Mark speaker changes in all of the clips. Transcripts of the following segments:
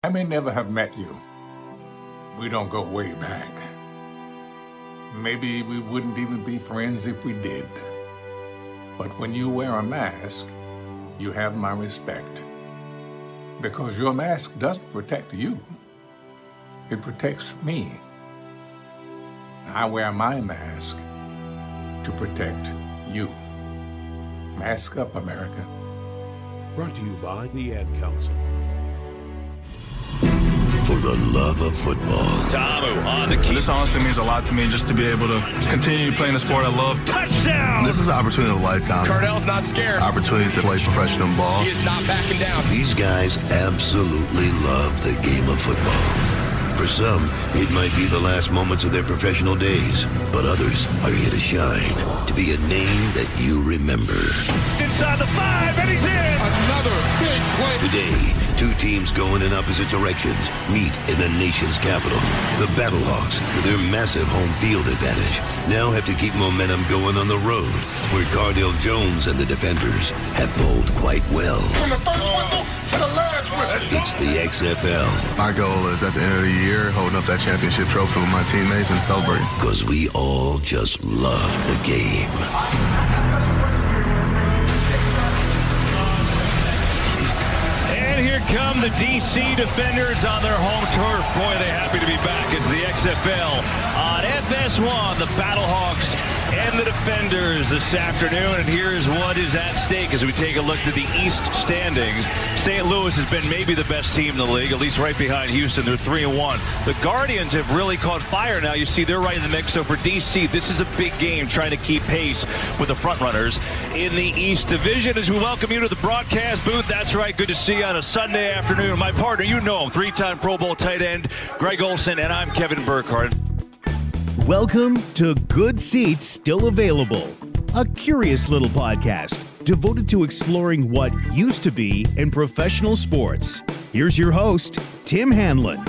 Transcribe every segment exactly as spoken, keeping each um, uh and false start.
Speaker 1: I may never have met you. We don't go way back. Maybe we wouldn't even be friends if we did. But when you wear a mask, you have my respect. Because your mask doesn't protect you. It protects me. I wear my mask to protect you. Mask up, America.
Speaker 2: Brought to you by the Ad Council.
Speaker 3: For the love of football.
Speaker 4: Tamu on the key.
Speaker 5: This honestly means a lot to me, just to be able to continue playing the sport I love.
Speaker 4: Touchdown!
Speaker 6: This is an opportunity of a lifetime.
Speaker 4: Cardell's not scared.
Speaker 6: Opportunity to play professional ball.
Speaker 4: He is not backing down.
Speaker 3: These guys absolutely love the game of football. For some, it might be the last moments of their professional days, but others are here to shine, to be a name that you remember.
Speaker 4: Inside the five, and he's in!
Speaker 7: Another big play.
Speaker 3: Today, two teams going in opposite directions meet in the nation's capital. The Battlehawks, with their massive home field advantage, now have to keep momentum going on the road, where Cardell Jones and the Defenders have bowled quite well.
Speaker 7: From the first whistle to the last whistle.
Speaker 3: It's the X F L.
Speaker 6: My goal is at the end of the year, holding up that championship trophy with my teammates and celebrating.
Speaker 3: Because we all just love the game.
Speaker 4: And here come the D C Defenders on their home turf. Boy, they're happy to be back. It's the X F L on F S one, the Battlehawks and the Defenders this afternoon. And here's what is at stake as we take a look to the East standings. Saint Louis has been maybe the best team in the league, at least right behind Houston. They're three and one. The Guardians have really caught fire now. You see, they're right in the mix. So for D C, this is a big game, trying to keep pace with the frontrunners in the East Division. As we welcome you to the broadcast booth. That's right, good to see you on a Sunday afternoon. My partner, you know him, three-time Pro Bowl tight end, Greg Olsen, and I'm Kevin Burkhardt.
Speaker 8: Welcome to Good Seats Still Available, a curious little podcast devoted to exploring what used to be in professional sports. Here's your host, Tim Hanlon.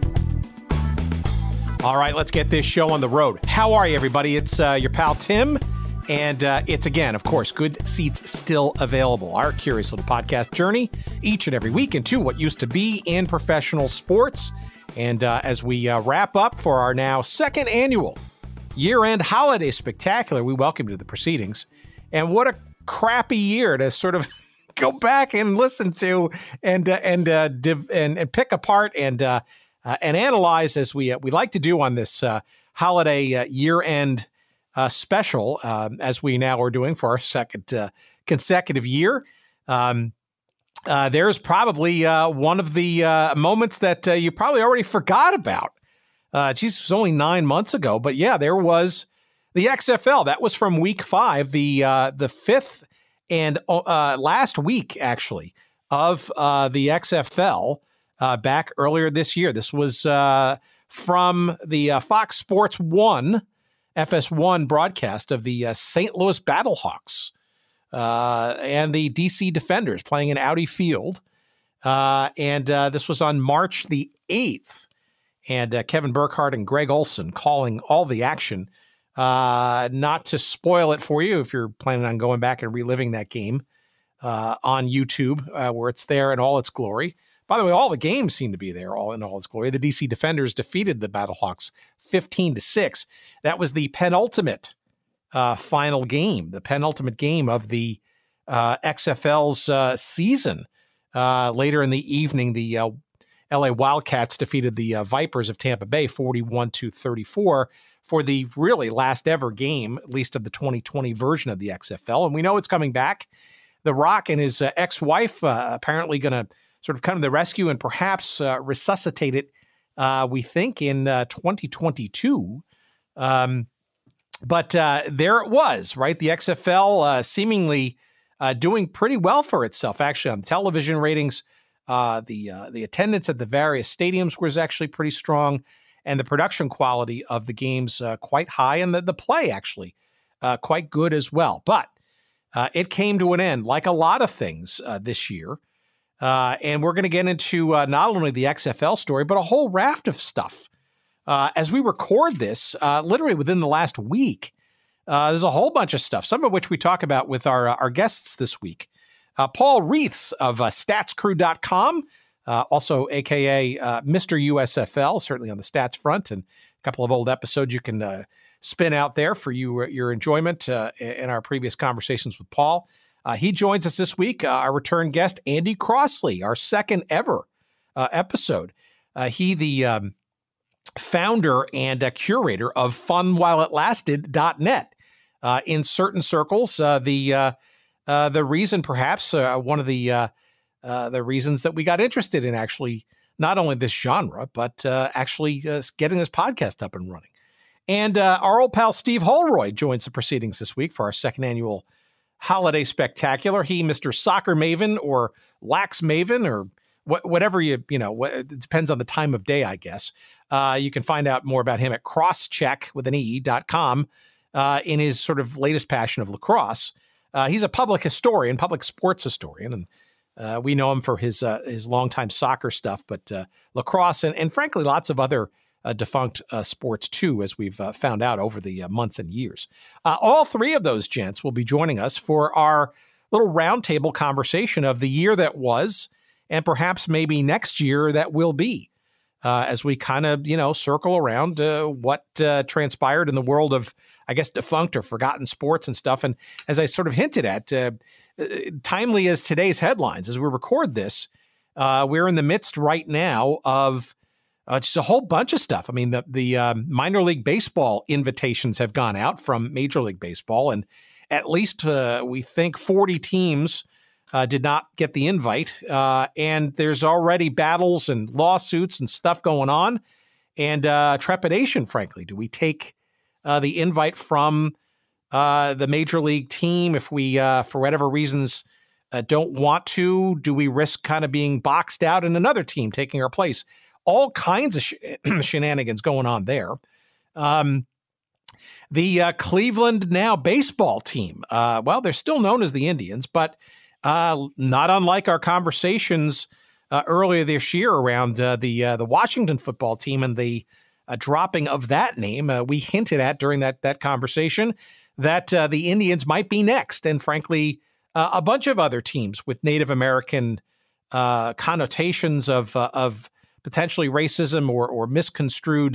Speaker 9: All right, let's get this show on the road. How are you, everybody? It's uh, your pal Tim, and uh, it's, again, of course, Good Seats Still Available, our curious little podcast journey each and every week into what used to be in professional sports. And uh, as we uh, wrap up for our now second annual year-end holiday spectacular, we welcome you to the proceedings. And what a crappy year to sort of go back and listen to and uh, and, uh, div- and and pick apart and uh, uh, and analyze, as we uh, we like to do on this uh, holiday uh, year-end uh, special, um, as we now are doing for our second uh, consecutive year. Um, Uh, there's probably uh, one of the uh, moments that uh, you probably already forgot about. Uh, geez, it was only nine months ago, but yeah, there was the X F L. That was from week five, the uh, the fifth and uh, last week, actually, of uh, the X F L uh, back earlier this year. This was uh, from the uh, Fox Sports one, F S one broadcast of the uh, Saint Louis Battlehawks. Uh, and the D C Defenders playing in Audi Field. Uh, and uh, this was on March the eighth. And uh, Kevin Burkhardt and Greg Olsen calling all the action. Uh, not to spoil it for you if you're planning on going back and reliving that game uh, on YouTube, uh, where it's there in all its glory. By the way, all the games seem to be there all in all its glory. The D C Defenders defeated the Battlehawks fifteen to six. That was the penultimate Uh, final game, the penultimate game of the uh, X F L's uh, season. Uh, later in the evening, the uh, L A Wildcats defeated the uh, Vipers of Tampa Bay forty-one to thirty-four for the really last ever game, at least of the twenty twenty version of the X F L. And we know it's coming back. The Rock and his uh, ex-wife uh, apparently going to sort of come to the rescue and perhaps uh, resuscitate it, uh, we think, in uh, twenty twenty-two. Um, But uh, there it was, right? The X F L uh, seemingly uh, doing pretty well for itself, actually, on television ratings. Uh, the uh, the attendance at the various stadiums was actually pretty strong, and the production quality of the games uh, quite high, and the, the play actually uh, quite good as well. But uh, it came to an end, like a lot of things uh, this year. Uh, and we're going to get into uh, not only the X F L story, but a whole raft of stuff. Uh, as we record this, uh, literally within the last week, uh, there's a whole bunch of stuff, some of which we talk about with our uh, our guests this week. Uh, Paul Reeths of uh, stats crew dot com uh, also A K A uh, Mister U S F L, certainly on the stats front, and a couple of old episodes you can uh, spin out there for you your enjoyment uh, in our previous conversations with Paul. Uh, he joins us this week, uh, our return guest, Andy Crossley, our second ever uh, episode. Uh, he, the um, founder and uh, curator of fun while it lasted dot net. Uh, in certain circles, uh, the uh, uh, the reason, perhaps, uh, one of the uh, uh, the reasons that we got interested in actually not only this genre, but uh, actually uh, getting this podcast up and running. And uh, our old pal Steve Holroyd joins the proceedings this week for our second annual Holiday Spectacular. He, Mister Soccer Maven or Lax Maven or wh- whatever you, you know, wh- it depends on the time of day, I guess. Uh, you can find out more about him at crosscheck with an E dot com uh, in his sort of latest passion of lacrosse. Uh, he's a public historian, public sports historian, and uh, we know him for his uh, his longtime soccer stuff, but uh, lacrosse and, and frankly, lots of other Uh, defunct uh, sports too, as we've uh, found out over the uh, months and years. Uh, all three of those gents will be joining us for our little roundtable conversation of the year that was, and perhaps maybe next year that will be, uh, as we kind of, you know, circle around uh, what uh, transpired in the world of, I guess, defunct or forgotten sports and stuff. And as I sort of hinted at, uh, timely as today's headlines, as we record this, uh, we're in the midst right now of Uh, just a whole bunch of stuff. I mean, the the um, minor league baseball invitations have gone out from Major League Baseball, and at least uh, we think forty teams uh, did not get the invite. Uh, and there's already battles and lawsuits and stuff going on, and uh, trepidation, frankly. Do we take uh, the invite from uh, the Major League team if we, uh, for whatever reasons, uh, don't want to? Do we risk kind of being boxed out and another team taking our place? All kinds of sh- shenanigans going on there. Um, the uh, Cleveland now baseball team, uh, well, they're still known as the Indians, but uh, not unlike our conversations uh, earlier this year around uh, the uh, the Washington football team and the uh, dropping of that name. Uh, we hinted at during that that conversation that uh, the Indians might be next, and frankly, uh, a bunch of other teams with Native American uh, connotations of uh, of potentially racism or or misconstrued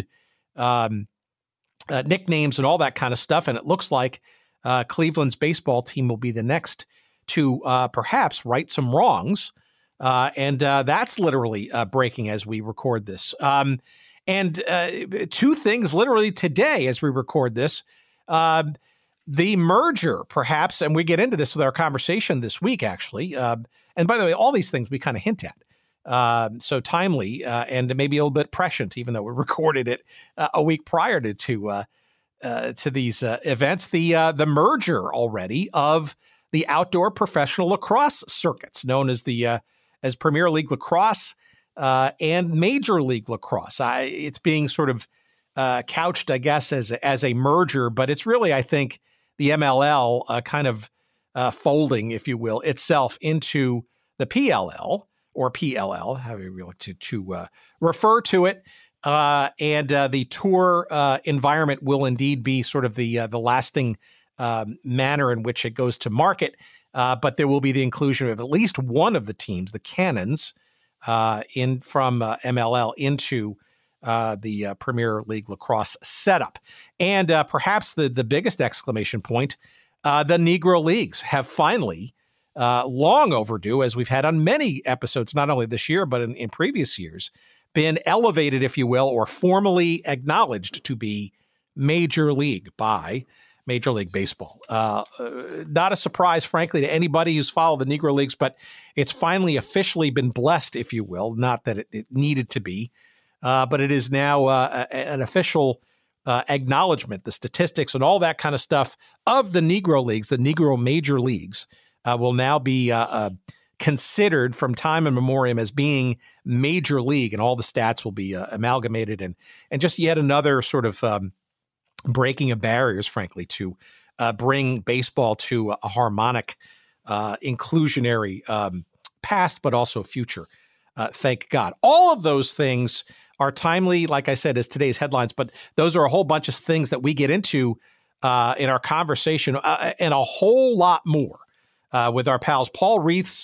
Speaker 9: um, uh, nicknames and all that kind of stuff. And it looks like uh, Cleveland's baseball team will be the next to uh, perhaps right some wrongs. Uh, and uh, that's literally uh, breaking as we record this. Um, and uh, two things literally today as we record this. Uh, the merger, perhaps, and we get into this with our conversation this week, actually. Uh, and by the way, all these things we kind of hint at. Uh, so timely uh, and maybe a little bit prescient, even though we recorded it uh, a week prior to to, uh, uh, to these uh, events. The uh, the merger already of the outdoor professional lacrosse circuits, known as the uh, as Premier League Lacrosse uh, and Major League Lacrosse. I, it's being sort of uh, couched, I guess, as as a merger, but it's really, I think, the M L L uh, kind of uh, folding, if you will, itself into the P L L. Or P L L, however you like to, to uh, refer to it. Uh, and uh, the tour uh, environment will indeed be sort of the uh, the lasting um, manner in which it goes to market. Uh, but there will be the inclusion of at least one of the teams, the Cannons, uh, in from uh, M L L into uh, the uh, Premier League Lacrosse setup. And uh, perhaps the, the biggest exclamation point, uh, the Negro Leagues have finally Uh, long overdue, as we've had on many episodes, not only this year, but in, in previous years, been elevated, if you will, or formally acknowledged to be Major League by Major League Baseball. Uh, uh, not a surprise, frankly, to anybody who's followed the Negro Leagues, but it's finally officially been blessed, if you will, not that it, it needed to be, uh, but it is now uh, a, an official uh, acknowledgement, the statistics and all that kind of stuff of the Negro Leagues, the Negro Major Leagues, Uh, will now be uh, uh, considered from time immemorial as being Major League, and all the stats will be uh, amalgamated, and and just yet another sort of um, breaking of barriers, frankly, to uh, bring baseball to a harmonic, uh, inclusionary um, past, but also future. Uh, thank God. All of those things are timely, like I said, as today's headlines, but those are a whole bunch of things that we get into uh, in our conversation uh, and a whole lot more. Uh, with our pals Paul Reeths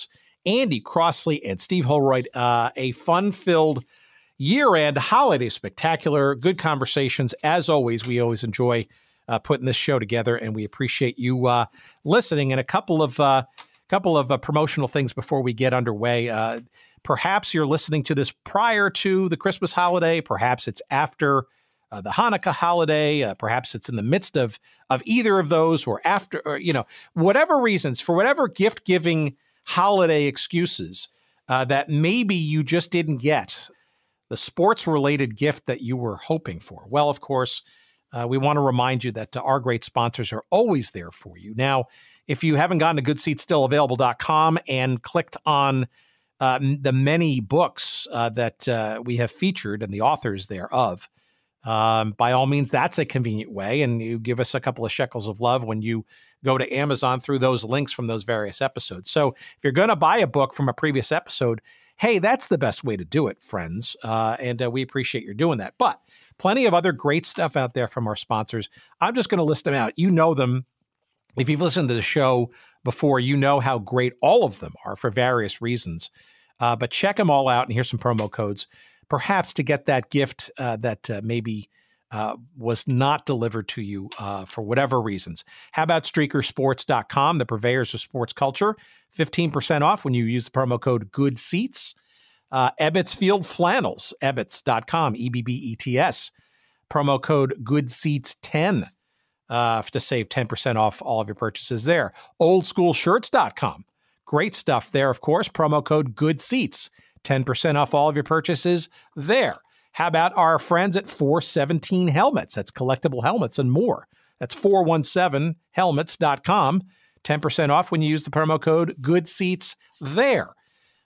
Speaker 9: Andy Crossley and Steve Holroyd. Uh, a fun-filled year-end holiday spectacular. Good conversations. As always, we always enjoy uh, putting this show together, and we appreciate you uh, listening. And a couple of uh, couple of uh, promotional things before we get underway. Uh, perhaps you're listening to this prior to the Christmas holiday. Perhaps it's after uh, the Hanukkah holiday. Uh, perhaps it's in the midst of of either of those, or after, or, you know, whatever reasons, for whatever gift-giving holiday excuses uh, that maybe you just didn't get the sports-related gift that you were hoping for. Well, of course, uh, we want to remind you that uh, our great sponsors are always there for you. Now, if you haven't gone to good seats still available dot com and clicked on uh, the many books uh, that uh, we have featured and the authors thereof, um, by all means, that's a convenient way. And you give us a couple of shekels of love when you go to Amazon through those links from those various episodes. So if you're going to buy a book from a previous episode, hey, that's the best way to do it, friends. Uh, and uh, we appreciate you doing that. But plenty of other great stuff out there from our sponsors. I'm just going to list them out. You know them. If you've listened to the show before, you know how great all of them are for various reasons. Uh, but check them all out, and here's some promo codes, perhaps to get that gift uh, that uh, maybe uh, was not delivered to you uh, for whatever reasons. How about streaker sports dot com, the purveyors of sports culture? fifteen percent off when you use the promo code GOODSEATS. Uh, Ebbets Field Flannels, ebbets dot com, E B B E T S. Promo code GOODSEATS ten. Uh, to save ten percent off all of your purchases there. old school shirts dot com. Great stuff there, of course. Promo code GOODSEATS. ten percent off all of your purchases there. How about our friends at four seventeen Helmets? That's collectible helmets and more. That's four one seven helmets dot com. ten percent off when you use the promo code GOODSEATS there.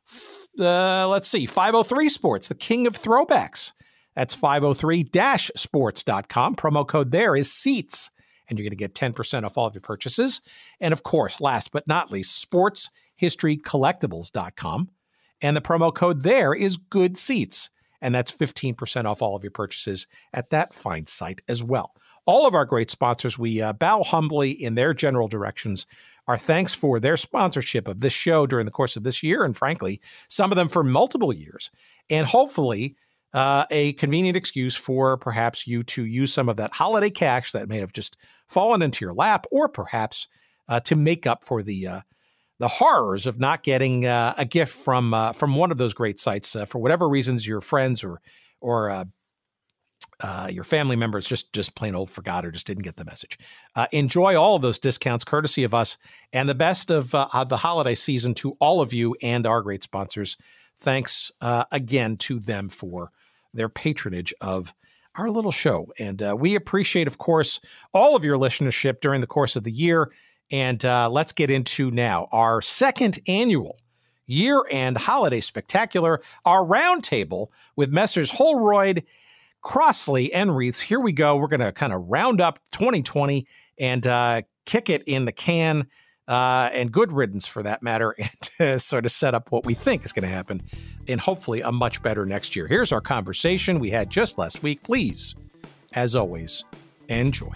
Speaker 9: Uh, let's see. five oh three Sports, the king of throwbacks. That's five oh three sports dot com. Promo code there is SEATS. And you're going to get ten percent off all of your purchases. And of course, last but not least, sports history collectibles dot com. And the promo code there is GOODSEATS. And that's fifteen percent off all of your purchases at that fine site as well. All of our great sponsors, we uh, bow humbly in their general directions. Our thanks for their sponsorship of this show during the course of this year, and frankly, some of them for multiple years. And hopefully, Uh, a convenient excuse for perhaps you to use some of that holiday cash that may have just fallen into your lap, or perhaps uh, to make up for the uh, the horrors of not getting uh, a gift from uh, from one of those great sites uh, for whatever reasons your friends or or uh, uh, your family members just just plain old forgot or just didn't get the message. Uh, enjoy all of those discounts courtesy of us, and the best of uh, the holiday season to all of you and our great sponsors. Thanks uh, again to them for their patronage of our little show. And uh, we appreciate, of course, all of your listenership during the course of the year. And uh, let's get into now our second annual year-end holiday spectacular, our roundtable with Messrs. Holroyd, Crossley, and Reeths. Here we go. We're going to kind of round up twenty twenty and uh, kick it in the can. Uh, and good riddance for that matter, and uh, sort of set up what we think is going to happen in hopefully a much better next year. Here's our conversation we had just last week. Please, as always, enjoy.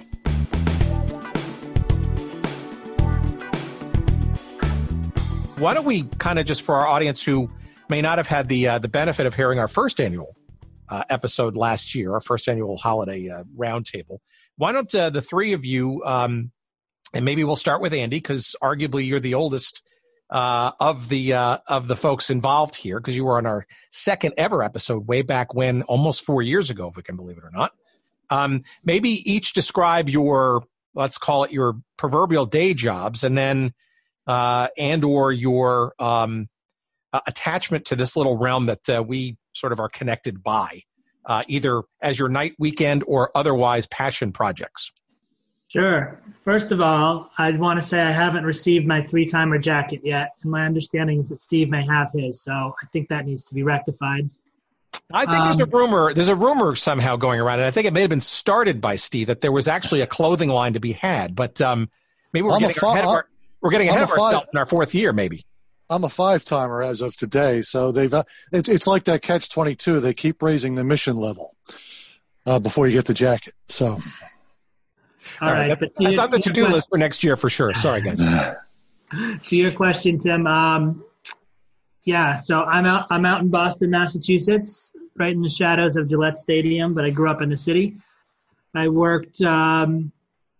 Speaker 9: Why don't we kind of just, for our audience who may not have had the uh, the benefit of hearing our first annual uh, episode last year, our first annual holiday uh, roundtable, why don't uh, the three of you... Um, And maybe we'll start with Andy, because arguably you're the oldest uh, of the uh, of the folks involved here, because you were on our second ever episode way back when, almost four years ago, if we can believe it or not. Um, maybe each describe your, let's call it your proverbial day jobs, and then uh, and or your um, uh, attachment to this little realm that uh, we sort of are connected by, uh, either as your night, weekend, or otherwise passion projects.
Speaker 10: Sure. First of all, I'd want to say I haven't received my three-timer jacket yet, and my understanding is that Steve may have his, so I think that needs to be rectified.
Speaker 9: I think um, there's a rumor. There's a rumor somehow going around, and I think it may have been started by Steve that there was actually a clothing line to be had. But um, maybe we're I'm getting fi- ahead of our, we're getting ahead of ourselves in our fourth year, maybe.
Speaker 11: I'm a five-timer as of today, so they've. Uh, it, it's like that catch twenty-two. They keep raising the mission level uh, before you get the jacket. So.
Speaker 10: All, All right, right. But
Speaker 9: that's on the to-do question, list for next year for sure. Sorry, guys.
Speaker 10: To your question, Tim, um, Yeah, so I'm out. I'm out in Boston, Massachusetts, right in the shadows of Gillette Stadium. But I grew up in the city. I worked. Um,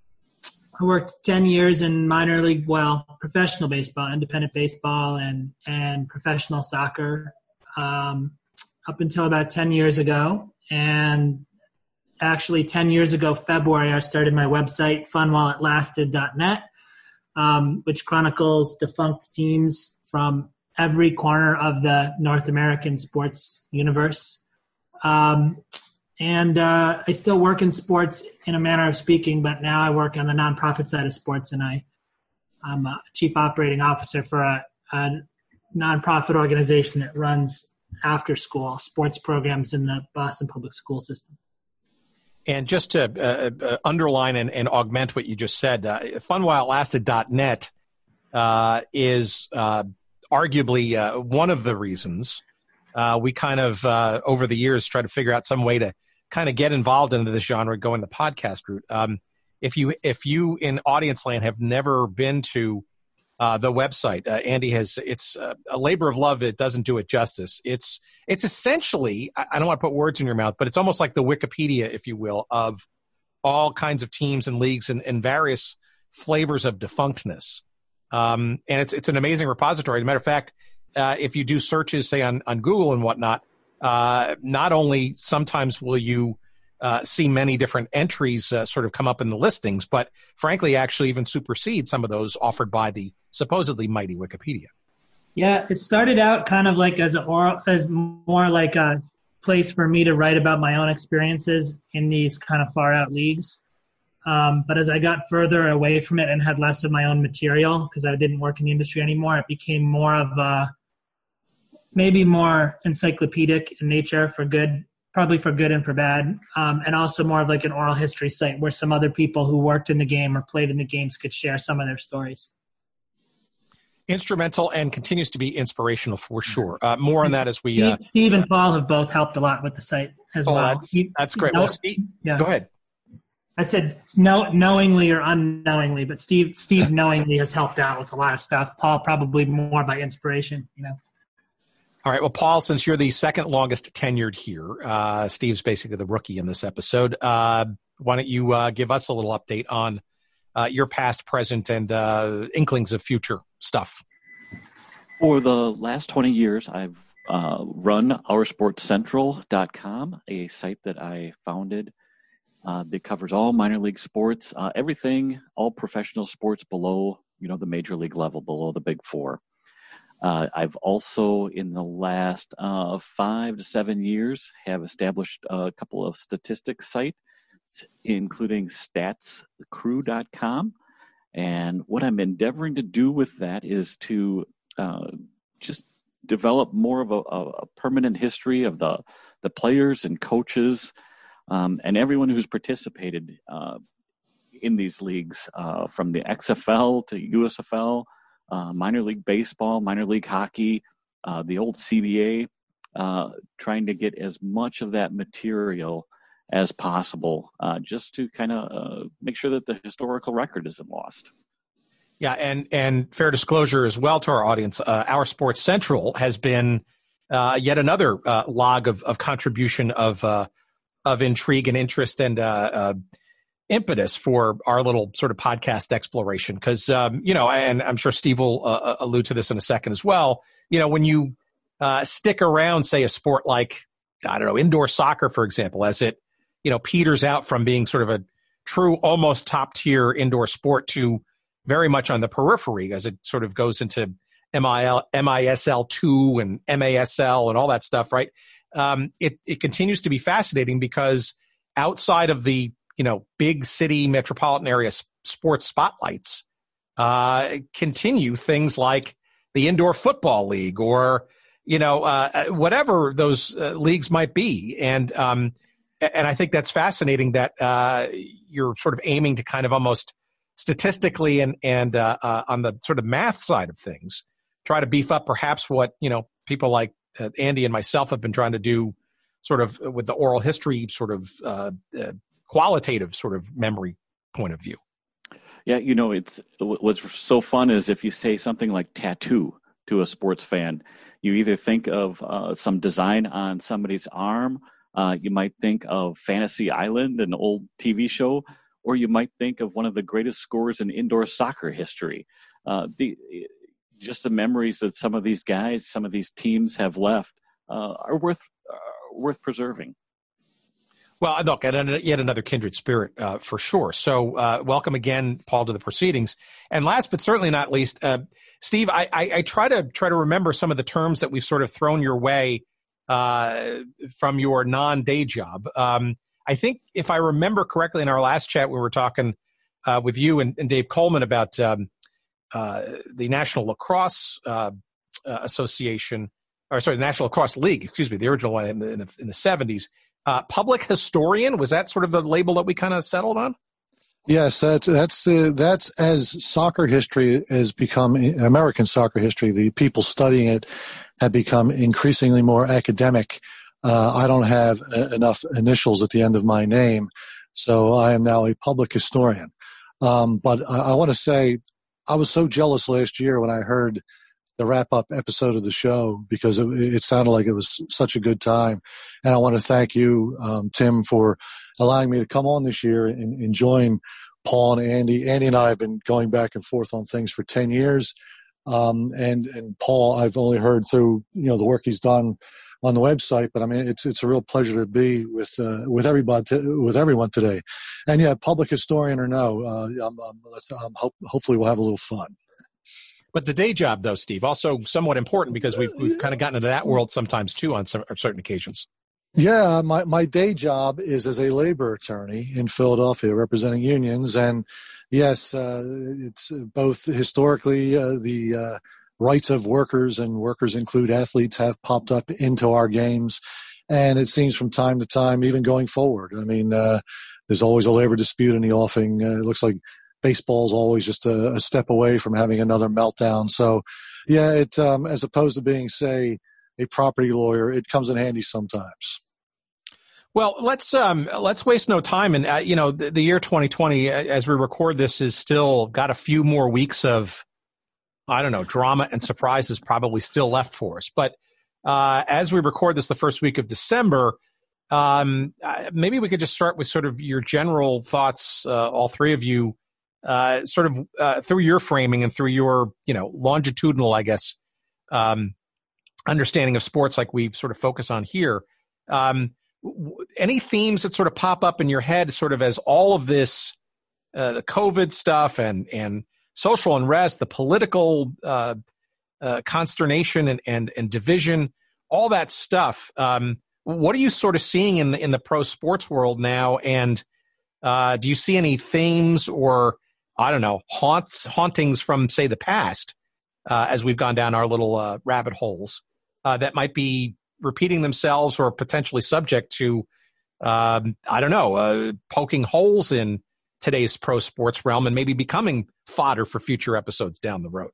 Speaker 10: I worked ten years in minor league, well, professional baseball, independent baseball, and and professional soccer, um, up until about ten years ago. And actually, ten years ago, February, I started my website, fun while it lasted dot net, um, which chronicles defunct teams from every corner of the North American sports universe. Um, and uh, I still work in sports in a manner of speaking, but now I work on the nonprofit side of sports, and I, I'm a chief operating officer for a, a nonprofit organization that runs after-school sports programs in the Boston public school system.
Speaker 9: And just to uh, uh, underline and, and augment what you just said, uh, fun while it lasted dot net uh, is uh, arguably uh, one of the reasons uh, we kind of, uh, over the years, try to figure out some way to kind of get involved into this genre, going the podcast route. Um, if you if you in audience land have never been to uh, the website, uh, Andy has, it's uh, a labor of love. It doesn't do it justice. It's it's essentially, I don't want to put words in your mouth, but it's almost like the Wikipedia, if you will, of all kinds of teams and leagues and, and various flavors of defunctness. Um, and it's it's an amazing repository. As a matter of fact, uh, if you do searches, say, on, on Google and whatnot, uh, not only sometimes will you uh, see many different entries uh, sort of come up in the listings, but frankly, actually even supersede some of those offered by the supposedly mighty Wikipedia.
Speaker 10: Yeah, it started out kind of like as a oral, as more like a place for me to write about my own experiences in these kind of far out leagues. Um, but as I got further away from it and had less of my own material, because I didn't work in the industry anymore, it became more of a, maybe more encyclopedic in nature for good, probably for good and for bad, um, and also more of like an oral history site where some other people who worked in the game or played in the games could share some of their stories.
Speaker 9: Instrumental and continues to be inspirational for sure. Uh, more on that as we... Uh,
Speaker 10: Steve, Steve and Paul have both helped a lot with the site as
Speaker 9: oh,
Speaker 10: well.
Speaker 9: That's, that's great. Well, Steve,
Speaker 10: yeah.
Speaker 9: Go ahead.
Speaker 10: I said no, knowingly or unknowingly, but Steve Steve knowingly has helped out with a lot of stuff. Paul probably more by inspiration, you know.
Speaker 9: All right. Well, Paul, since you're the second longest tenured here, uh, Steve's basically the rookie in this episode. Uh, why don't you uh, give us a little update on uh, your past, present, and uh, inklings of future stuff?
Speaker 12: For the last twenty years, I've uh, run our sports central dot com, a site that I founded uh, that covers all minor league sports, uh, everything, all professional sports below, you know, the major league level, below the big four. Uh, I've also, in the last uh, five to seven years, have established a couple of statistics sites, including stats crew dot com. And what I'm endeavoring to do with that is to uh, just develop more of a, a permanent history of the, the players and coaches um, and everyone who's participated uh, in these leagues, uh, from the X F L to U S F L, Uh, minor league baseball, minor league hockey, uh, the old C B A, uh, trying to get as much of that material as possible, uh, just to kind of uh, make sure that the historical record isn't lost.
Speaker 9: Yeah, and and fair disclosure as well to our audience, uh, Our Sports Central has been uh, yet another uh, log of, of contribution of uh, of intrigue and interest and uh, uh, impetus for our little sort of podcast exploration. Because, um, you know, and I'm sure Steve will uh, allude to this in a second as well, you know, when you uh, stick around, say, a sport like, I don't know, indoor soccer, for example, as it, you know, peters out from being sort of a true, almost top-tier indoor sport to very much on the periphery as it sort of goes into M I L, M I S L two and M A S L and all that stuff, right? Um, it, it continues to be fascinating because outside of the, you know, big city metropolitan area sports spotlights, uh, continue things like the indoor football league or, you know, uh, whatever those uh, leagues might be. And, um, and I think that's fascinating that uh, you're sort of aiming to kind of almost statistically and, and uh, uh, on the sort of math side of things, try to beef up perhaps what, you know, people like uh, Andy and myself have been trying to do sort of with the oral history sort of uh, uh, qualitative sort of memory point of view.
Speaker 12: Yeah, you know, it's what's so fun is if you say something like tattoo to a sports fan. You either think of uh, some design on somebody's arm, uh, you might think of Fantasy Island, an old T V show, or you might think of one of the greatest scorers in indoor soccer history. Uh, the just the memories that some of these guys, some of these teams have left uh, are worth uh, worth preserving.
Speaker 9: Well, look, yet another kindred spirit uh, for sure. So uh, welcome again, Paul, to the proceedings. And last but certainly not least, uh, Steve, I, I, I try to try to remember some of the terms that we've sort of thrown your way uh, from your non-day job. Um, I think if I remember correctly in our last chat, we were talking uh, with you and, and Dave Coleman about um, uh, the National Lacrosse uh, uh, Association, or sorry, the National Lacrosse League, excuse me, the original one in the, in the, in the seventies. Uh, public historian, was that sort of the label that we kind of settled on?
Speaker 11: Yes, that's that's uh, that's as soccer history has become, American soccer history, the people studying it have become increasingly more academic. Uh, I don't have uh, enough initials at the end of my name, so I am now a public historian. Um, but I, I want to say I was so jealous last year when I heard the wrap-up episode of the show because it, it sounded like it was such a good time. And I want to thank you, um, Tim, for allowing me to come on this year and, and join Paul and Andy. Andy and I have been going back and forth on things for ten years. Um, and, and Paul, I've only heard through, you know, the work he's done on the website, but I mean, it's, it's a real pleasure to be with, uh, with everybody, t- with everyone today. And yeah, public historian or no, uh, I'm, I'm, I'm hope, hopefully we'll have a little fun.
Speaker 9: But the day job, though, Steve, also somewhat important because we've, we've kind of gotten into that world sometimes, too, on some, certain occasions.
Speaker 11: Yeah, my, my day job is as a labor attorney in Philadelphia representing unions. And, yes, uh, it's both historically uh, the uh, rights of workers, and workers include athletes, have popped up into our games. And it seems from time to time, even going forward. I mean, uh, there's always a labor dispute in the offing. Uh, it looks like baseball's always just a, a step away from having another meltdown. So, yeah, it um, as opposed to being, say, a property lawyer, it comes in handy sometimes.
Speaker 9: Well, let's um, let's waste no time. And uh, you know, the, the year twenty twenty, as we record this, is still got a few more weeks of, I don't know, drama and surprises probably still left for us. But uh, as we record this, the first week of December, um, maybe we could just start with sort of your general thoughts, uh, all three of you. Uh, sort of uh, through your framing and through your, you know, longitudinal, I guess, um, understanding of sports like we sort of focus on here. Um, w- any themes that sort of pop up in your head sort of as all of this, uh, the COVID stuff and, and social unrest, the political uh, uh, consternation and, and, and division, all that stuff. Um, what are you sort of seeing in the, in the pro sports world now? And uh, do you see any themes or, I don't know, haunts, hauntings from, say, the past, uh, as we've gone down our little uh, rabbit holes, uh, that might be repeating themselves or potentially subject to, um, I don't know, uh, poking holes in today's pro sports realm and maybe becoming fodder for future episodes down the road?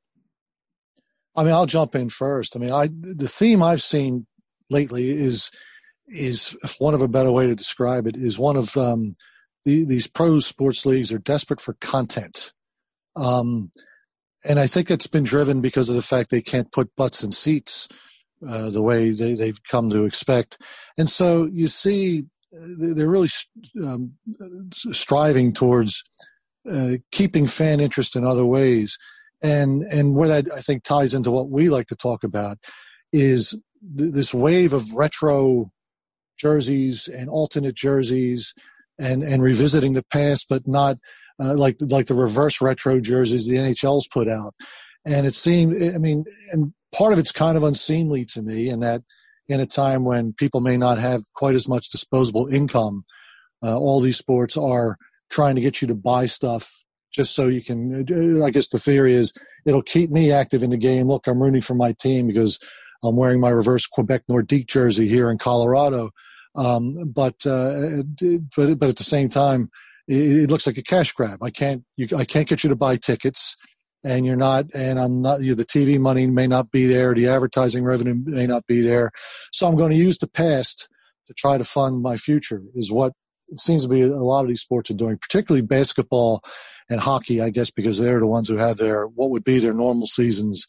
Speaker 11: I mean, I'll jump in first. I mean, I the theme I've seen lately is, is for want of a better way to describe it, is one of um, – The, these pro sports leagues are desperate for content. Um, and I think it's been driven because of the fact they can't put butts in seats uh, the way they, they've come to expect. And so you see they're really um, striving towards uh, keeping fan interest in other ways. And, and where that, I think, ties into what we like to talk about is th- this wave of retro jerseys and alternate jerseys and, and revisiting the past, but not uh, like, like the reverse retro jerseys the N H L's put out. And it seemed, I mean, and part of it's kind of unseemly to me in that in a time when people may not have quite as much disposable income, uh, all these sports are trying to get you to buy stuff just so you can, I guess the theory is it'll keep me active in the game. Look, I'm rooting for my team because I'm wearing my reverse Quebec Nordique jersey here in Colorado. Um, but, uh, but, but at the same time, it, it looks like a cash grab. I can't, you, I can't get you to buy tickets and you're not, and I'm not, you, the T V money may not be there. The advertising revenue may not be there. So I'm going to use the past to try to fund my future is what it seems to be a lot of these sports are doing, particularly basketball and hockey, I guess, because they're the ones who have their, what would be their normal seasons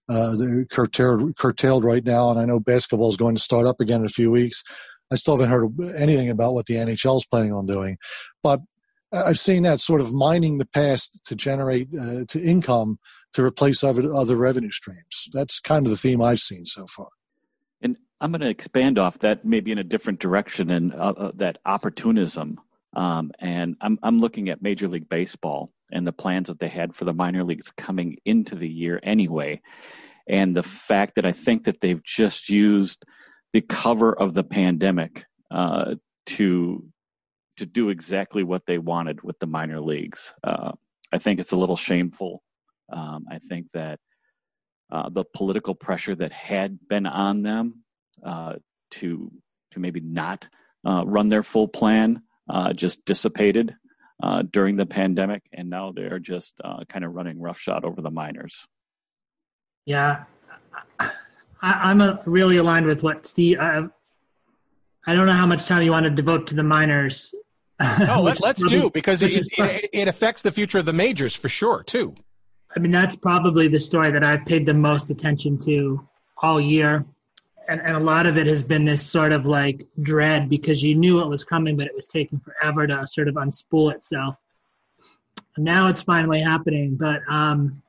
Speaker 11: Uh, they're curtailed, curtailed right now, and I know basketball is going to start up again in a few weeks. I still haven't heard anything about what the N H L is planning on doing. But I've seen that sort of mining the past to generate uh, to income to replace other, other revenue streams. That's kind of the theme I've seen so far.
Speaker 12: And I'm going to expand off that maybe in a different direction and uh, uh, that opportunism. Um, and I'm, I'm looking at Major League Baseball and the plans that they had for the minor leagues coming into the year anyway. And the fact that I think that they've just used the cover of the pandemic uh, to to do exactly what they wanted with the minor leagues. Uh, I think it's a little shameful. Um, I think that uh, the political pressure that had been on them uh, to to maybe not uh, run their full plan uh, just dissipated uh, during the pandemic, and now they're just uh, kind of running roughshod over the minors.
Speaker 10: Yeah. I, I'm a, really aligned with what Steve. I, I don't know how much time you want to devote to the minors.
Speaker 9: No, let, let's probably, do because it, it it affects the future of the majors for sure too.
Speaker 10: I mean, that's probably the story that I've paid the most attention to all year, and and a lot of it has been this sort of like dread because you knew it was coming, but it was taking forever to sort of unspool itself. And now it's finally happening, but. um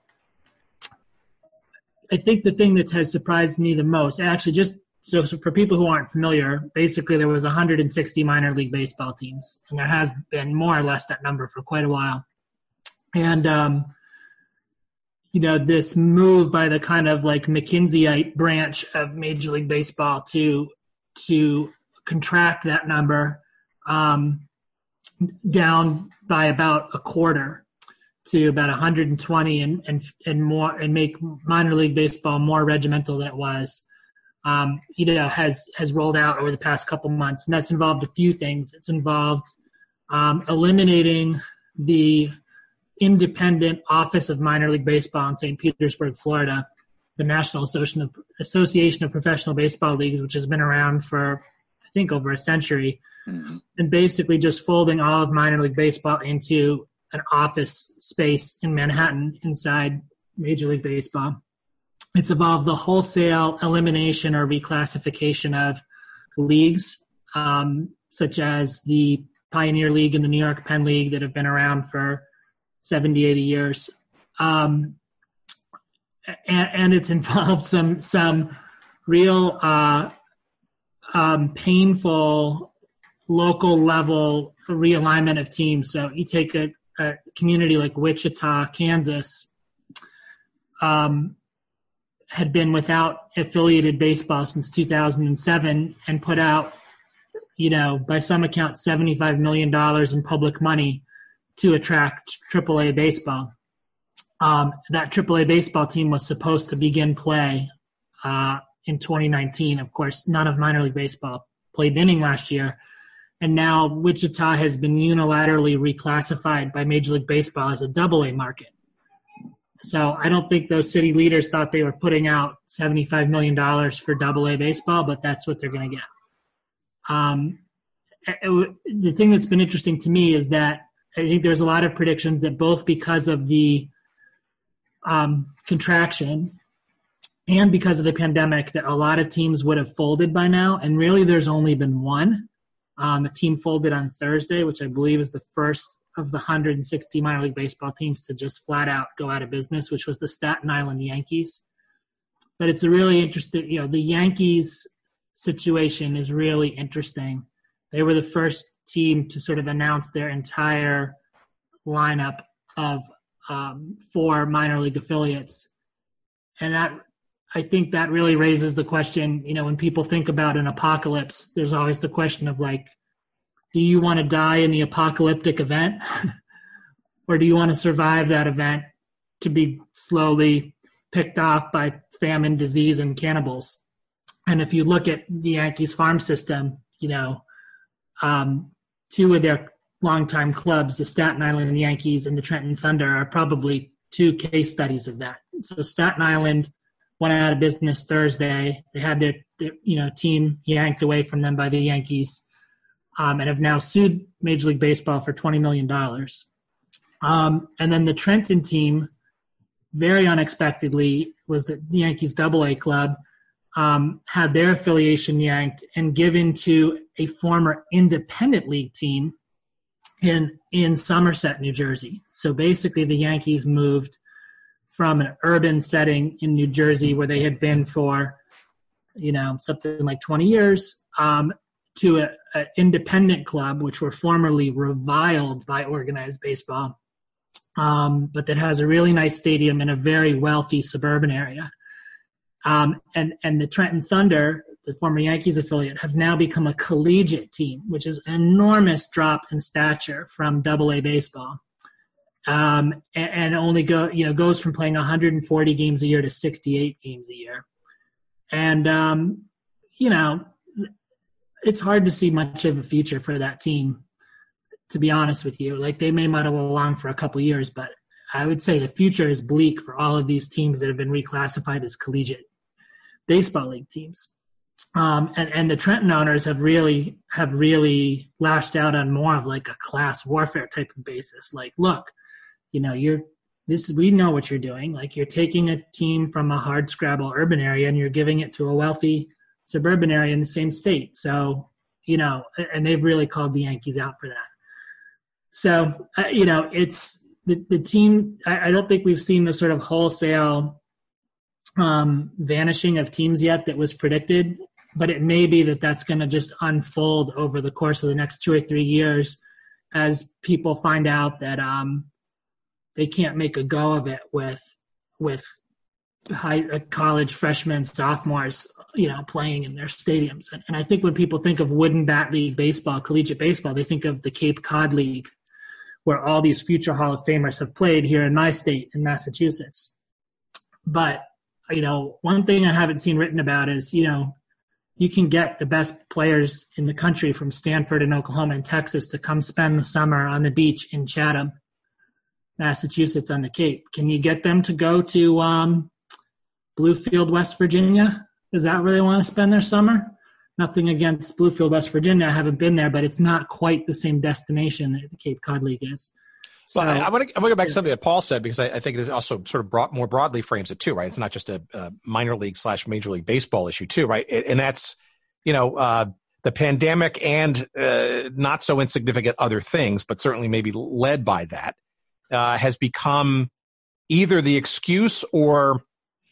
Speaker 10: I think the thing that has surprised me the most, actually just so, so for people who aren't familiar, basically there was one hundred sixty minor league baseball teams, and there has been more or less that number for quite a while. And, um, you know, this move by the kind of like McKinseyite branch of Major League Baseball to to contract that number um, down by about a quarter to about one hundred twenty and, and and more, and make minor league baseball more regimental than it was, um, you know, has has rolled out over the past couple months, and that's involved a few things. It's involved um, eliminating the independent Office of Minor League Baseball in Saint Petersburg, Florida, the National Association of, Association of Professional Baseball Leagues, which has been around for I think over a century, mm-hmm. and basically just folding all of minor league baseball into an office space in Manhattan inside Major League Baseball. It's involved the wholesale elimination or reclassification of leagues, um, such as the Pioneer League and the New York Penn League that have been around for seventy, eighty years. Um, and, and it's involved some some real uh, um, painful local level realignment of teams. So you take a a community like Wichita, Kansas, um, had been without affiliated baseball since two thousand seven and put out, you know, by some accounts, seventy-five million dollars in public money to attract triple A baseball. Um, that triple A baseball team was supposed to begin play uh, in twenty nineteen. Of course, none of minor league baseball played an inning last year. And now Wichita has been unilaterally reclassified by Major League Baseball as a double A market. So I don't think those city leaders thought they were putting out seventy-five million dollars for double A baseball, but that's what they're going to get. Um, it, the thing that's been interesting to me is that I think there's a lot of predictions that both because of the um, contraction and because of the pandemic that a lot of teams would have folded by now, and really there's only been one. Um, a team folded on Thursday, which I believe is the first of the one hundred sixty minor league baseball teams to just flat out go out of business, which was the Staten Island Yankees. But it's a really interesting, you know, the Yankees situation is really interesting. They were the first team to sort of announce their entire lineup of um, four minor league affiliates. And that, I think that really raises the question, you know, when people think about an apocalypse, there's always the question of like, do you want to die in the apocalyptic event? Or do you want to survive that event to be slowly picked off by famine, disease, and cannibals? And if you look at the Yankees farm system, you know, um, two of their longtime clubs, the Staten Island Yankees and the Trenton Thunder, are probably two case studies of that. So Staten Island went out of business Thursday. They had their, their you know, team yanked away from them by the Yankees, um, and have now sued Major League Baseball for twenty million dollars. Um, and then the Trenton team, very unexpectedly, was the Yankees Double A club, um, had their affiliation yanked and given to a former independent league team in in Somerset, New Jersey. So basically the Yankees moved from an urban setting in New Jersey where they had been for, you know, something like twenty years, um, to an independent club, which were formerly reviled by organized baseball, um, but that has a really nice stadium in a very wealthy suburban area. Um, and, and the Trenton Thunder, the former Yankees affiliate, have now become a collegiate team, which is an enormous drop in stature from Double A baseball. Um, and, and only go, you know, goes from playing one hundred forty games a year to sixty-eight games a year. And, um, you know, it's hard to see much of a future for that team, to be honest with you. Like, they may muddle along for a couple years, but I would say the future is bleak for all of these teams that have been reclassified as collegiate baseball league teams. Um, and, and the Trenton owners have really have really lashed out on more of like a class warfare type of basis. Like, look, you know, you're this we know what you're doing. Like, you're taking a team from a hard scrabble urban area and you're giving it to a wealthy suburban area in the same state. So, you know, and they've really called the Yankees out for that. So, uh, you know, it's the, the team. I, I don't think we've seen the sort of wholesale um, vanishing of teams yet that was predicted, but it may be that that's going to just unfold over the course of the next two or three years as people find out that um, they can't make a go of it with, with high uh, college freshmen, sophomores, you know, playing in their stadiums. And, and I think when people think of wooden bat league baseball, collegiate baseball, they think of the Cape Cod League, where all these future Hall of Famers have played here in my state, in Massachusetts. But, you know, one thing I haven't seen written about is, you know, you can get the best players in the country from Stanford and Oklahoma and Texas to come spend the summer on the beach in Chatham, Massachusetts on the Cape. Can you get them to go to um, Bluefield, West Virginia? Does that really want to spend their summer? Nothing against Bluefield, West Virginia. I haven't been there, but it's not quite the same destination that the Cape Cod League is. So,
Speaker 9: well, I, I want to I want to go back to something that Paul said, because I, I think this also sort of broad, more broadly frames it too, right? It's not just a, a minor league slash major league baseball issue too, right? And that's, you know, uh, the pandemic and uh, not so insignificant other things, but certainly maybe led by that, uh, has become either the excuse or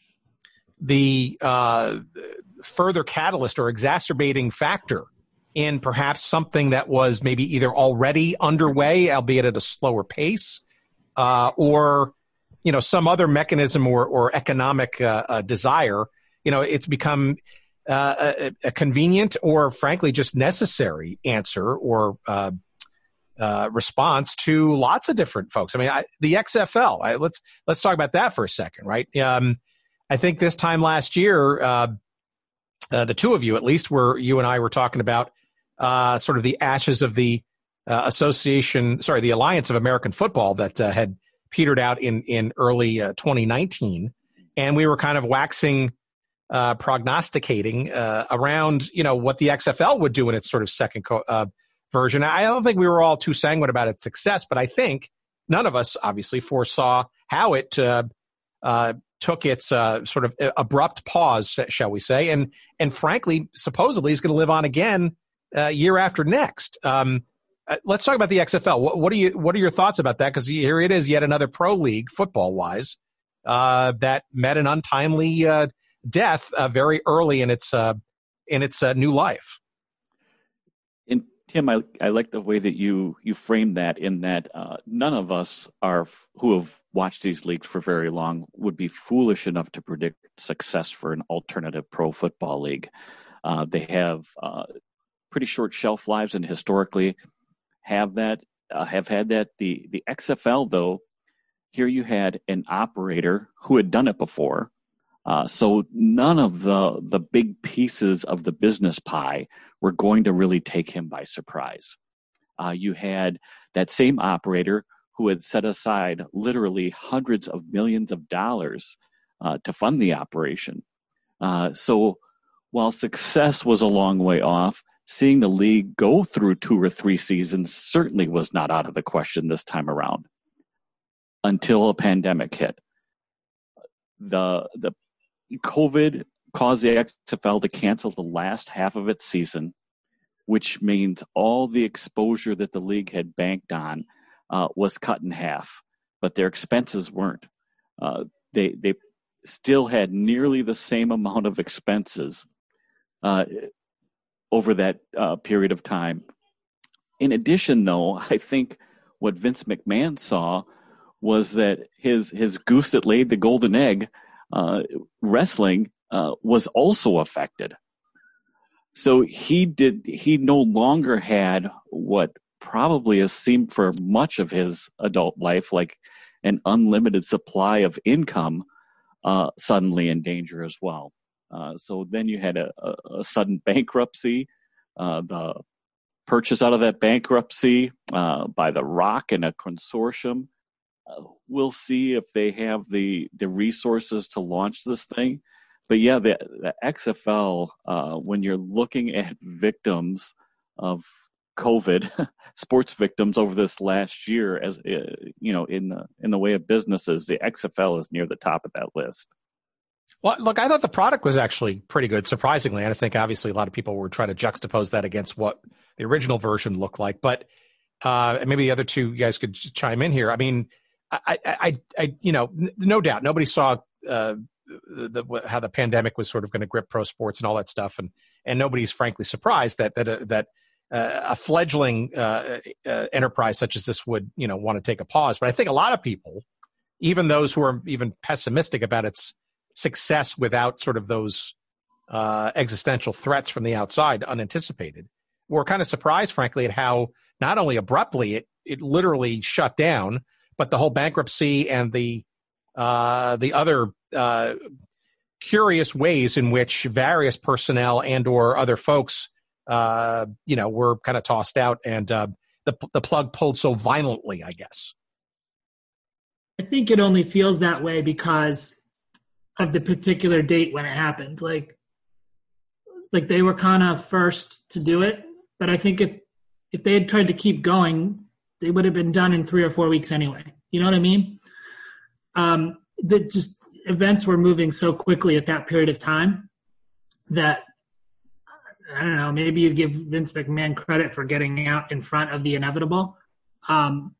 Speaker 9: the uh, further catalyst or exacerbating factor in perhaps something that was maybe either already underway, albeit at a slower pace, uh, or, you know, some other mechanism or, or economic uh, uh, desire. You know, it's become uh, a, a convenient or, frankly, just necessary answer or uh, uh, response to lots of different folks. I mean, I, the X F L. I, let's let's talk about that for a second, right? Um, I think this time last year, uh, uh, the two of you, at least, were you and I were talking about uh, sort of the ashes of the uh, association, sorry, the Alliance of American Football that uh, had petered out in in early uh, twenty nineteen, and we were kind of waxing, uh, prognosticating uh, around, you know, what the X F L would do in its sort of second co- uh, version. I don't think we were all too sanguine about its success, but I think none of us obviously foresaw how it uh, uh, took its uh, sort of abrupt pause, shall we say, and and frankly, supposedly is going to live on again uh, year after next. Um, uh, let's talk about the X F L. What, what are you what are your thoughts about that? Because here it is, yet another pro league, football wise, uh, that met an untimely uh, death uh, very early in its uh, in its uh, new life.
Speaker 12: And Tim, I, I like the way that you you framed that, in that uh, none of us are who have watched these leagues for very long would be foolish enough to predict success for an alternative pro football league. Uh, they have uh, pretty short shelf lives, and historically have that uh, have had that. The the X F L, though, here you had an operator who had done it before. Uh, so none of the the big pieces of the business pie were going to really take him by surprise. Uh, you had that same operator who had set aside literally hundreds of millions of dollars uh, to fund the operation. Uh, so while success was a long way off, seeing the league go through two or three seasons certainly was not out of the question this time around, until a pandemic hit. The the COVID caused the X F L to cancel the last half of its season, which means all the exposure that the league had banked on uh, was cut in half, but their expenses weren't. Uh, they they still had nearly the same amount of expenses uh, over that uh, period of time. In addition, though, I think what Vince McMahon saw was that his his goose that laid the golden egg, uh, wrestling, uh, was also affected. So he did. He no longer had what probably has seemed for much of his adult life like an unlimited supply of income, uh, suddenly in danger as well. Uh, so then you had a, a, a sudden bankruptcy, uh, the purchase out of that bankruptcy uh, by The Rock and a consortium. Uh, we'll see if they have the, the resources to launch this thing. But yeah, the, the X F L, uh, when you're looking at victims of COVID, sports victims over this last year, as uh, you know, in the in the way of businesses, the X F L is near the top of that list.
Speaker 9: Well, look, I thought the product was actually pretty good, surprisingly. And I think obviously a lot of people were trying to juxtapose that against what the original version looked like. But uh, maybe the other two you guys could chime in here. I mean, I, I, I you know, no doubt nobody saw uh, the, the, how the pandemic was sort of going to grip pro sports and all that stuff, and and nobody's frankly surprised that that uh, that uh, a fledgling uh, uh, enterprise such as this would you know want to take a pause. But I think a lot of people, even those who are even pessimistic about its success without sort of those uh, existential threats from the outside, unanticipated, were kind of surprised, frankly, at how not only abruptly it it literally shut down, but the whole bankruptcy and the uh, the other uh, curious ways in which various personnel and or other folks, uh, you know, were kind of tossed out and uh, the the plug pulled so violently, I guess.
Speaker 10: I think it only feels that way because of the particular date when it happened. Like, like they were kind of first to do it, but I think if if they had tried to keep going, they would have been done in three or four weeks anyway. You know what I mean? Um, that just events were moving so quickly at that period of time that, I don't know, maybe you give Vince McMahon credit for getting out in front of the inevitable. Um,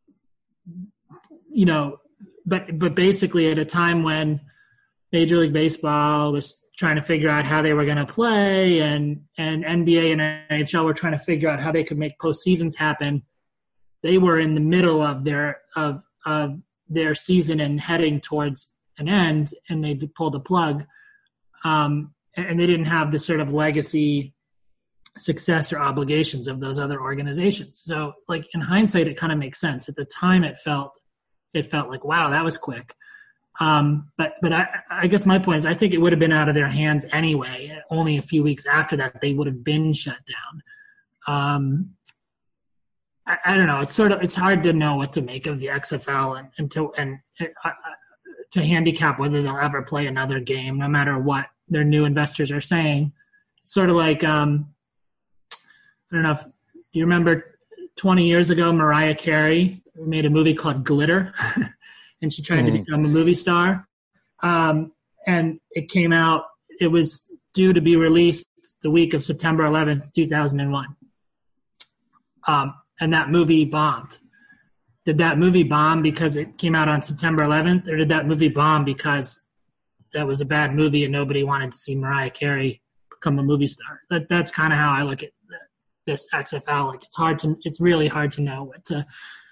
Speaker 10: you know, but but basically at a time when Major League Baseball was trying to figure out how they were going to play, and, and N B A and N H L were trying to figure out how they could make postseasons happen, they were in the middle of their of of their season and heading towards an end, and they pulled the plug. Um, and they didn't have the sort of legacy success or obligations of those other organizations. So, like, in hindsight, it kind of makes sense. At the time, it felt it felt like, wow, that was quick. Um, but but I, I guess my point is I think it would have been out of their hands anyway. Only a few weeks after that, they would have been shut down. Um, I, I don't know. It's sort of it's hard to know what to make of the X F L and, and to and uh, to handicap whether they'll ever play another game, no matter what their new investors are saying. It's sort of like um, I don't know if do you remember twenty years ago, Mariah Carey made a movie called Glitter. And she tried mm. to become a movie star. Um, and it came out, it was due to be released the week of September eleventh, two thousand one. Um, and that movie bombed. Did that movie bomb because it came out on September eleventh? Or did that movie bomb because that was a bad movie and nobody wanted to see Mariah Carey become a movie star? That, that's kind of how I look at this X F L. Like, it's hard to, it's really hard to know what to,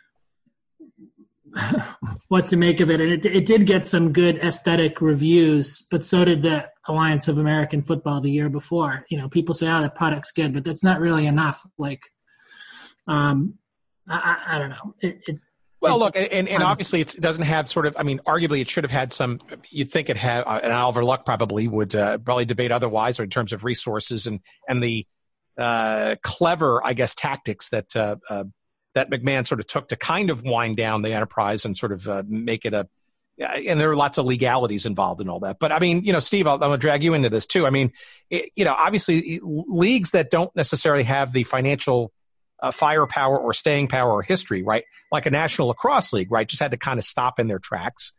Speaker 10: what to make of it. And it, it did get some good aesthetic reviews, but so did the Alliance of American Football the year before. You know, people say, oh, the product's good, but that's not really enough. Like, um, I, I don't know. It, it,
Speaker 9: well, look, and, and obviously it's, it doesn't have sort of, I mean, arguably it should have had some, you'd think it had, and Oliver Luck probably would uh, probably debate otherwise, or in terms of resources and, and the uh, clever, I guess, tactics that, uh, uh, that McMahon sort of took to kind of wind down the enterprise and sort of uh, make it a, and there are lots of legalities involved in all that. But I mean, you know, Steve, I'll, I'm going to drag you into this too. I mean, it, you know, obviously leagues that don't necessarily have the financial uh, firepower or staying power or history, right? Like a National Lacrosse League, right? Just had to kind of stop in their tracks.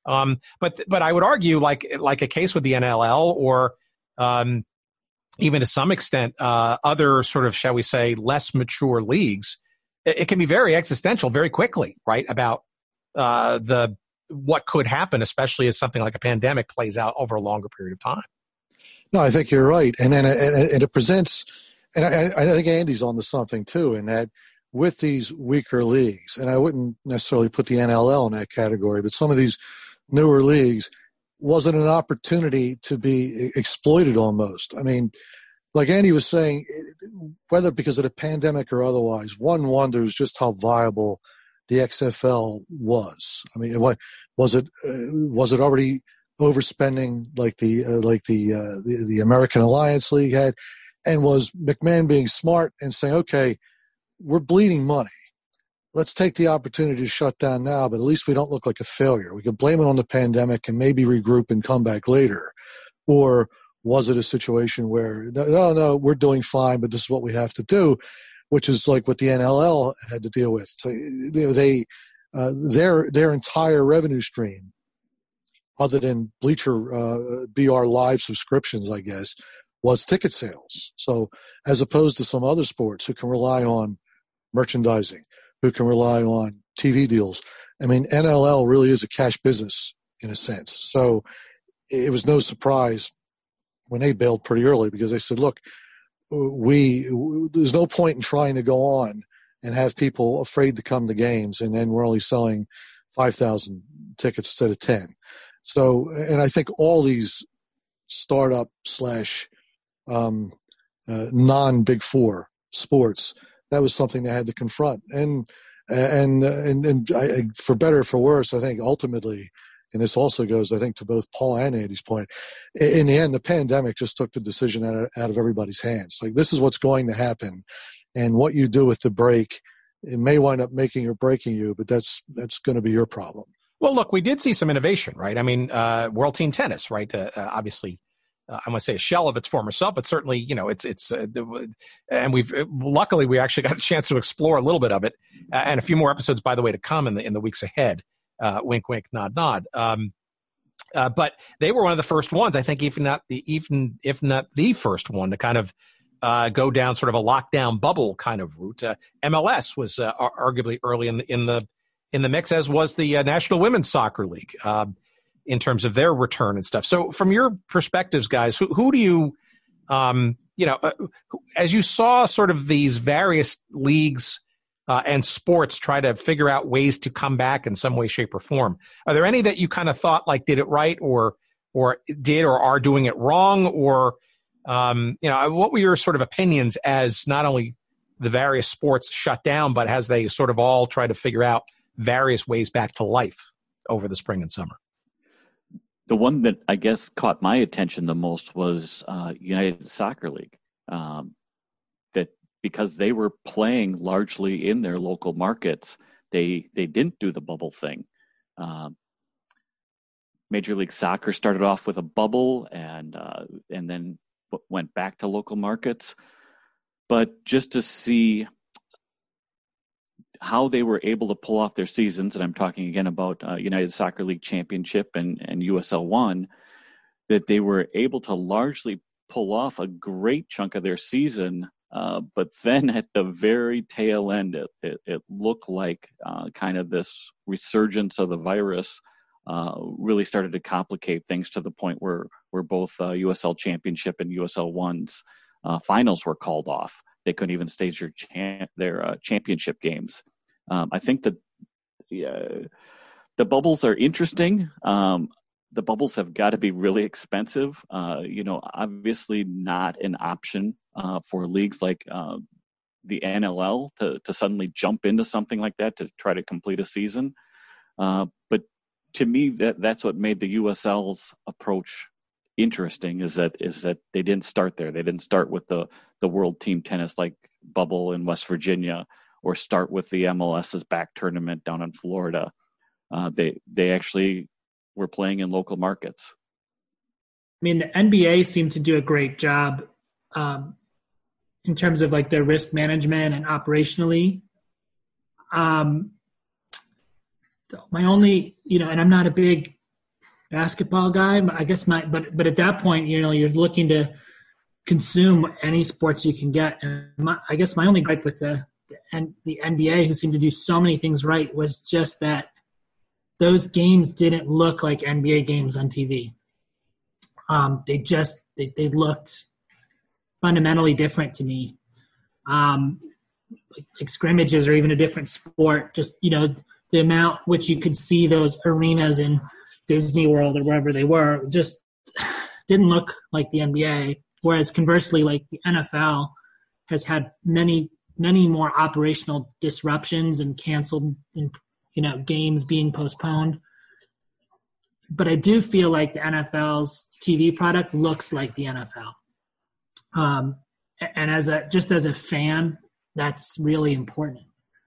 Speaker 9: Um, but but I would argue, like like a case with the N L L or um, even to some extent uh, other sort of, shall we say, less mature leagues, it, it can be very existential very quickly, right? About uh, the what could happen, especially as something like a pandemic plays out over a longer period of time.
Speaker 11: No, I think you're right, and then and, and it presents, and I, I think Andy's on to something too, in that with these weaker leagues, and I wouldn't necessarily put the N L L in that category, but some of these newer leagues, wasn't an opportunity to be exploited almost. I mean, like Andy was saying, whether because of the pandemic or otherwise, one wonders just how viable the X F L was. I mean, what was it? Uh, was it already overspending like the uh, like the, uh, the the American Alliance League had? And was McMahon being smart and saying, okay, we're bleeding money. Let's take the opportunity to shut down now, but at least we don't look like a failure. We can blame it on the pandemic and maybe regroup and come back later. Or was it a situation where, no, no, we're doing fine, but this is what we have to do, which is like what the N L L had to deal with. So, you know, they, uh, their, their entire revenue stream, other than Bleacher, uh, B R Live subscriptions, I guess, was ticket sales. So as opposed to some other sports who can rely on merchandising, who can rely on T V deals. I mean, N L L really is a cash business in a sense. So it was no surprise when they bailed pretty early, because they said, look, we, there's no point in trying to go on and have people afraid to come to games, and then we're only selling five thousand tickets instead of ten. So, and I think all these startup slash um, uh, non-Big Four sports, that was something they had to confront. And and and, and I, for better or for worse, I think ultimately, and this also goes, I think, to both Paul and Andy's point, in the end, the pandemic just took the decision out of, out of everybody's hands. Like, this is what's going to happen, and what you do with the break, it may wind up making or breaking you, but that's that's going to be your problem.
Speaker 9: Well, look, we did see some innovation, right? I mean, uh, World Team Tennis, right? Uh, uh, obviously, uh, I want to say a shell of its former self, but certainly, you know, it's it's, uh, and we've luckily we actually got a chance to explore a little bit of it, uh, and a few more episodes, by the way, to come in the in the weeks ahead. Uh, wink, wink, nod, nod. Um, uh, but they were one of the first ones, I think, even not the even if not the first one to kind of uh, go down sort of a lockdown bubble kind of route. Uh, M L S was uh, arguably early in the in the in the mix, as was the uh, National Women's Soccer League, uh, in terms of their return and stuff. So from your perspectives, guys, who, who do you, um, you know, uh, as you saw sort of these various leagues uh, and sports try to figure out ways to come back in some way, shape, or form, are there any that you kind of thought like did it right or or did or are doing it wrong? Or, um, you know, what were your sort of opinions as not only the various sports shut down, but as they sort of all try to figure out various ways back to life over the spring and summer?
Speaker 12: The one that I guess caught my attention the most was uh, United Soccer League. Um, that because they were playing largely in their local markets, they they didn't do the bubble thing. Um, Major League Soccer started off with a bubble and uh, and then went back to local markets. But just to see how they were able to pull off their seasons, and I'm talking again about uh, United Soccer League Championship and, and U S L one, that they were able to largely pull off a great chunk of their season, uh, but then at the very tail end, it, it, it looked like uh, kind of this resurgence of the virus uh, really started to complicate things to the point where, where both uh, U S L Championship and U S L one's uh, finals were called off. They couldn't even stage their cha- their uh, championship games. Um, I think that uh, the bubbles are interesting. Um, the bubbles have got to be really expensive. Uh, you know, obviously not an option uh, for leagues like uh, the N L L to, to suddenly jump into something like that to try to complete a season. Uh, but to me, that that's what made the U S L's approach interesting, is that is that they didn't start there. They didn't start with the the World Team Tennis like bubble in West Virginia, or start with the M L S's back tournament down in Florida. Uh, they they actually were playing in local markets.
Speaker 10: I mean, the N B A seemed to do a great job um, in terms of like their risk management and operationally. Um, my only, you know, and I'm not a big basketball guy. I guess my, but but at that point, you know, you're looking to consume any sports you can get. And my, I guess my only gripe with the and the N B A, who seemed to do so many things right, was just that those games didn't look like N B A games on T V. Um, they just they, they looked fundamentally different to me. Um, like, like scrimmages or even a different sport. Just, you know, the amount which you could see those arenas in Disney World or wherever they were just didn't look like the N B A. Whereas conversely, like the N F L has had many, many more operational disruptions and canceled, and, you know, games being postponed. But I do feel like the N F L's T V product looks like the N F L. Um, and as a just as a fan, that's really important.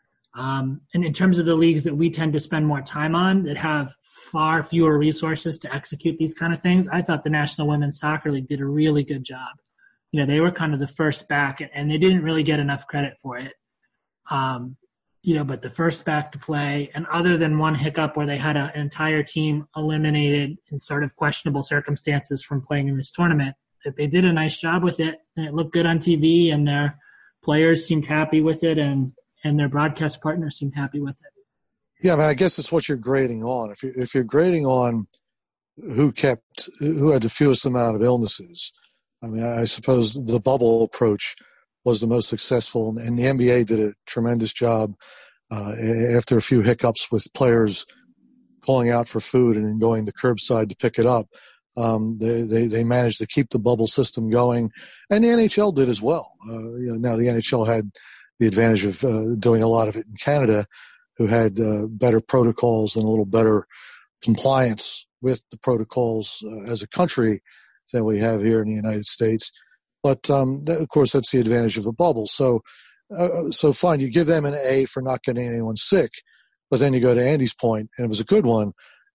Speaker 10: Um, and in terms of the leagues that we tend to spend more time on that have far fewer resources to execute these kind of things, I thought the National Women's Soccer League did a really good job. You know, they were kind of the first back, and they didn't really get enough credit for it. Um, you know, but the first back to play, and other than one hiccup where they had a, an entire team eliminated in sort of questionable circumstances from playing in this tournament, that they did a nice job with it, and it looked good on T V, and their players seemed happy with it, and and their broadcast partners seemed happy with it.
Speaker 11: Yeah, I mean, I guess it's what you're grading on. If you if you're grading on who kept who had the fewest amount of illnesses, I mean, I suppose the bubble approach was the most successful, and the N B A did a tremendous job uh, after a few hiccups with players calling out for food and then going to curbside to pick it up. Um, they, they they managed to keep the bubble system going, and the N H L did as well. Uh, you know, now the N H L had the advantage of uh, doing a lot of it in Canada, who had uh, better protocols and a little better compliance with the protocols uh, as a country than we have here in the United States. But um, that, of course, that's the advantage of the bubble. So, uh, so fine, you give them an A for not getting anyone sick, but then you go to Andy's point, and it was a good one.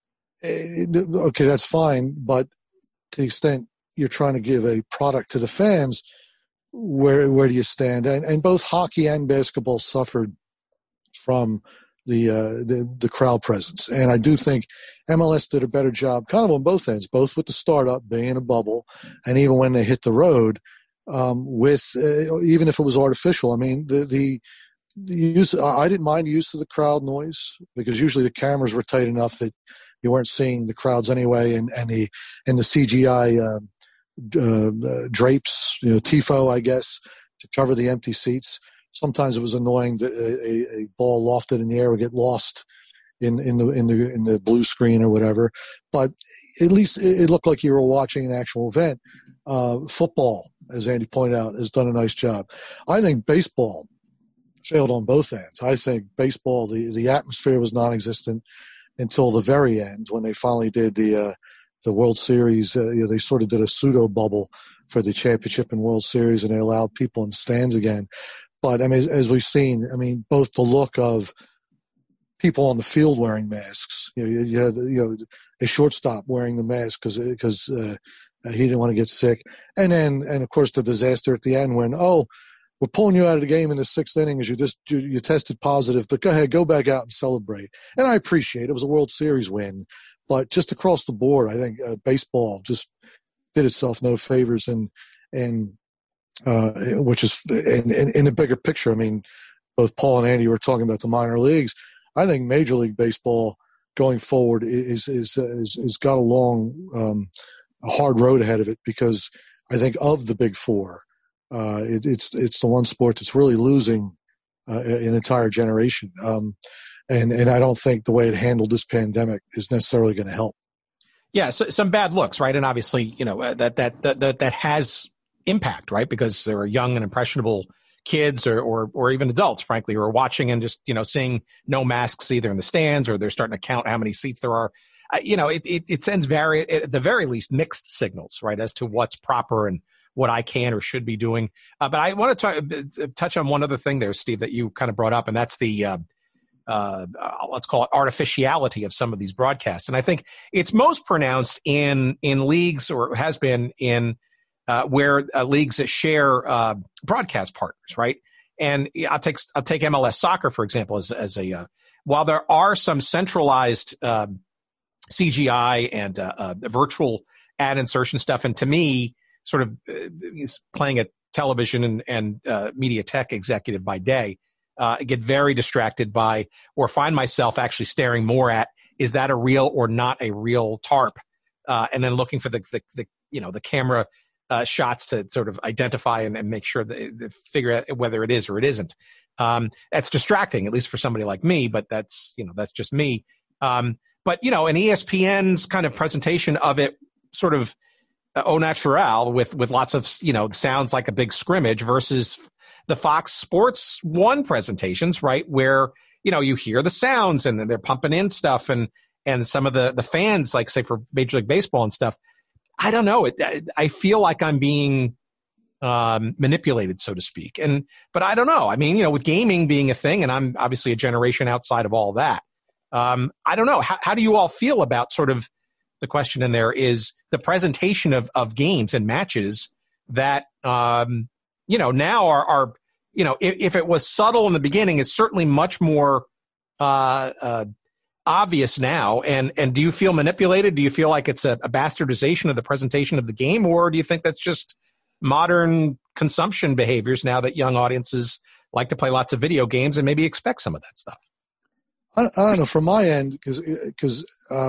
Speaker 11: It, okay, that's fine, but to the extent you're trying to give a product to the fans, where where do you stand? And, and both hockey and basketball suffered from the, uh, the the crowd presence, and I do think M L S did a better job, kind of on both ends, both with the startup being a bubble, and even when they hit the road, um, with uh, even if it was artificial. I mean, the the, the use. I didn't mind the use of the crowd noise because usually the cameras were tight enough that you weren't seeing the crowds anyway, and and the and the C G I. Uh, Uh, uh, drapes, you know, tifo, I guess, to cover the empty seats. Sometimes it was annoying that a, a, a ball lofted in the air would get lost in, in the in the in the blue screen or whatever. But at least it, it looked like you were watching an actual event. Uh, football, as Andy pointed out, has done a nice job. I think baseball failed on both ends. I think baseball, the the atmosphere was non-existent until the very end when they finally did the. Uh, The World Series, uh, you know, they sort of did a pseudo bubble for the championship and World Series, and they allowed people in the stands again. But I mean, as, as we've seen, I mean, both the look of people on the field wearing masks. You know, you, you have you know a shortstop wearing the mask because because uh, he didn't want to get sick, and then and of course the disaster at the end when oh, we're pulling you out of the game in the sixth inning as you just you, you tested positive, but go ahead, go back out and celebrate. And I appreciate it. It was a World Series win. But just across the board, I think uh, baseball just did itself no favors, and and uh, which is in, in, in the bigger picture. I mean, both Paul and Andy were talking about the minor leagues. I think Major League Baseball going forward is is is, is got a long, um, a hard road ahead of it because I think of the big four, uh, it, it's it's the one sport that's really losing uh, an entire generation. Um, And and I don't think the way it handled this pandemic is necessarily going to help.
Speaker 9: Yeah, so, some bad looks, right? And obviously, you know, that, that that that that has impact, right? Because there are young and impressionable kids or, or or even adults, frankly, who are watching and just, you know, seeing no masks either in the stands or they're starting to count how many seats there are. Uh, you know, it, it, it sends very, at the very least, mixed signals, right, as to what's proper and what I can or should be doing. Uh, but I want to talk, touch on one other thing there, Steve, that you kind of brought up, and that's the uh, Uh, uh, let's call it artificiality of some of these broadcasts. And I think it's most pronounced in, in leagues or has been in uh, where uh, leagues that share uh, broadcast partners, right? And I'll take, I'll take M L S soccer, for example, as, as a, uh, while there are some centralized uh, C G I and uh, uh, virtual ad insertion stuff. And to me, sort of uh, playing a television and, and uh, media tech executive by day, uh, I get very distracted by, or find myself actually staring more at, is that a real or not a real tarp? Uh, and then looking for the, the, the you know, the camera uh, shots to sort of identify and, and make sure that, that figure out whether it is or it isn't. Um, that's distracting, at least for somebody like me, but that's, you know, that's just me. Um, but, you know, an E S P N's kind of presentation of it sort of uh, au naturel with, with lots of, you know, sounds like a big scrimmage versus the Fox Sports One presentations, right? Where, you know, you hear the sounds and then they're pumping in stuff and, and some of the, the fans, like say for Major League Baseball and stuff, I don't know. It, I feel like I'm being um, manipulated, so to speak. And, but I don't know. I mean, you know, with gaming being a thing, and I'm obviously a generation outside of all that. Um, I don't know. How, how do you all feel about sort of the question in there is the presentation of, of games and matches that, um, you know, now are, are you know, if, if it was subtle in the beginning, it's certainly much more uh, uh, obvious now. And and do you feel manipulated? Do you feel like it's a, a bastardization of the presentation of the game, or do you think that's just modern consumption behaviors now that young audiences like to play lots of video games and maybe expect some of that stuff?
Speaker 11: I, I don't know. From my end, because because uh,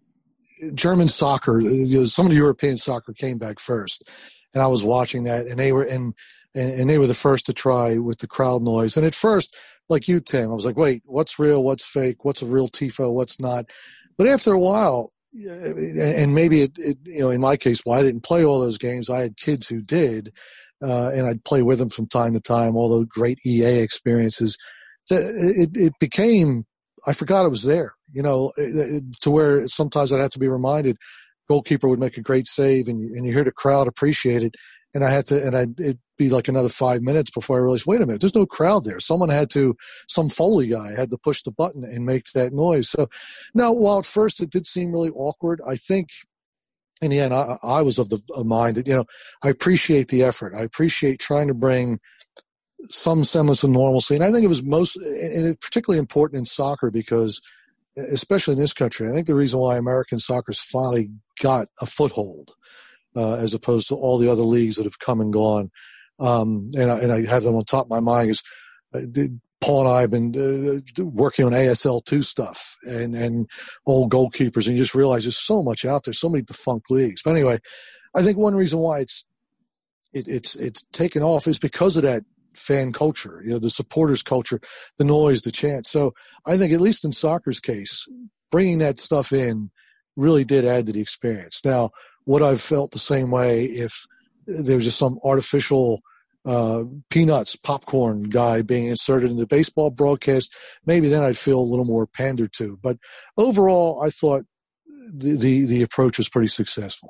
Speaker 11: German soccer, you know, some of the European soccer came back first, and I was watching that, and they were and and, and they were the first to try with the crowd noise. And at first, like you, Tim, I was like, wait, what's real? What's fake? What's a real tifo? What's not? But after a while, and maybe it, it you know, in my case, well, I didn't play all those games. I had kids who did, uh, and I'd play with them from time to time. All those great E A experiences. It, it became, I forgot it was there, you know, it, it, to where sometimes I'd have to be reminded. Goalkeeper would make a great save, and you, and you hear the crowd appreciate it. And I had to, and I'd, it'd be like another five minutes before I realized, wait a minute, there's no crowd there. Someone had to, some Foley guy had to push the button and make that noise. So now, while at first it did seem really awkward, I think in the end, I, I was of the of mind that, you know, I appreciate the effort. I appreciate trying to bring some semblance of normalcy. And I think it was most, and it's particularly important in soccer because, especially in this country, I think the reason why American soccer's finally got a foothold, Uh, as opposed to all the other leagues that have come and gone. Um, and, I, and I have them on top of my mind is uh, Paul and I have been uh, working on A S L two stuff and, and old goalkeepers, and you just realize there's so much out there, so many defunct leagues. But anyway, I think one reason why it's it, it's it's taken off is because of that fan culture, you know, the supporters culture, the noise, the chant. So I think at least in soccer's case, bringing that stuff in really did add to the experience. Now, would I have felt the same way if there was just some artificial uh, peanuts, popcorn guy being inserted in the baseball broadcast? Maybe then I'd feel a little more pandered to. But overall, I thought the, the, the approach was pretty successful.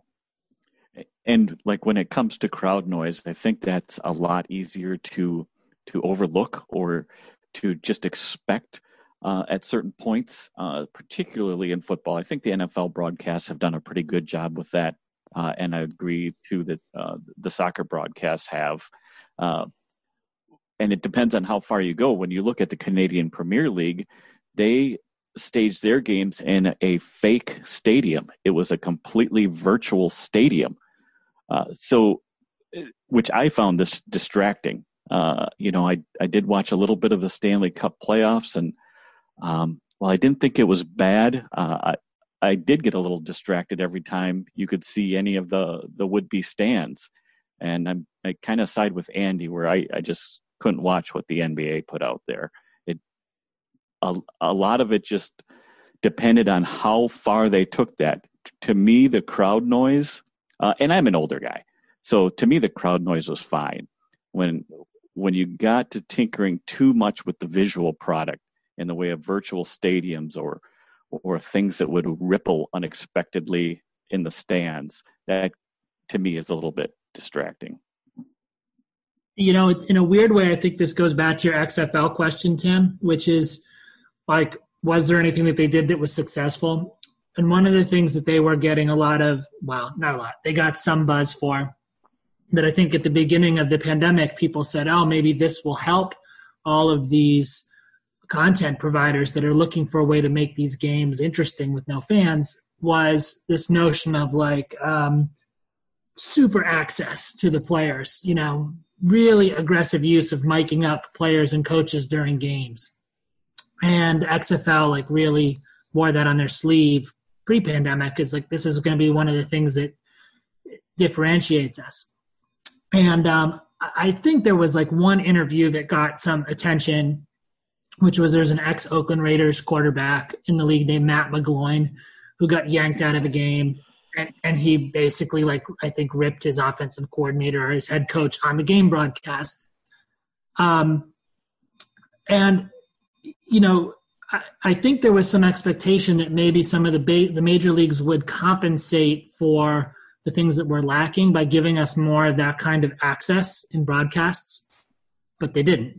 Speaker 12: And like when it comes to crowd noise, I think that's a lot easier to to overlook or to just expect uh, at certain points, uh, particularly in football. I think the N F L broadcasts have done a pretty good job with that. Uh, and I agree, too, that uh, the soccer broadcasts have. Uh, and it depends on how far you go. When you look at the Canadian Premier League, they staged their games in a fake stadium. It was a completely virtual stadium. Uh, so, which I found this distracting. Uh, you know, I, I did watch a little bit of the Stanley Cup playoffs, and um, while I didn't think it was bad, uh, I, I did get a little distracted every time you could see any of the, the would-be stands. And I'm, I kind of side with Andy where I, I just couldn't watch what the N B A put out there. It a, a lot of it just depended on how far they took that. To me, the crowd noise, uh, and I'm an older guy, so to me the crowd noise was fine. When when you got to tinkering too much with the visual product in the way of virtual stadiums or or things that would ripple unexpectedly in the stands, that to me is a little bit distracting.
Speaker 10: You know, in a weird way, I think this goes back to your X F L question, Tim, which is like, was there anything that they did that was successful? And one of the things that they were getting a lot of, well, not a lot, they got some buzz for, that I think at the beginning of the pandemic, people said, oh, maybe this will help all of these content providers that are looking for a way to make these games interesting with no fans, was this notion of like um, super access to the players, you know, really aggressive use of miking up players and coaches during games. And X F L like really wore that on their sleeve pre-pandemic. Is like, this is going to be one of the things that differentiates us. And um, I think there was like one interview that got some attention, which was there's an ex-Oakland Raiders quarterback in the league named Matt McGloin who got yanked out of the game. And, and he basically, like, I think ripped his offensive coordinator or his head coach on the game broadcast. Um, and, you know, I, I think there was some expectation that maybe some of the ba- the major leagues would compensate for the things that were lacking by giving us more of that kind of access in broadcasts, but they didn't.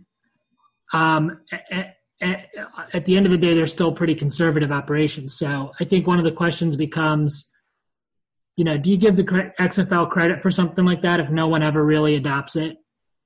Speaker 10: Um, at, at, at the end of the day, they're still pretty conservative operations. So I think one of the questions becomes, you know, do you give the X F L credit for something like that if no one ever really adopts it?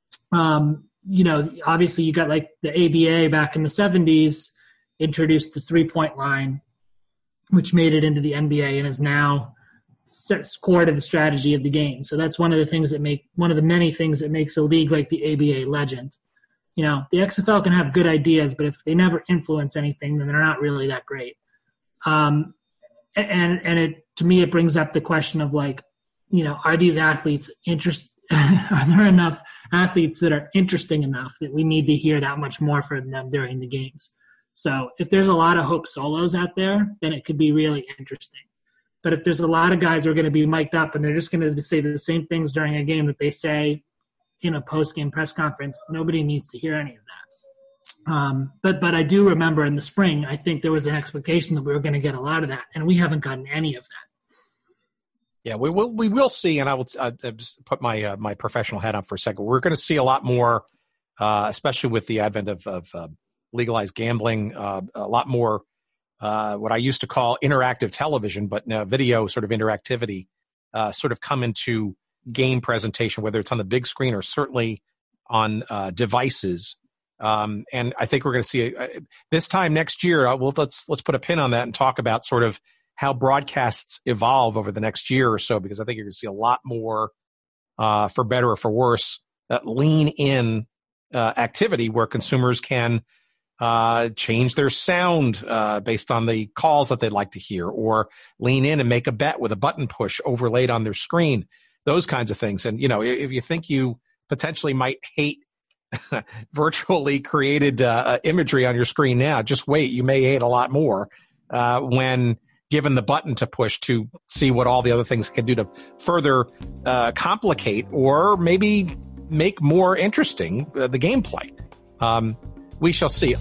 Speaker 10: Um, you know, obviously you got like the A B A back in the seventies introduced the three-point line, which made it into the N B A and is now sets core to the strategy of the game. So that's one of the things that make one of the many things that makes a league like the A B A legend. You know, the X F L can have good ideas, but if they never influence anything, then they're not really that great. Um, and and it to me, it brings up the question of like, you know, are these athletes interest? Are there enough athletes that are interesting enough that we need to hear that much more from them during the games? So if there's a lot of Hope Solos out there, then it could be really interesting. But if there's a lot of guys who are going to be mic'd up and they're just going to say the same things during a game that they say in a post-game press conference, nobody needs to hear any of that. Um, but but I do remember in the spring, I think there was an expectation that we were going to get a lot of that, and we haven't gotten any of that.
Speaker 9: Yeah, we will. We will see, and I will uh, just put my uh, my professional hat on for a second. We're going to see a lot more, uh, especially with the advent of, of uh, legalized gambling. Uh, a lot more, uh, what I used to call interactive television, but now video sort of interactivity, uh, sort of come into game presentation, whether it's on the big screen or certainly on uh, devices. Um, and I think we're going to see a, a, this time next year. Uh, well, let's let's put a pin on that and talk about sort of how broadcasts evolve over the next year or so, because I think you're going to see a lot more, uh, for better or for worse, uh, lean in uh, activity where consumers can uh, change their sound uh, based on the calls that they'd like to hear, or lean in and make a bet with a button push overlaid on their screen, those kinds of things. And, you know, if you think you potentially might hate virtually created uh, imagery on your screen now, just wait, you may hate a lot more uh, when given the button to push to see what all the other things can do to further uh, complicate or maybe make more interesting uh, the gameplay. Um, we shall see.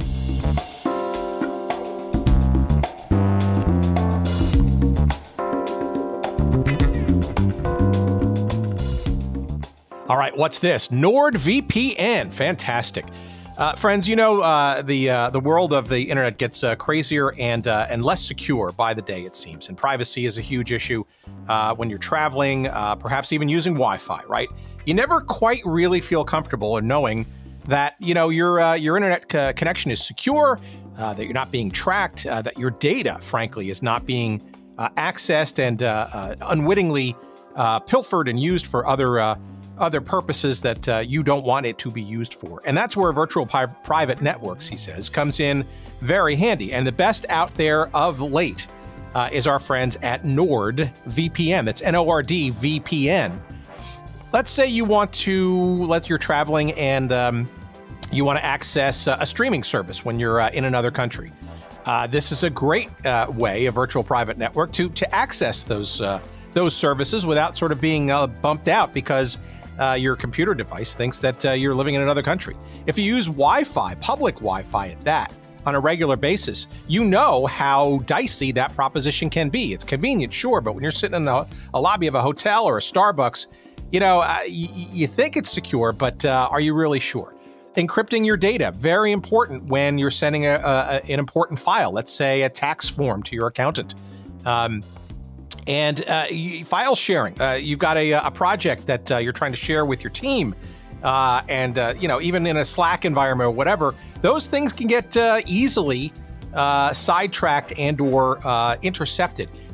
Speaker 9: All right, what's this? NordVPN. Fantastic. Uh, friends, you know, uh, the uh, the world of the internet gets uh, crazier and uh, and less secure by the day, it seems. And privacy is a huge issue uh, when you're traveling, uh, perhaps even using Wi-Fi, right? You never quite really feel comfortable in knowing that, you know, your uh, your internet co- connection is secure, uh, that you're not being tracked, uh, that your data, frankly, is not being uh, accessed and uh, uh, unwittingly uh, pilfered and used for other uh other purposes that uh, you don't want it to be used for. And that's where virtual pi- private networks, he says, comes in very handy. And the best out there of late uh, is our friends at NordVPN. That's N O R D V P N. Let's say you want to, let's you're traveling and um, you want to access uh, a streaming service when you're uh, in another country. Uh, this is a great uh, way, a virtual private network, to to access those uh, those services without sort of being uh, bumped out because Uh, your computer device thinks that uh, you're living in another country. If you use Wi-Fi, public Wi-Fi at that, on a regular basis, you know how dicey that proposition can be. It's convenient, sure, but when you're sitting in a, a lobby of a hotel or a Starbucks, you know, uh, y- you think it's secure, but uh, are you really sure? Encrypting your data, very important when you're sending a, a, an important file, let's say a tax form to your accountant. Um, And uh, file sharing. Uh, you've got a, a project that uh, you're trying to share with your team. Uh, and, uh, you know, even in a Slack environment or whatever, those things can get uh, easily uh, sidetracked and or uh, intercepted.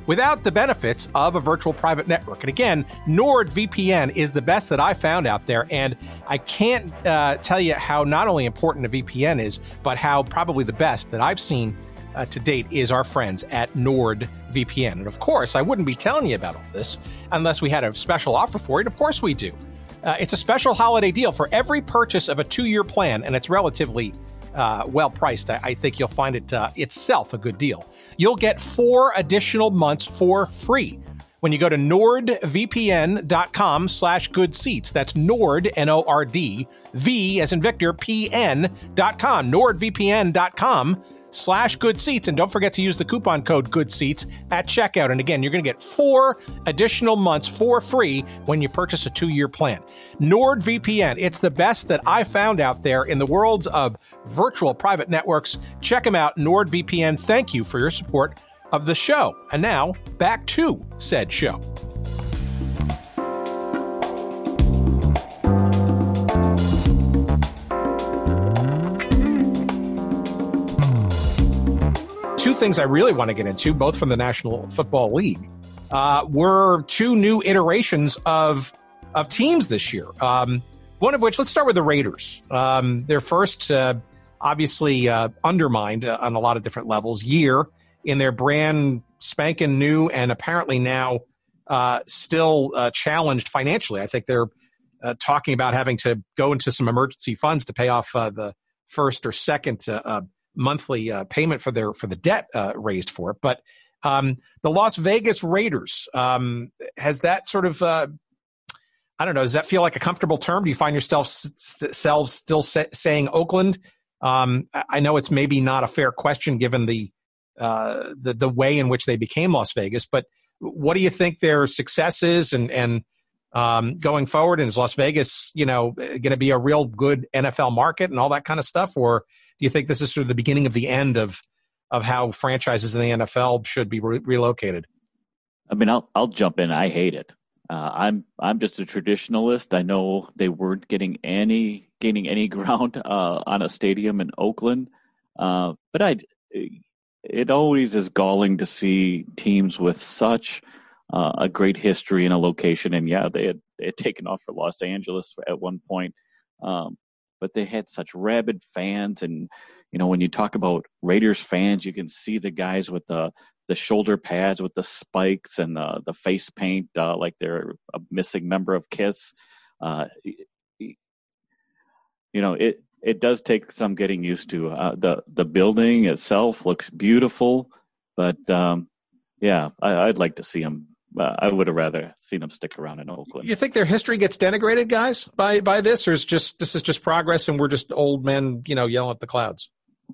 Speaker 9: without the benefits of a virtual private network. And again, NordVPN is the best that I found out there. And I can't uh, tell you how not only important a V P N is, but how probably the best that I've seen uh, to date is our friends at NordVPN. And of course, I wouldn't be telling you about all this unless we had a special offer for it. Of course we do. Uh, it's a special holiday deal for every purchase of a two-year plan, and it's relatively uh, well priced. I, I think you'll find it uh, itself a good deal. You'll get four additional months for free when you go to nordvpn.com slash good seats. That's Nord, N O R D, V as in Victor, P N dot com, nordvpn.com slash good seats. And don't forget to use the coupon code good seats at checkout. And again, you're going to get four additional months for free when you purchase a two-year plan. NordVPN, it's the best that I found out there in the world of virtual private networks. Check them out, NordVPN. Thank you for your support of the show. And now, back to said show. Two things I really want to get into, both from the National Football League, uh, were two new iterations of of teams this year. Um, one of which, let's start with the Raiders. Um, their first, uh, obviously uh, undermined uh, on a lot of different levels, year in their brand spanking new and apparently now uh, still uh, challenged financially. I think they're uh, talking about having to go into some emergency funds to pay off uh, the first or second uh, uh, monthly uh, payment for their for the debt uh, raised for it. But um, the Las Vegas Raiders, um, has that sort of, uh, I don't know, does that feel like a comfortable term? Do you find yourself selves still say, saying Oakland? Um, I know it's maybe not a fair question given the, uh, the the way in which they became Las Vegas, but what do you think their success is and, and um, going forward? And is Las Vegas, you know, going to be a real good N F L market and all that kind of stuff? Or do you think this is sort of the beginning of the end of of how franchises in the N F L should be re- relocated?
Speaker 12: I mean, I'll I'll jump in. I hate it. Uh, I'm I'm just a traditionalist. I know they weren't getting any gaining any ground uh, on a stadium in Oakland, uh, but I it always is galling to see teams with such uh, a great history in a location. And yeah, they had they had taken off for Los Angeles at one point. Um, But they had such rabid fans, and you know when you talk about Raiders fans, you can see the guys with the the shoulder pads, with the spikes and the the face paint, uh, like they're a missing member of Kiss. Uh, you know, it it does take some getting used to. Uh, the the building itself looks beautiful, but um, yeah, I, I'd like to see them. Uh, I would have rather seen them stick around in Oakland.
Speaker 9: You think their history gets denigrated, guys, by by this, or is just this is just progress and we're just old men, you know, yelling at the clouds?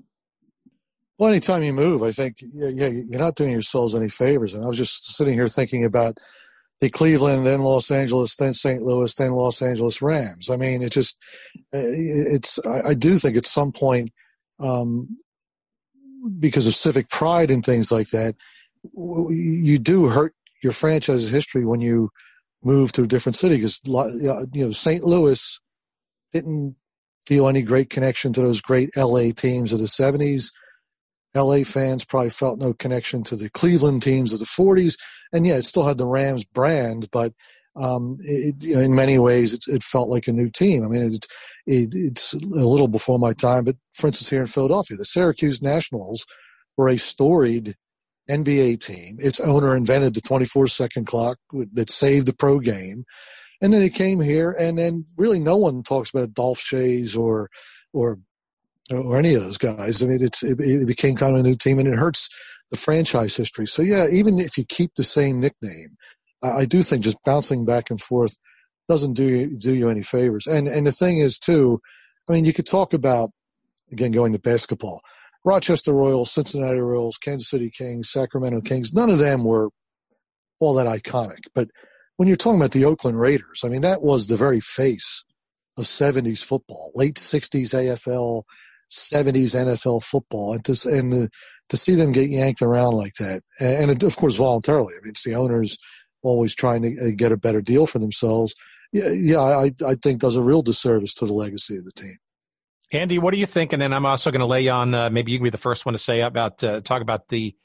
Speaker 11: Well, anytime you move, I think yeah, yeah, you're not doing yourselves any favors. And I was just sitting here thinking about the Cleveland, then Los Angeles, then Saint Louis, then Los Angeles Rams. I mean, it just it's. I, I do think at some point, um, because of civic pride and things like that, you do hurt your franchise's history when you move to a different city, because you know Saint Louis didn't feel any great connection to those great L A teams of the seventies. L A fans probably felt no connection to the Cleveland teams of the forties, and yeah, it still had the Rams brand, but um, it, in many ways it, it felt like a new team. I mean, it, it, it's a little before my time, but for instance, here in Philadelphia, the Syracuse Nationals were a storied N B A team. Its owner invented the twenty-four second clock that saved the pro game. And then he came here, and then really no one talks about Dolph Shays or or or any of those guys. I mean, it's it, it became kind of a new team, and it hurts the franchise history. So, yeah, even if you keep the same nickname, I, I do think just bouncing back and forth doesn't do you, do you any favors. And and the thing is, too, I mean, you could talk about, again, going to basketball, Rochester Royals, Cincinnati Royals, Kansas City Kings, Sacramento Kings, none of them were all that iconic. But when you're talking about the Oakland Raiders, I mean, that was the very face of seventies football, late sixties A F L, seventies N F L football. And to, and to, to see them get yanked around like that, and, and of course voluntarily, I mean, it's the owners always trying to get a better deal for themselves. Yeah, yeah I, I think does a real disservice to the legacy of the team.
Speaker 9: Andy, what do you think? And then I'm also going to lay on, uh, maybe you can be the first one to say about, uh, talk about the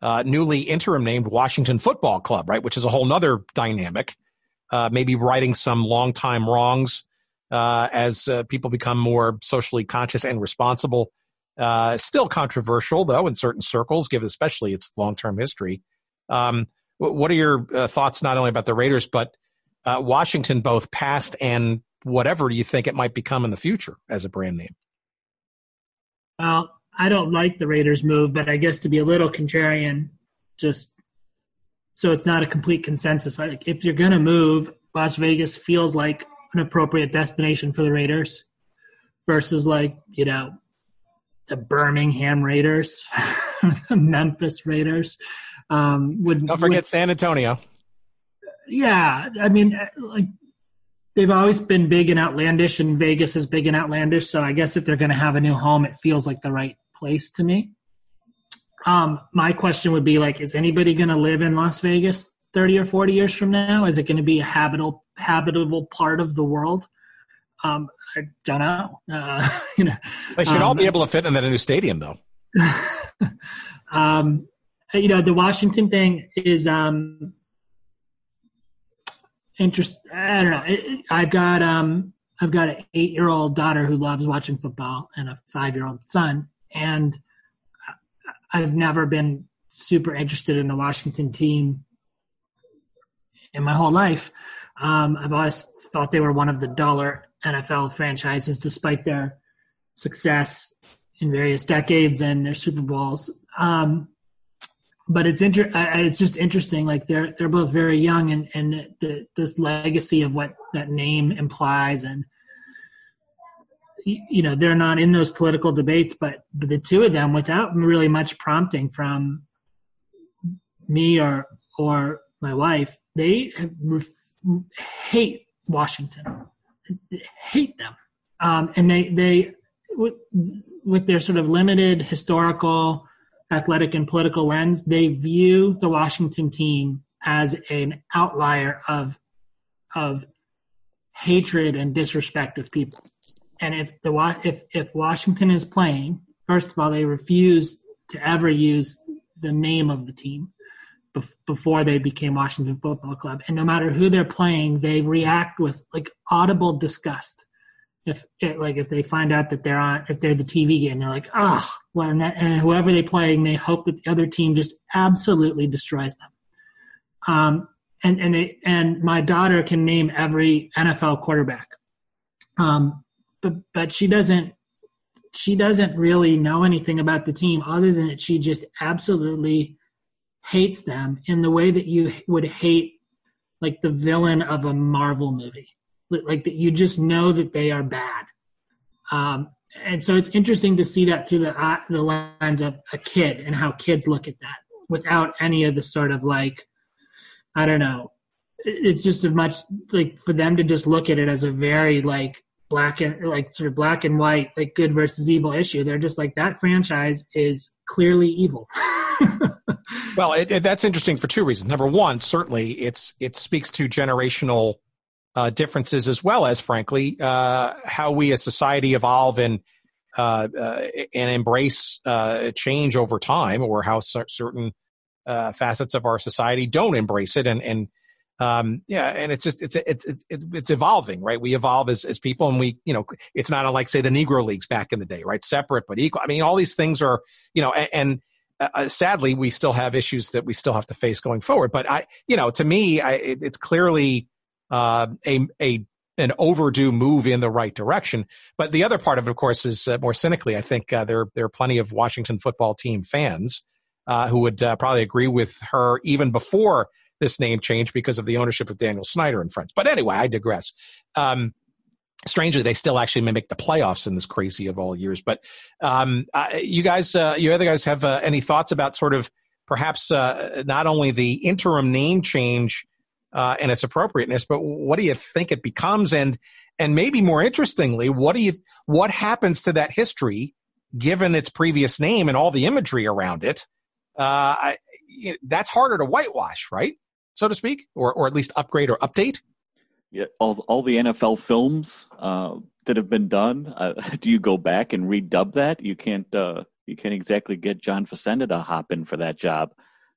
Speaker 9: uh, newly interim named Washington Football Club, right, which is a whole nother dynamic, uh, maybe righting some longtime wrongs uh, as uh, people become more socially conscious and responsible. Uh, still controversial, though, in certain circles, given especially its long-term history. Um, what are your uh, thoughts not only about the Raiders, but uh, Washington, both past and whatever you think it might become in the future as a brand name?
Speaker 10: Well, I don't like the Raiders move, but I guess to be a little contrarian, just so it's not a complete consensus. Like, if you're going to move, Las Vegas feels like an appropriate destination for the Raiders versus, like, you know, the Birmingham Raiders, the Memphis Raiders. Um, would,
Speaker 9: Don't forget
Speaker 10: would,
Speaker 9: San Antonio.
Speaker 10: Yeah, I mean, like, they've always been big and outlandish, and Vegas is big and outlandish. So I guess if they're going to have a new home, it feels like the right place to me. Um, my question would be, like, is anybody going to live in Las Vegas thirty or forty years from now? Is it going to be a habitable, habitable part of the world? Um, I don't know. Uh, you know,
Speaker 9: they should um, all be able to fit in that new stadium, though.
Speaker 10: um, you know, the Washington thing is um, interest. I don't know. It, I've got um, I've got an eight-year-old daughter who loves watching football and a five-year-old son, and I've never been super interested in the Washington team in my whole life. Um, I've always thought they were one of the duller N F L franchises, despite their success in various decades and their Super Bowls. Um, but it's inter- it's just interesting. Like, they're they're both very young, and and the, the, this legacy of what that name implies, and you know, they're not in those political debates, but, but the two of them, without really much prompting from me or or my wife, they ref- hate Washington. They hate them, um, and they they with, with their sort of limited historical, athletic, and political lens, they view the Washington team as an outlier of of hatred and disrespect of people. And if the if if Washington is playing, first of all, they refuse to ever use the name of the team bef- before they became Washington Football Club. And no matter who they're playing, they react with, like, audible disgust. If it, like if they find out that they're on, if they're the T V game, they're like, oh, well, and, that, and whoever they're playing, they hope that the other team just absolutely destroys them. Um, and and they and my daughter can name every N F L quarterback. Um. But but she doesn't she doesn't really know anything about the team other than that she just absolutely hates them in the way that you would hate, like, the villain of a Marvel movie, like that you just know that they are bad. Um, and so it's interesting to see that through the uh, the lens of a kid and how kids look at that without any of the sort of, like, I don't know. It's just as much like for them to just look at it as a very, like, black and like sort of black and white, like, good versus evil issue. They're just like, that franchise is clearly evil.
Speaker 9: Well, it, it, that's interesting for two reasons. Number one, certainly it's it speaks to generational uh, differences, as well as, frankly, uh, how we as society evolve and uh, uh, and embrace uh, change over time, or how c- certain uh, facets of our society don't embrace it. And and Um, yeah, and it's just, it's, it's, it's, it's evolving, right? We evolve as, as people, and we, you know, it's not unlike, say, the Negro Leagues back in the day, right? Separate, but equal. I mean, all these things are, you know, and, and uh, sadly, we still have issues that we still have to face going forward. But I, you know, to me, I, it, it's clearly uh, a, a, an overdue move in the right direction. But the other part of it, of course, is uh, more cynically, I think uh, there, there are plenty of Washington football team fans uh, who would uh, probably agree with her even before this name change, because of the ownership of Daniel Snyder and friends. But anyway, I digress. Um, strangely, they still actually may make the playoffs in this crazy of all years. But um, uh, you guys, uh, you other guys have uh, any thoughts about sort of perhaps uh, not only the interim name change uh, and its appropriateness, but what do you think it becomes? And and maybe more interestingly, what do you what happens to that history given its previous name and all the imagery around it? Uh, I, you know, that's harder to whitewash, right? So to speak, or or at least upgrade or update?
Speaker 12: Yeah, all all the N F L films uh, that have been done. Uh, do you go back and redub that? You can't. Uh, you can't exactly get John Facenda to hop in for that job.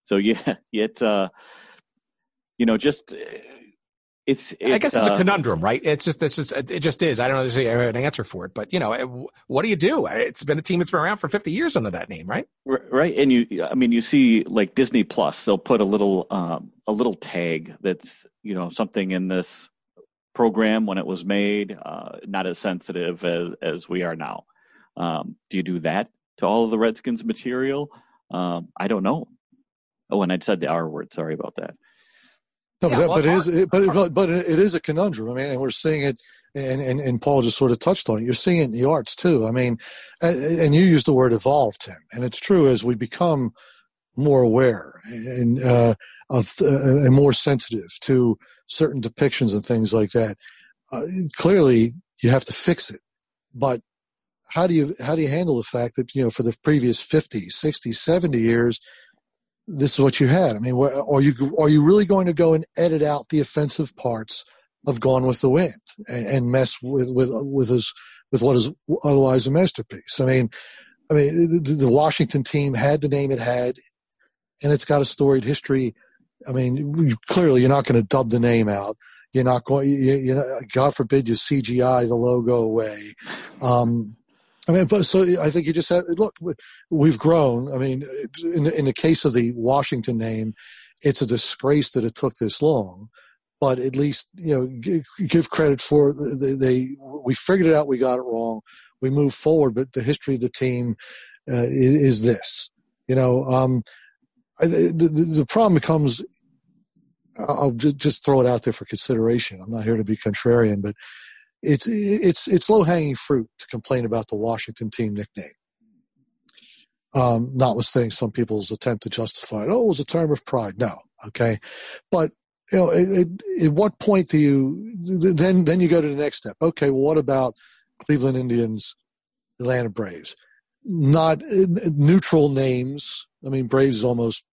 Speaker 12: So yeah, it uh, you know just. It's, it's,
Speaker 9: I guess it's
Speaker 12: uh,
Speaker 9: a conundrum, right? It's just, it's just, it just is. I don't know if there's an answer for it, but you know, what do you do? It's been a team that's been around for fifty years under that name, right?
Speaker 12: Right. And you, I mean, you see like Disney Plus, they'll put a little, um, a little tag that's, you know, something in this program when it was made, uh, not as sensitive as, as we are now. Um, do you do that to all of the Redskins material? Um, I don't know. Oh, and I said the R word. Sorry about that.
Speaker 11: No,
Speaker 9: Yeah,
Speaker 11: but,
Speaker 9: well,
Speaker 11: that, but, it is, it, but, but but it is a conundrum. I mean, and we're seeing it, and, and, and Paul just sort of touched on it. You're seeing it in the arts too. I mean, and, and you used the word evolve, Tim, and it's true as we become more aware and uh, of uh, and more sensitive to certain depictions and things like that. Uh, clearly, you have to fix it, but how do you how do you handle the fact that, you know, for the previous fifty, sixty, seventy years, this is what you had? I mean, are you are you really going to go and edit out the offensive parts of Gone with the Wind and, and mess with with with his, with what is otherwise a masterpiece? I mean, I mean, the, the Washington team had the name it had, and it's got a storied history. I mean, you, clearly, you're not going to dub the name out. You're not going. You, you know, God forbid you C G I the logo away. Um, I mean, but so I think you just have, look, we've grown. I mean, in the, in the case of the Washington name, it's a disgrace that it took this long, but at least, you know, give, give credit for they, they, we figured it out. We got it wrong. We moved forward, but the history of the team uh, is, is this, you know, um, I, the, the problem becomes, I'll just throw it out there for consideration. I'm not here to be contrarian, but It's it's it's low-hanging fruit to complain about the Washington team nickname. Um, notwithstanding some people's attempt to justify it. Oh, it was a term of pride. No, okay, but you know, it, it, at what point do you then then you go to the next step? Okay, well, what about Cleveland Indians, Atlanta Braves? Not uh, neutral names. I mean, Braves is almost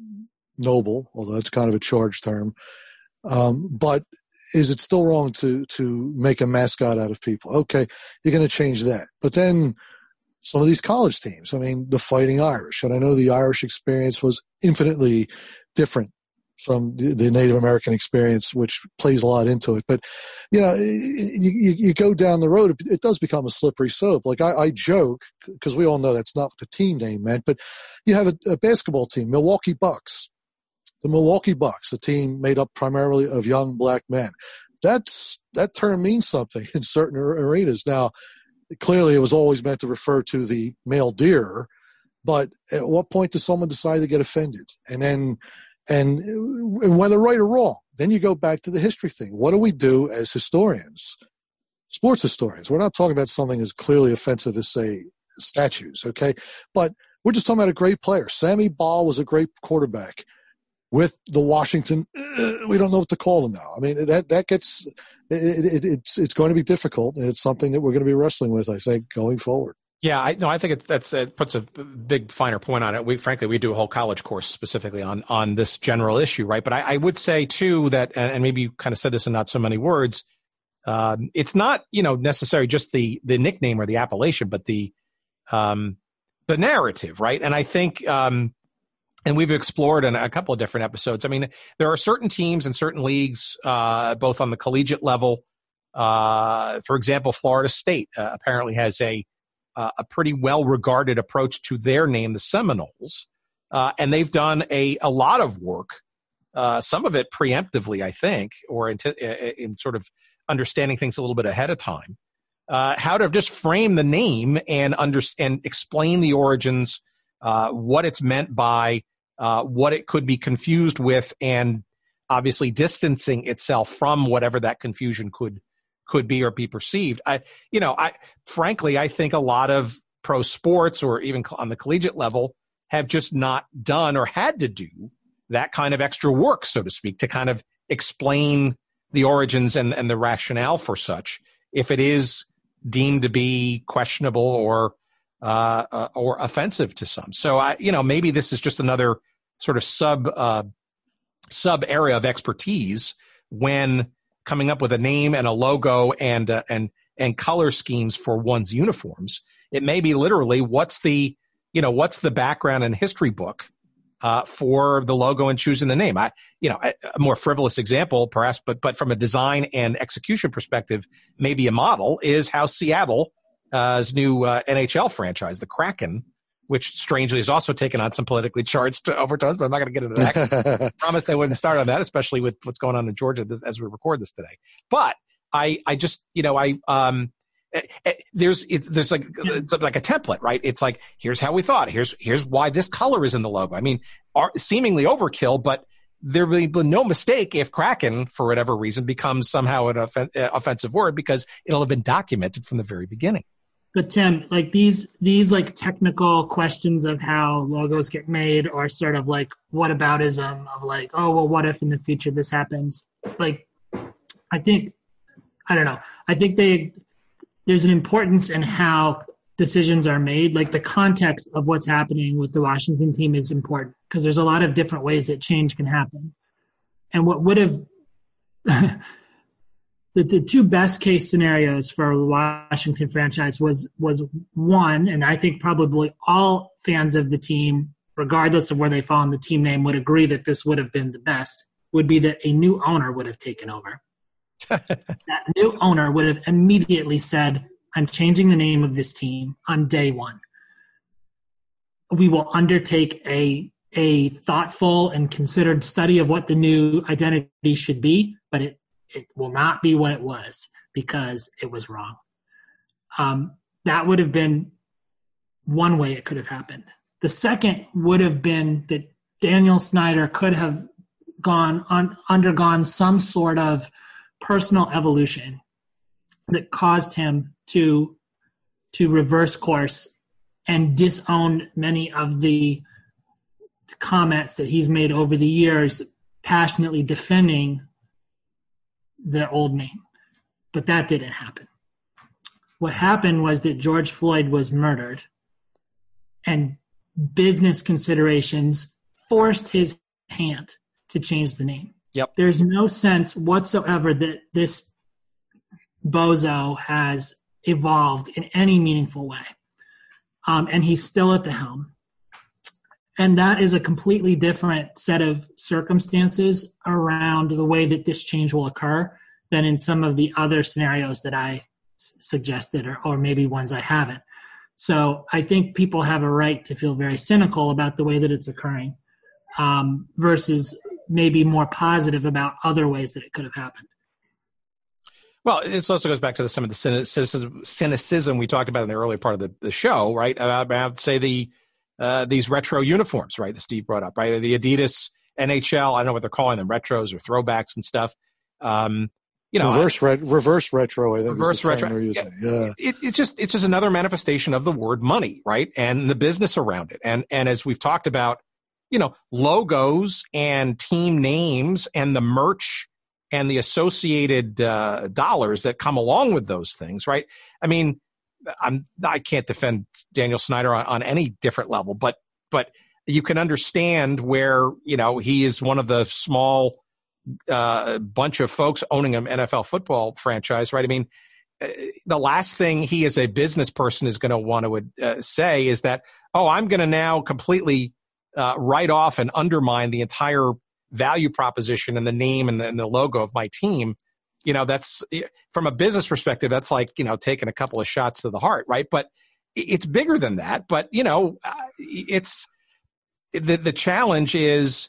Speaker 11: noble, although that's kind of a charged term. Um, but is it still wrong to to make a mascot out of people? Okay, you're going to change that. But then some of these college teams, I mean, the Fighting Irish, and I know the Irish experience was infinitely different from the, the Native American experience, which plays a lot into it. But, you know, you, you, you go down the road, it does become a slippery slope. Like I, I joke, because we all know that's not what the team name meant, but you have a, a basketball team, Milwaukee Bucks. The Milwaukee Bucks, a team made up primarily of young black men. That's that term means something in certain arenas. Now, clearly, it was always meant to refer to the male deer, but at what point does someone decide to get offended? And then, and, and whether right or wrong, then you go back to the history thing. What do we do as historians, sports historians? We're not talking about something as clearly offensive as, say, statues, okay? But we're just talking about a great player. Sammy Baugh was a great quarterback. With the Washington, uh, we don't know what to call them now. I mean, that that gets it, it, it's it's going to be difficult, and it's something that we're going to be wrestling with, I think, going forward.
Speaker 9: Yeah, I no, I think it's that's it puts a big finer point on it. We frankly we do a whole college course specifically on on this general issue, right? But I, I would say too that, and maybe you kind of said this in not so many words, um, it's not you know necessarily just the the nickname or the appellation, but the um, the narrative, right? And I think. Um, And we've explored in a couple of different episodes. I mean, there are certain teams and certain leagues, uh, both on the collegiate level. Uh, for example, Florida State uh, apparently has a uh, a pretty well-regarded approach to their name, the Seminoles, uh, and they've done a a lot of work. Uh, some of it preemptively, I think, or in, t- in sort of understanding things a little bit ahead of time. Uh, how to just frame the name and understand, explain the origins, uh, what it's meant by. Uh, what it could be confused with, and obviously distancing itself from whatever that confusion could could be or be perceived. I, you know, I frankly, I think a lot of pro sports or even on the collegiate level have just not done or had to do that kind of extra work, so to speak, to kind of explain the origins and, and the rationale for such, if it is deemed to be questionable or uh, uh, or offensive to some. So I, you know, maybe this is just another sort of sub uh, sub area of expertise when coming up with a name and a logo and uh, and and color schemes for one's uniforms. It may be literally what's the you know what's the background and history book uh, for the logo and choosing the name. I, you know, a, a more frivolous example, perhaps, but but from a design and execution perspective, maybe a model is how Seattle's uh, new uh, N H L franchise, the Kraken, which strangely has also taken on some politically charged overtones, but I'm not going to get into that. I promised I wouldn't start on that, especially with what's going on in Georgia this, as we record this today. But I, I just, you know, I, um, there's, it's, there's like, it's like a template, right? It's like, here's how we thought. Here's, here's why this color is in the logo. I mean, are, seemingly overkill, but there will be no mistake if Kraken, for whatever reason, becomes somehow an offen- offensive word because it'll have been documented from the very beginning.
Speaker 10: But Tim, like these, these like technical questions of how logos get made are sort of like whataboutism of like, oh, well, what if in the future this happens? Like, I think, I don't know. I think they, there's an importance in how decisions are made. Like the context of what's happening with the Washington team is important because there's a lot of different ways that change can happen. And what would have the, the two best case scenarios for the Washington franchise was, was one, and I think probably all fans of the team, regardless of where they fall in the team name, would agree that this would have been the best, would be that a new owner would have taken over. That new owner would have immediately said, I'm changing the name of this team on day one. We will undertake a, a thoughtful and considered study of what the new identity should be, but it, it will not be what it was because it was wrong. Um, that would have been one way it could have happened. The second would have been that Daniel Snyder could have gone on, undergone some sort of personal evolution that caused him to to reverse course and disown many of the comments that he's made over the years, passionately defending the old name. But that didn't happen. What happened was that George Floyd was murdered, and business considerations forced his hand to change the name.
Speaker 9: Yep.
Speaker 10: There's no sense whatsoever that this bozo has evolved in any meaningful way. Um, and he's still at the helm. And that is a completely different set of circumstances around the way that this change will occur than in some of the other scenarios that I s- suggested or, or maybe ones I haven't. So I think people have a right to feel very cynical about the way that it's occurring um, versus maybe more positive about other ways that it could have happened.
Speaker 9: Well, this also goes back to the, some of the cynicism, cynicism we talked about in the earlier part of the, the show, right? About, about say the uh, these retro uniforms, right? That Steve brought up, right? The Adidas N H L, I don't know what they're calling them, retros or throwbacks and stuff. Um, you know,
Speaker 11: reverse re- reverse retro. I think
Speaker 9: reverse retro.
Speaker 11: They're using. Yeah,
Speaker 9: it, it's just it's just another manifestation of the word money, right? And the business around it. And and as we've talked about, you know, logos and team names and the merch and the associated uh, dollars that come along with those things, right? I mean, I'm I can't defend Daniel Snyder on, on any different level, but but you can understand where, you know, he is one of the small uh, bunch of folks owning an N F L football franchise, right? I mean, uh, the last thing he as a business person is going to want to uh, say is that, oh, I'm going to now completely uh, write off and undermine the entire value proposition and the name and the, and the logo of my team. You know, that's from a business perspective, that's like, you know, taking a couple of shots to the heart, right? But it's bigger than that. But, you know, it's the, the challenge is,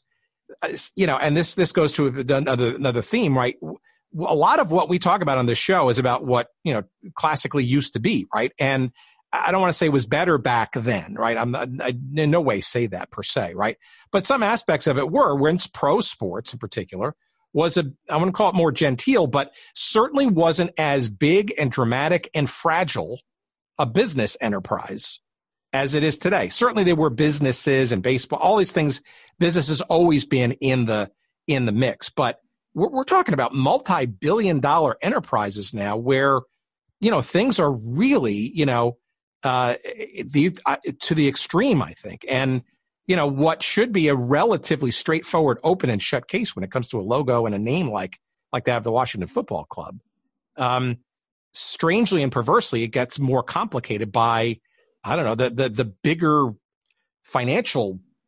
Speaker 9: you know, and this, this goes to another, another theme, right? A lot of what we talk about on this show is about what, you know, classically used to be, right? And I don't want to say it was better back then, right? I'm not, I in no way say that per se, right? But some aspects of it were, when it's pro sports in particular, was a, I want to call it more genteel, but certainly wasn't as big and dramatic and fragile a business enterprise as it is today. Certainly there were businesses and baseball, all these things, businesses always been in the, in the mix, but we're, we're talking about multi-billion dollar enterprises now where, you know, things are really, you know, uh, the, uh, to the extreme, I think. And, you know, what should be a relatively straightforward open and shut case when it comes to a logo and a name like, like that of the Washington Football Club. Um, strangely and perversely, it gets more complicated by, I don't know, the, the, the bigger financial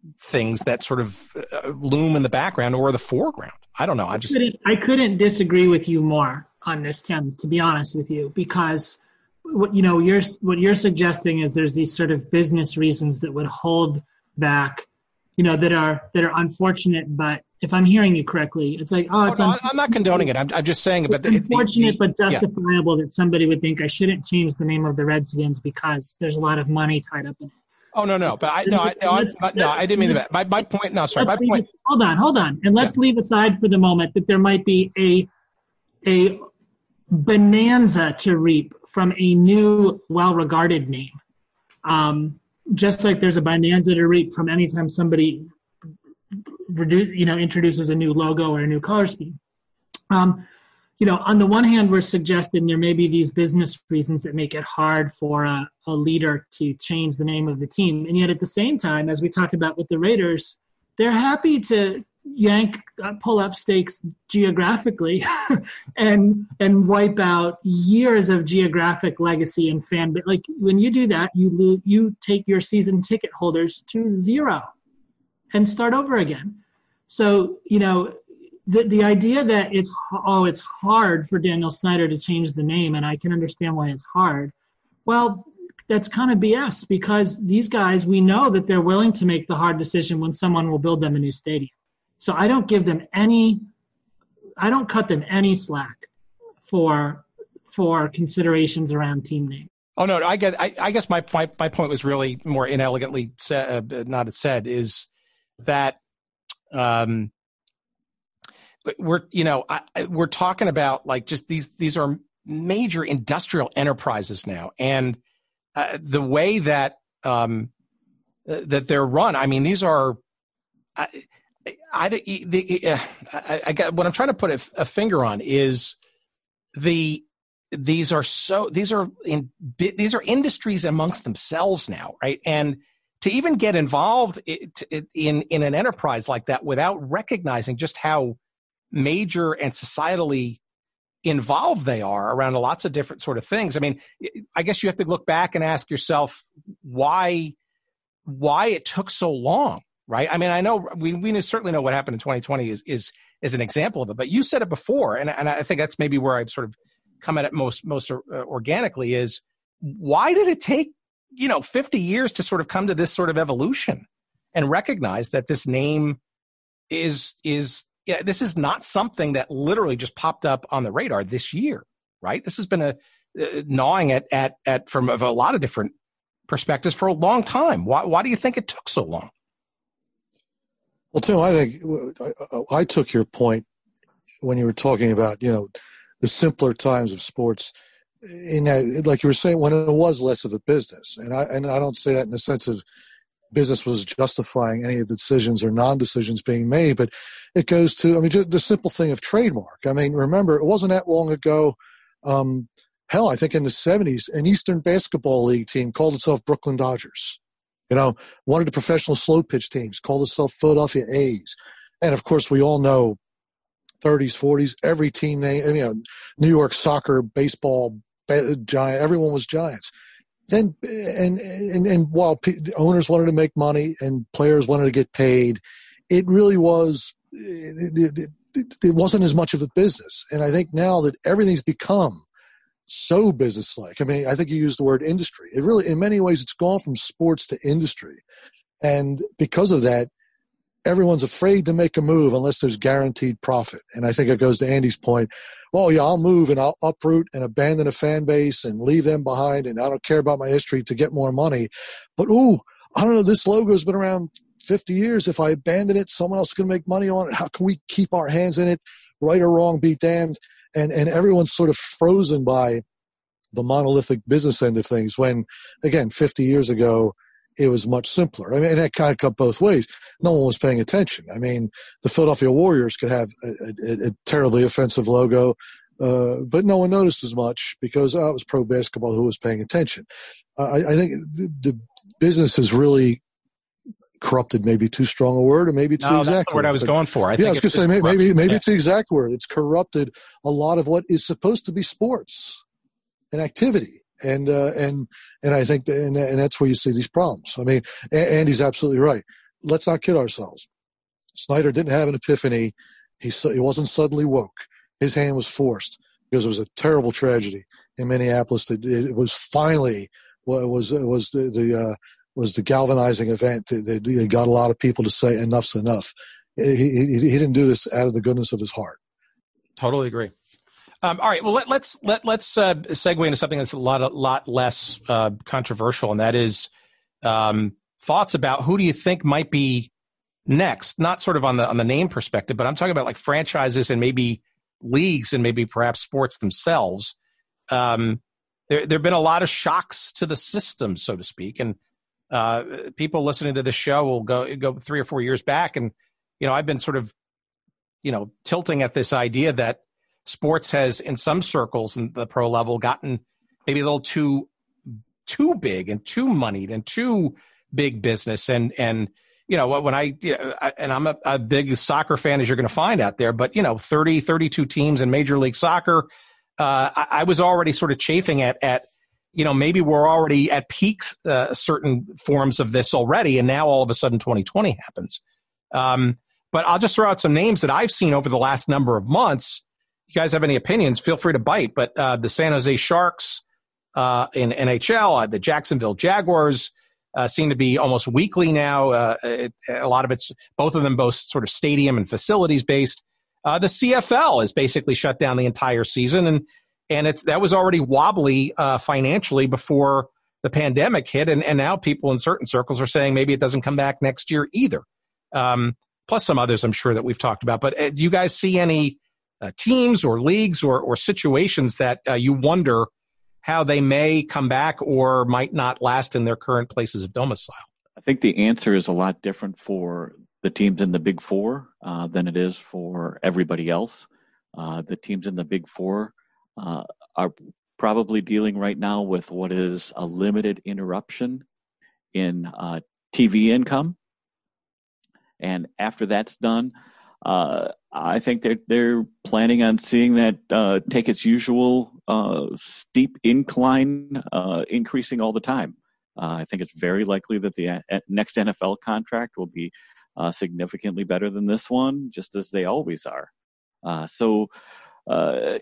Speaker 9: things that sort of uh, loom in the background or the foreground. I don't know. I just
Speaker 10: I couldn't, I couldn't disagree with you more on this, Tim, to be honest with you, because what you know you're what you're suggesting is there's these sort of business reasons that would hold back, you know, that are that are unfortunate. But if I'm hearing you correctly, it's like, oh, it's
Speaker 9: oh, no, I'm not condoning it. I'm, I'm just saying, but
Speaker 10: it's unfortunate
Speaker 9: the, the,
Speaker 10: but justifiable yeah. that somebody would think I shouldn't change the name of the Redskins because there's a lot of money tied up in it.
Speaker 9: Oh no, no, but I no, I, no, I, no, I didn't mean that. My my point. No, sorry, my point.
Speaker 10: Hold on, hold on, and let's yeah. leave aside for the moment that there might be a a bonanza to reap from a new, well-regarded name. Um, just like there's a bonanza to reap from anytime somebody, redu- you know, introduces a new logo or a new color scheme. Um, you know, on the one hand, we're suggesting there may be these business reasons that make it hard for a, a leader to change the name of the team. And yet at the same time, as we talked about with the Raiders, they're happy to yank, uh, pull up stakes geographically and and wipe out years of geographic legacy and fan. But like when you do that, you lo- you take your season ticket holders to zero and start over again. So, you know, the the idea that it's, oh, it's hard for Daniel Snyder to change the name, and I can understand why it's hard. Well, that's kind of B S, because these guys, we know that they're willing to make the hard decision when someone will build them a new stadium. So I don't give them any, I don't cut them any slack for for considerations around team name.
Speaker 9: Oh no, I get. I, I guess my, my my point was really more inelegantly said, uh, not said, is that um, we're you know I, we're talking about like just these these are major industrial enterprises now, and uh, the way that um, that they're run. I mean, these are. I, I, the, I, I got what I'm trying to put a, a finger on is the these are so these are in these are industries amongst themselves now, right? And to even get involved in in an enterprise like that without recognizing just how major and societally involved they are around lots of different sort of things. I mean, I guess you have to look back and ask yourself why why it took so long. Right. I mean, I know we we certainly know what happened in twenty twenty is is is an example of it. But you said it before, and and I think that's maybe where I've sort of come at it most most organically is why did it take, you know, fifty years to sort of come to this sort of evolution and recognize that this name is is yeah, this is not something that literally just popped up on the radar this year. Right. This has been a uh, gnawing at at at from a lot of different perspectives for a long time. Why why do you think it took so long?
Speaker 11: Well, Tim, I think I, I took your point when you were talking about, you know, the simpler times of sports in that, like you were saying, when it was less of a business. And I, and I don't say that in the sense of business was justifying any of the decisions or non-decisions being made, but it goes to, I mean, just the simple thing of trademark. I mean, remember, it wasn't that long ago. Um, hell, I think in the seventies, an Eastern Basketball League team called itself Brooklyn Dodgers. You know, one of the professional slow pitch teams called itself Philadelphia A's. And, of course, we all know thirties, forties, every team name, you know, New York soccer, baseball, giant, everyone was Giants. Then, and, and, and while p- owners wanted to make money and players wanted to get paid, it really was, it, it, it, it wasn't as much of a business. And I think now that everything's become so businesslike. I mean, I think you used the word industry. It really, in many ways, it's gone from sports to industry. And because of that, everyone's afraid to make a move unless there's guaranteed profit. And I think it goes to Andy's point. Well, yeah, I'll move and I'll uproot and abandon a fan base and leave them behind, and I don't care about my history to get more money. But, ooh, I don't know, this logo's been around fifty years. If I abandon it, someone else is going to make money on it. How can we keep our hands in it? Right or wrong, be damned. And and everyone's sort of frozen by the monolithic business end of things when, again, fifty years ago, it was much simpler. I mean, and that kind of cut both ways. No one was paying attention. I mean, the Philadelphia Warriors could have a, a, a terribly offensive logo, uh, but no one noticed as much because oh, it was pro basketball who was paying attention. Uh, I, I think the, the business has really corrupted, maybe too strong a word, or maybe it's
Speaker 9: no,
Speaker 11: the exact
Speaker 9: that's the word
Speaker 11: word.
Speaker 9: I was
Speaker 11: but,
Speaker 9: going for. I
Speaker 11: yeah,
Speaker 9: think
Speaker 11: I was going to say maybe maybe, maybe yeah. it's the exact word. It's corrupted a lot of what is supposed to be sports and activity, and uh, and and I think that, and, and that's where you see these problems. I mean, Andy's absolutely right. let's not kid ourselves. Snyder didn't have an epiphany. He, he wasn't suddenly woke. His hand was forced because it was a terrible tragedy in Minneapolis. That it was finally was was the, the uh, was the galvanizing event that, that got a lot of people to say enough's enough. He, he, he didn't do this out of the goodness of his heart.
Speaker 9: Totally agree. Um, all right, well let, let's let let's uh, segue into something that's a lot a lot less uh, controversial, and that is um, thoughts about who do you think might be next? Not sort of on the on the name perspective, but I'm talking about like franchises and maybe leagues and maybe perhaps sports themselves. Um, there there have been a lot of shocks to the system, so to speak, and uh, people listening to this show will go go three or four years back, and you know I've been sort of you know tilting at this idea that sports has, in some circles in the pro level, gotten maybe a little too too big and too moneyed and too big business. And and you know when I, you know, I and I'm a, a big soccer fan, as you're going to find out there, but you know thirty, thirty-two teams in Major League Soccer. Uh, I, I was already sort of chafing at at you know maybe we're already at peaks uh, certain forms of this already, and now all of a sudden twenty twenty happens. Um, but I'll just throw out some names that I've seen over the last number of months. You guys have any opinions, feel free to bite. But uh, the San Jose Sharks uh, in N H L, uh, the Jacksonville Jaguars uh, seem to be almost weekly now. Uh, it, a lot of it's, both of them both sort of stadium and facilities based. Uh, the C F L is basically shut down the entire season. And and it's that was already wobbly uh, financially before the pandemic hit. And, and now people in certain circles are saying maybe it doesn't come back next year either. Um, plus some others I'm sure that we've talked about. But uh, do you guys see any Uh, teams or leagues or, or situations that uh, you wonder how they may come back or might not last in their current places of domicile?
Speaker 12: I think the answer is a lot different for the teams in the Big Four uh, than it is for everybody else. Uh, the teams in the Big Four uh, are probably dealing right now with what is a limited interruption in uh, T V income. And after that's done, Uh, I think they're they're planning on seeing that uh, take its usual uh, steep incline, uh, increasing all the time. Uh, I think it's very likely that the uh, next N F L contract will be uh, significantly better than this one, just as they always are. Uh, so, uh,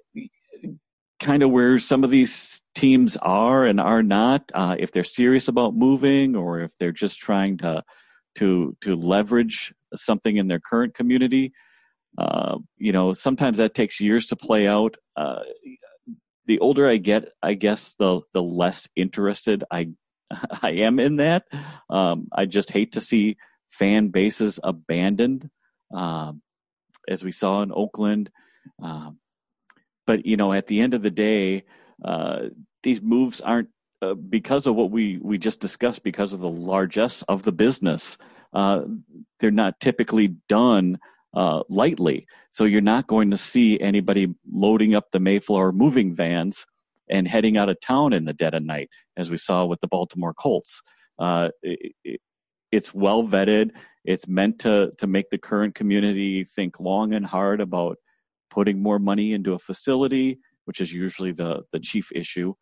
Speaker 12: kind of where some of these teams are and are not, uh, if they're serious about moving or if they're just trying to to to leverage something in their current community, uh, you know, sometimes that takes years to play out. Uh, the older I get, I guess the the less interested I I am in that. Um, I just hate to see fan bases abandoned, um, as we saw in Oakland. Um, but you know, at the end of the day, uh, these moves aren't uh, because of what we we just discussed. Because of the largesse of the business. Uh, they're not typically done uh, lightly. So you're not going to see anybody loading up the Mayflower moving vans and heading out of town in the dead of night, as we saw with the Baltimore Colts. Uh, it, it, it's well vetted. It's meant to to make the current community think long and hard about putting more money into a facility, which is usually the, the chief issue.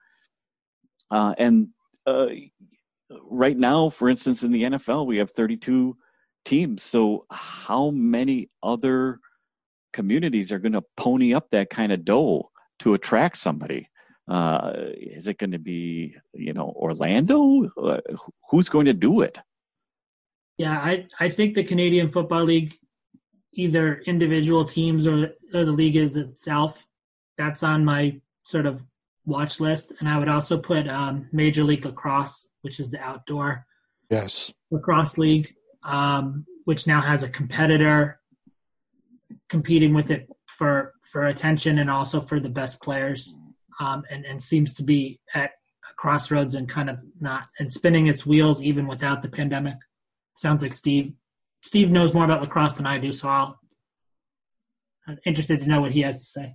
Speaker 12: Uh, and uh, right now, for instance, in the N F L, we have thirty-two teams. So how many other communities are going to pony up that kind of dough to attract somebody? Uh, is it going to be, you know, Orlando? Uh, who's going to do it?
Speaker 10: Yeah, I, I think the Canadian Football League, either individual teams or, or the league is itself, that's on my sort of watch list. And I would also put um, Major League Lacrosse, which is the outdoor
Speaker 11: yes
Speaker 10: lacrosse league, um, which now has a competitor competing with it for, for attention and also for the best players, um, and, and seems to be at a crossroads and kind of not and spinning its wheels even without the pandemic. Sounds like Steve Steve knows more about lacrosse than I do, so I'll, I'm interested to know what he has to say.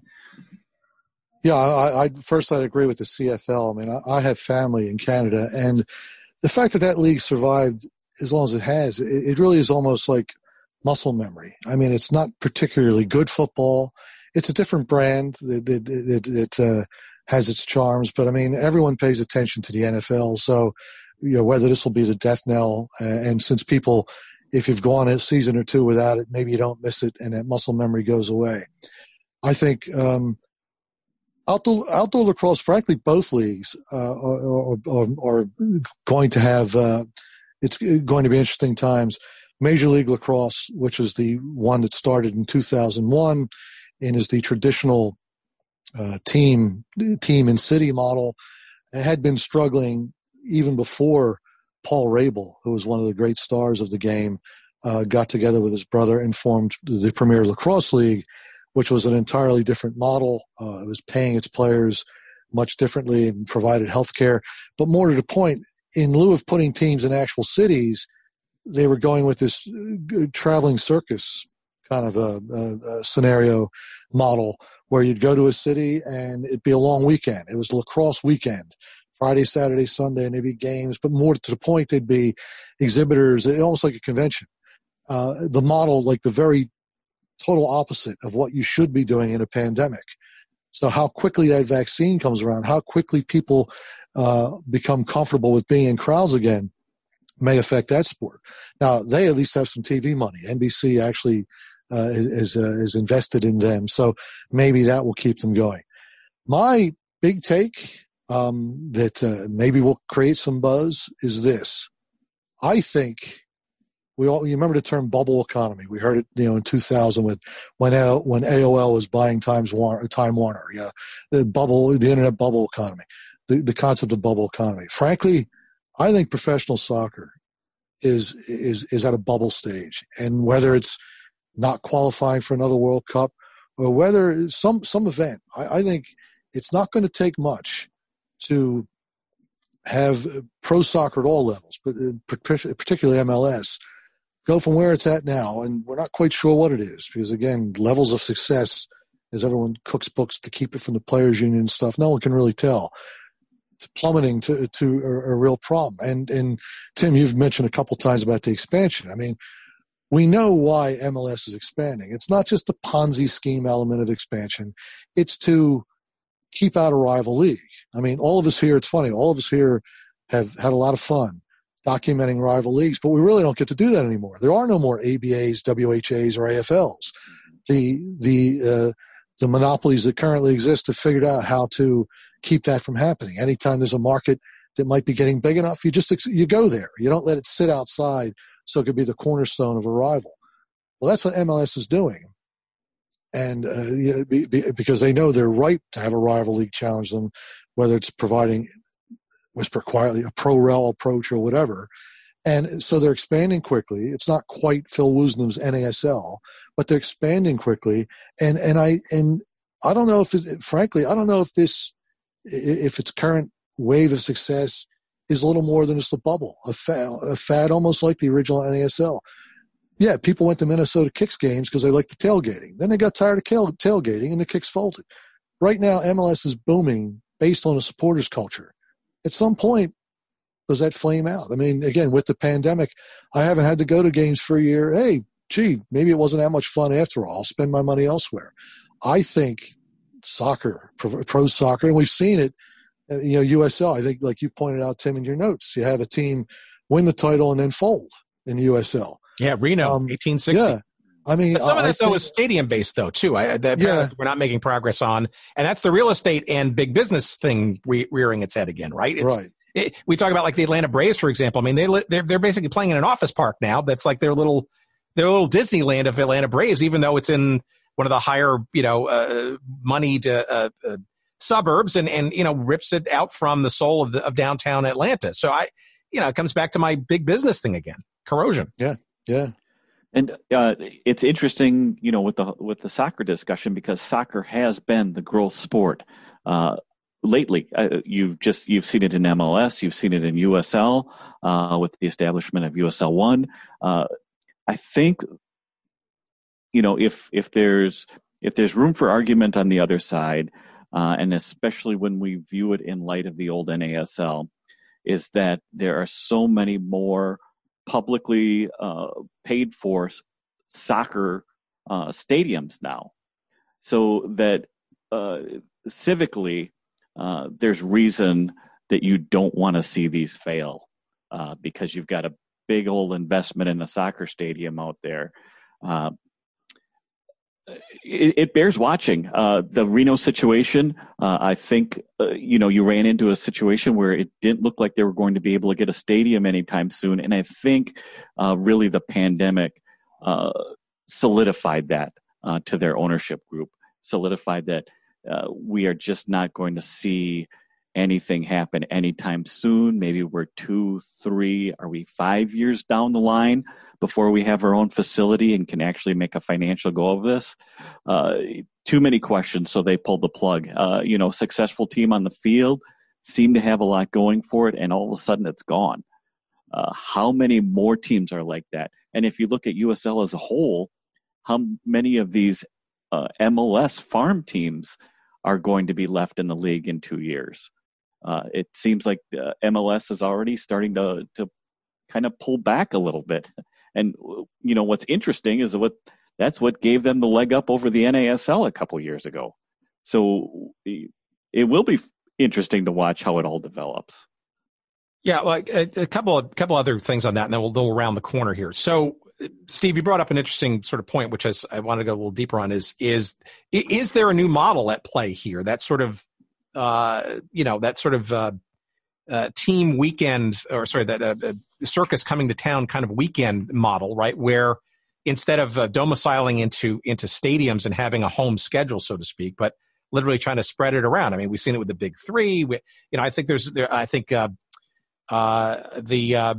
Speaker 11: Yeah, I, I first I'd agree with the C F L. I mean, I, I have family in Canada, and the fact that that league survived as long as it has, it, it really is almost like muscle memory. I mean, it's not particularly good football. It's a different brand that, that, that, that uh, has its charms, but I mean, everyone pays attention to the N F L, so you know, whether this will be the death knell, uh, and since people if you've gone a season or two without it, maybe you don't miss it and that muscle memory goes away. I think um, outdoor, outdoor lacrosse, frankly, both leagues uh, are, are, are going to have uh, – it's going to be interesting times. Major League Lacrosse, which is the one that started in two thousand one and is the traditional uh, team team and city model, had been struggling even before Paul Rabel, who was one of the great stars of the game, uh, got together with his brother and formed the Premier Lacrosse League, which was an entirely different model. Uh, it was paying its players much differently and provided health care. But more to the point, in lieu of putting teams in actual cities, they were going with this traveling circus kind of a, a, a scenario model where you'd go to a city and it'd be a long weekend. It was lacrosse weekend, Friday, Saturday, Sunday, and there'd be games. But more to the point, there'd be exhibitors, almost like a convention. Uh, the model, like the very total opposite of what you should be doing in a pandemic. So how quickly that vaccine comes around, how quickly people uh, become comfortable with being in crowds again, may affect that sport. Now, they at least have some T V money. N B C actually uh, is, uh, is invested in them, so maybe that will keep them going. My big take um, that uh, maybe will create some buzz is this. I think we all, you remember the term bubble economy. We heard it, you know, in two thousand with when when A O L was buying Times Warner, Time Warner. Yeah, the bubble, the internet bubble economy, the, the concept of bubble economy. Frankly, I think professional soccer is is is at a bubble stage, and whether it's not qualifying for another World Cup or whether some some event, I, I think it's not going to take much to have pro soccer at all levels, but particularly M L S, go from where it's at now, and we're not quite sure what it is because, again, levels of success, as everyone cooks books to keep it from the players' union and stuff, no one can really tell. It's plummeting to to a, a real problem. And and Tim, you've mentioned a couple times about the expansion. I mean, we know why M L S is expanding. It's not just the Ponzi scheme element of expansion. It's to keep out a rival league. I mean, all of us here, it's funny, all of us here have had a lot of fun documenting rival leagues, but we really don't get to do that anymore. There are no more A B As, W H As, or A F Ls. The the uh, the monopolies that currently exist have figured out how to keep that from happening. Anytime there's a market that might be getting big enough, you just you go there. You don't let it sit outside so it could be the cornerstone of a rival. Well, that's what M L S is doing. And uh, because they know they're right to have a rival league challenge them, whether it's providing, whisper quietly, a pro-rel approach or whatever. And so they're expanding quickly. It's not quite Phil Woosnam's N A S L, but they're expanding quickly. And and I and I don't know if, it, frankly, I don't know if this, if its current wave of success is a little more than just a bubble, a fad, a fad almost like the original N A S L. Yeah, people went to Minnesota Kicks games because they liked the tailgating. Then they got tired of tailgating and the Kicks folded. Right now, M L S is booming based on a supporters culture. At some point, does that flame out? I mean, again, with the pandemic, I haven't had to go to games for a year. Hey, gee, maybe it wasn't that much fun after all. I'll spend my money elsewhere. I think soccer, pro, pro soccer, and we've seen it, you know, U S L, I think, like you pointed out, Tim, in your notes, you have a team win the title and then fold in the U S L.
Speaker 9: Yeah, Reno, um, eighteen sixty. Yeah.
Speaker 11: I mean,
Speaker 9: but some of that,
Speaker 11: think,
Speaker 9: though, is stadium-based, though, too. I, that
Speaker 11: yeah.
Speaker 9: We're not making progress on. And that's the real estate and big business thing re- rearing its head again, right? It's,
Speaker 11: right.
Speaker 9: It, we talk about, like, the Atlanta Braves, for example. I mean, they, they're, they're basically playing in an office park now. That's like their little their little Disneyland of Atlanta Braves, even though it's in one of the higher, you know, uh, moneyed uh, uh, uh, suburbs and, and, you know, rips it out from the soul of, the, of downtown Atlanta. So, I, you know, it comes back to my big business thing again, corrosion.
Speaker 11: Yeah, yeah.
Speaker 12: And uh, it's interesting, you know, with the with the soccer discussion because soccer has been the growth sport uh, lately. Uh, you've just you've seen it in M L S, you've seen it in U S L uh, with the establishment of U S L one. Uh, I think, you know, if if there's if there's room for argument on the other side, uh, and especially when we view it in light of the old N A S L, is that there are so many more publicly uh, paid for soccer uh, stadiums now, so that uh, civically uh, there's reason that you don't want to see these fail uh, because you've got a big old investment in a soccer stadium out there. Uh, it, it bears watching. Uh, the Reno situation, uh, I think, uh, you know, you ran into a situation where it didn't look like they were going to be able to get a stadium anytime soon. And I think uh, really the pandemic uh, solidified that uh, to their ownership group, solidified that uh, we are just not going to see anything happen anytime soon. Maybe we're two, three, are we five years down the line before we have our own facility and can actually make a financial go of this? Uh, too many questions, so they pulled the plug. Uh, you know, successful team on the field, seemed to have a lot going for it, and all of a sudden it's gone. Uh, how many more teams are like that? And if you look at U S L as a whole, how many of these uh, M L S farm teams are going to be left in the league in two years? Uh, it seems like the M L S is already starting to to kind of pull back a little bit. And, you know, what's interesting is what that's what gave them the leg up over the N A S L a couple years ago. So it will be interesting to watch how it all develops.
Speaker 9: Yeah, well, a, a couple of couple other things on that, and then we'll go around the corner here. So, Steve, you brought up an interesting sort of point, which is, I want to go a little deeper on. Is is is there a new model at play here? That sort of, uh, you know, that sort of uh, uh, team weekend, or sorry, that uh, circus coming to town kind of weekend model, right? Where instead of uh, domiciling into into stadiums and having a home schedule, so to speak, but literally trying to spread it around. I mean, we've seen it with the Big Three. We, you know, I think there's there. I think. Uh, Uh, the uh,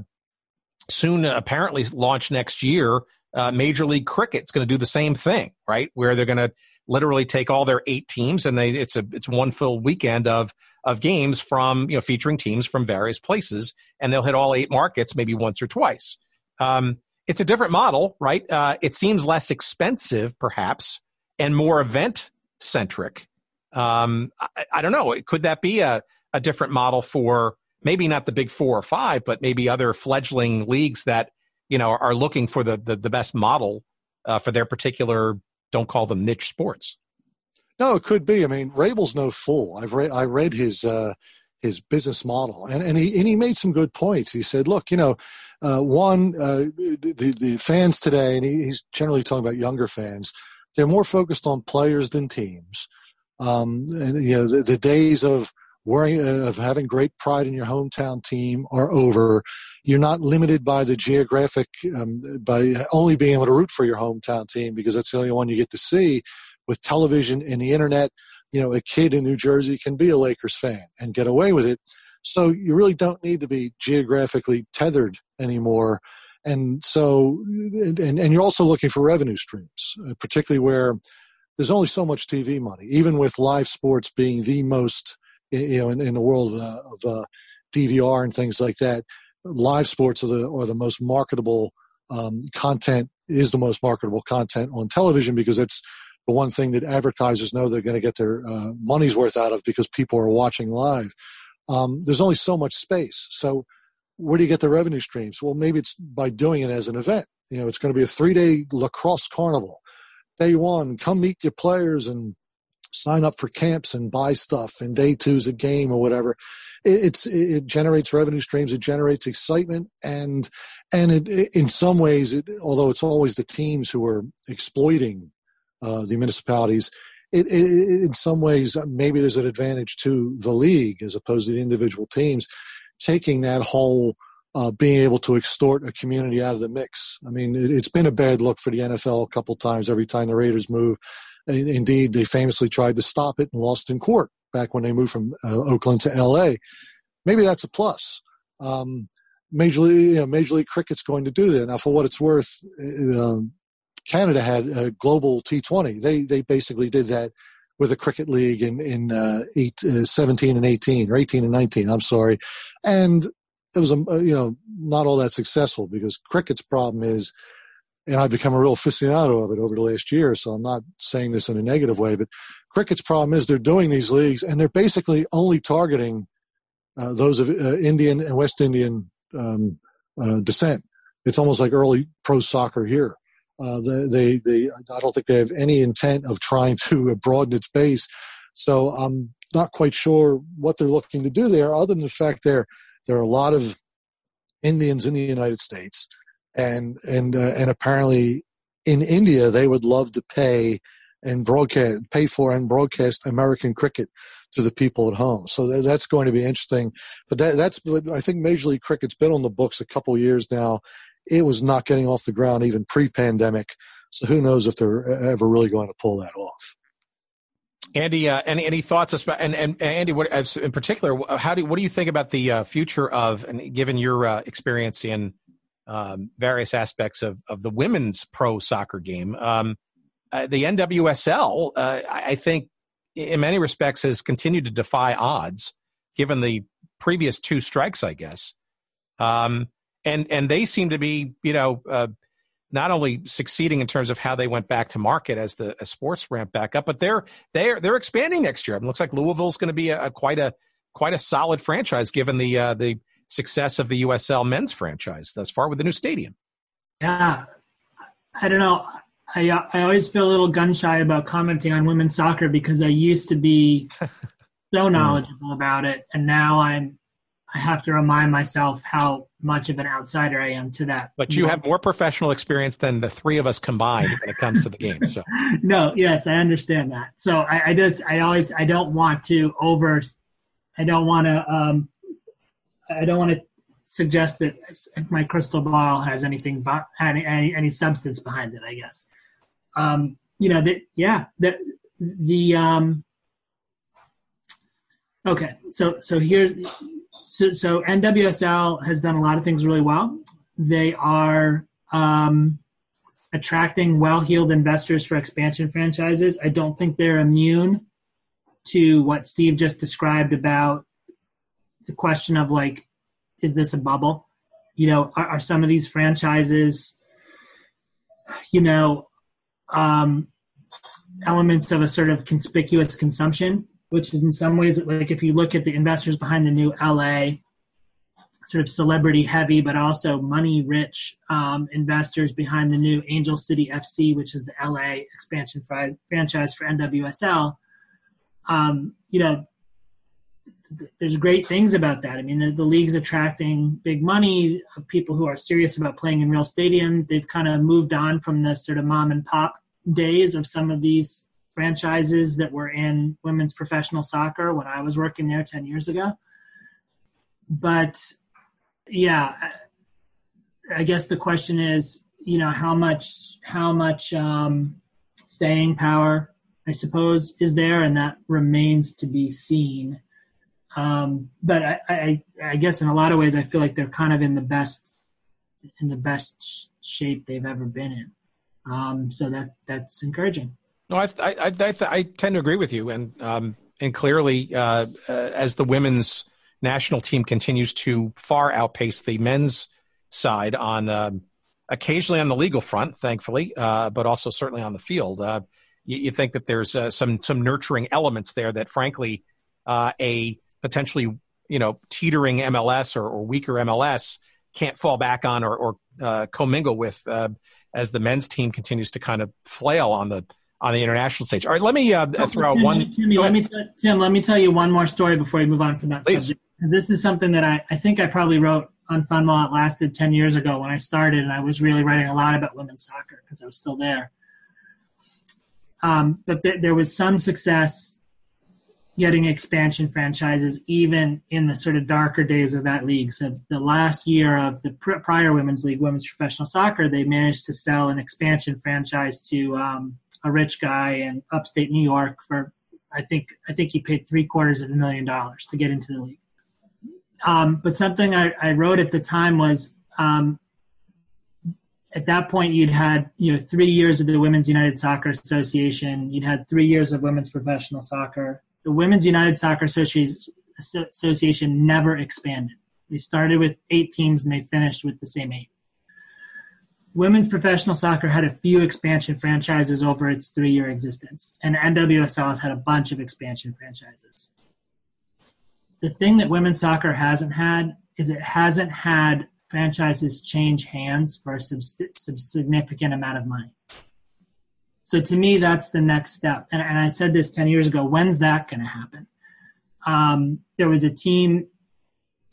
Speaker 9: soon apparently launch next year, uh, Major League Cricket's going to do the same thing, right? Where they're going to literally take all their eight teams, and they it's a it's one full weekend of of games from you know featuring teams from various places, and they'll hit all eight markets maybe once or twice. Um, it's a different model, right? Uh, it seems less expensive, perhaps, and more event centric. Um, I, I don't know. Could that be a a different model for? Maybe not the big four or five, but maybe other fledgling leagues that, you know, are looking for the the, the best model uh, for their particular, don't call them niche sports.
Speaker 11: No, it could be. I mean, Rabel's no fool. I've read I read his uh, his business model, and, and he and he made some good points. He said, look, you know, uh, one uh, the the fans today, and he, he's generally talking about younger fans. They're more focused on players than teams. Um, and you know, the, the days of worrying of having great pride in your hometown team are over. You're not limited by the geographic, um, by only being able to root for your hometown team because that's the only one you get to see. With television and the internet, you know, a kid in New Jersey can be a Lakers fan and get away with it. So you really don't need to be geographically tethered anymore. And so, and, and you're also looking for revenue streams, uh, particularly where there's only so much T V money, even with live sports being the most, you know, in, in the world of, uh, of uh, D V R and things like that, live sports are the, are the most marketable um, content, is the most marketable content on television because it's the one thing that advertisers know they're going to get their uh, money's worth out of because people are watching live. Um, there's only so much space. So where do you get the revenue streams? Well, maybe it's by doing it as an event. You know, it's going to be a three-day lacrosse carnival. Day one, come meet your players and sign up for camps and buy stuff, and day two's a game or whatever. It, it's it generates revenue streams, it generates excitement, and and it, it, in some ways, it, although it's always the teams who are exploiting uh, the municipalities, it, it, in some ways maybe there's an advantage to the league as opposed to the individual teams taking that whole uh, being able to extort a community out of the mix. I mean, it, it's been a bad look for the N F L a couple times every time the Raiders move. Indeed, they famously tried to stop it and lost in court back when they moved from uh, Oakland to L A. Maybe that's a plus. Um, Major League, you know, Major League Cricket's going to do that. Now, for what it's worth, uh, Canada had a global T twenty. They they basically did that with a cricket league in in uh, eight, uh, seventeen and eighteen, or eighteen and nineteen. I'm sorry, and it was a you know not all that successful because cricket's problem is. And I've become a real aficionado of it over the last year, so I'm not saying this in a negative way, but cricket's problem is they're doing these leagues, and they're basically only targeting uh, those of uh, Indian and West Indian um, uh, descent. It's almost like early pro soccer here. Uh, they, they, they, I don't think they have any intent of trying to broaden its base, so I'm not quite sure what they're looking to do there, other than the fact there there are a lot of Indians in the United States. And, and, uh, and apparently in India, they would love to pay and broadcast, pay for and broadcast American cricket to the people at home. So that's going to be interesting. But that, that's, I think Major League Cricket's been on the books a couple of years now. It was not getting off the ground even pre-pandemic. So who knows if they're ever really going to pull that off.
Speaker 9: Andy, uh, any any thoughts? About, and, and, and Andy, what in particular, how do what do you think about the uh, future of, and given your uh, experience in um, various aspects of, of the women's pro soccer game, um, uh, the N W S L, uh, I think, in many respects, has continued to defy odds, given the previous two strikes, I guess. Um, and and they seem to be, you know, uh, not only succeeding in terms of how they went back to market as the as sports ramp back up, but they're they're they're expanding next year. It looks like Louisville's going to be a, a quite a quite a solid franchise, given the uh, the success of the U S L men's franchise thus far with the new stadium.
Speaker 10: Yeah, I don't know. I I always feel a little gun shy about commenting on women's soccer because I used to be so knowledgeable about it, and now I'm I have to remind myself how much of an outsider I am to that.
Speaker 9: But you have more professional experience than the three of us combined when it comes to the game. So
Speaker 10: no, yes, I understand that. So I, I just I always I don't want to over I don't want to um I don't want to suggest that my crystal ball has anything any any, any substance behind it, I guess. Um, you know, that, yeah, the, the, um, okay. So, so here's, so, so N W S L has done a lot of things really well. They are, um, attracting well-heeled investors for expansion franchises. I don't think they're immune to what Steve just described about the question of like, is this a bubble? You know, are, are some of these franchises, you know, um, elements of a sort of conspicuous consumption, which is in some ways like if you look at the investors behind the new L A, sort of celebrity heavy, but also money rich um, investors behind the new Angel City F C, which is the L A expansion fri- franchise for N W S L. Um, you know, th- there's great things about that. I mean, the, the league's attracting big money of people who are serious about playing in real stadiums. They've kind of moved on from the sort of mom and pop days of some of these franchises that were in women's professional soccer when I was working there ten years ago. But yeah, I guess the question is, you know, how much, how much um, staying power, I suppose, is there, and that remains to be seen. Um, but I, I, I guess in a lot of ways, I feel like they're kind of in the best, in the best shape they've ever been in. Um, so that that's encouraging.
Speaker 9: No, I, I, I, I tend to agree with you, and um, and clearly, uh, uh, as the women's national team continues to far outpace the men's side on um, occasionally on the legal front, thankfully, uh, but also certainly on the field. Uh, you, you think that there's uh, some some nurturing elements there that, frankly, uh, a potentially you know teetering M L S or, or weaker M L S can't fall back on or, or uh, commingle with uh, as the men's team continues to kind of flail on the on the international stage. All right, let me uh, throw out
Speaker 10: Tim,
Speaker 9: one.
Speaker 10: Tim, let me t- Tim, let me tell you one more story before we move on from that
Speaker 9: Please.
Speaker 10: subject. This is something that I, I think I probably wrote on Fun While It Lasted ten years ago when I started, and I was really writing a lot about women's soccer because I was still there. Um, but th- there was some success getting expansion franchises even in the sort of darker days of that league. So the last year of the pr- prior women's league, women's professional soccer, they managed to sell an expansion franchise to um, a rich guy in upstate New York for, I think, I think he paid three quarters of a million dollars to get into the league. Um, but something I, I wrote at the time was um, at that point you'd had you know three years of the Women's United Soccer Association. You'd had three years of women's professional soccer. The Women's United Soccer Associ- Association never expanded. They started with eight teams and they finished with the same eight. Women's professional soccer had a few expansion franchises over its three-year existence, and N W S L has had a bunch of expansion franchises. The thing that women's soccer hasn't had is it hasn't had franchises change hands for a sub- sub- significant amount of money. So to me, that's the next step. And, and I said this ten years ago, when's that going to happen? Um, there was a team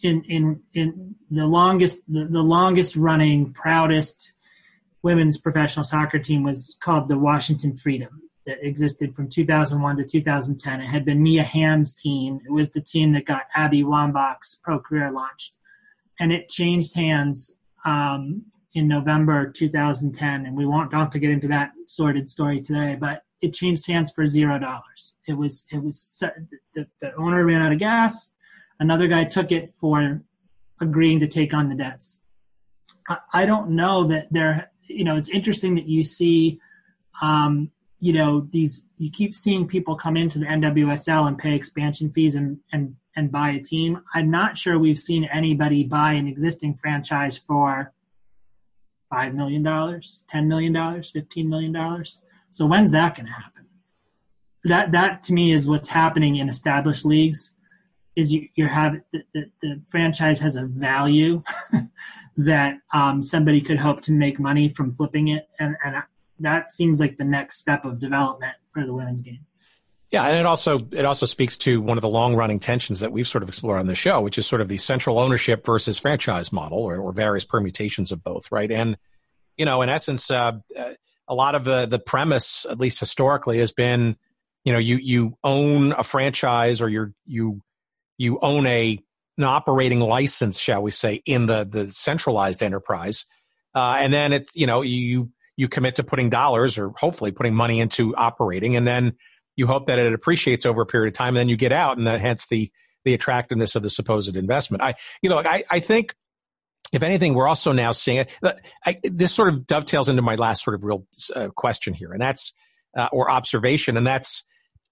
Speaker 10: in in in the longest the, the longest running, proudest women's professional soccer team was called the Washington Freedom, that existed from two thousand one to two thousand ten. It had been Mia Hamm's team. It was the team that got Abby Wambach's pro career launched. And it changed hands um, in November two thousand ten. And we won't don't have to get into that sordid story today, but it changed hands for zero dollars. It was, it was the, the owner ran out of gas. Another guy took it for agreeing to take on the debts. I, I don't know that there, you know, it's interesting that you see, um, you know, these, you keep seeing people come into the N W S L and pay expansion fees and, and, and buy a team. I'm not sure we've seen anybody buy an existing franchise for five million dollars, ten million dollars, fifteen million dollars. So when's that going to happen? That, that to me is what's happening in established leagues, is you, you have the, the, the franchise has a value that um, somebody could hope to make money from flipping it. And, and that seems like the next step of development for the women's game.
Speaker 9: Yeah, and it also it also speaks to one of the long-running tensions that we've sort of explored on the show, which is sort of the central ownership versus franchise model, or, or various permutations of both, right? And, you know, in essence, uh, a lot of the, the premise, at least historically, has been, you know, you you own a franchise, or you're, you you own a an operating license, shall we say, in the the centralized enterprise, uh, and then it's, you know, you you commit to putting dollars, or hopefully putting money into operating, and then you hope that it appreciates over a period of time, and then you get out, and that hence the the attractiveness of the supposed investment. I, you know, I, I think, if anything, we're also now seeing I, this sort of dovetails into my last sort of real uh, question here, and that's uh, or observation, and that's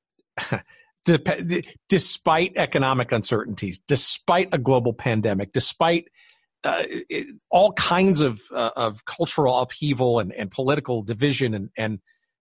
Speaker 9: despite economic uncertainties, despite a global pandemic, despite uh, it, all kinds of uh, of cultural upheaval and, and political division and and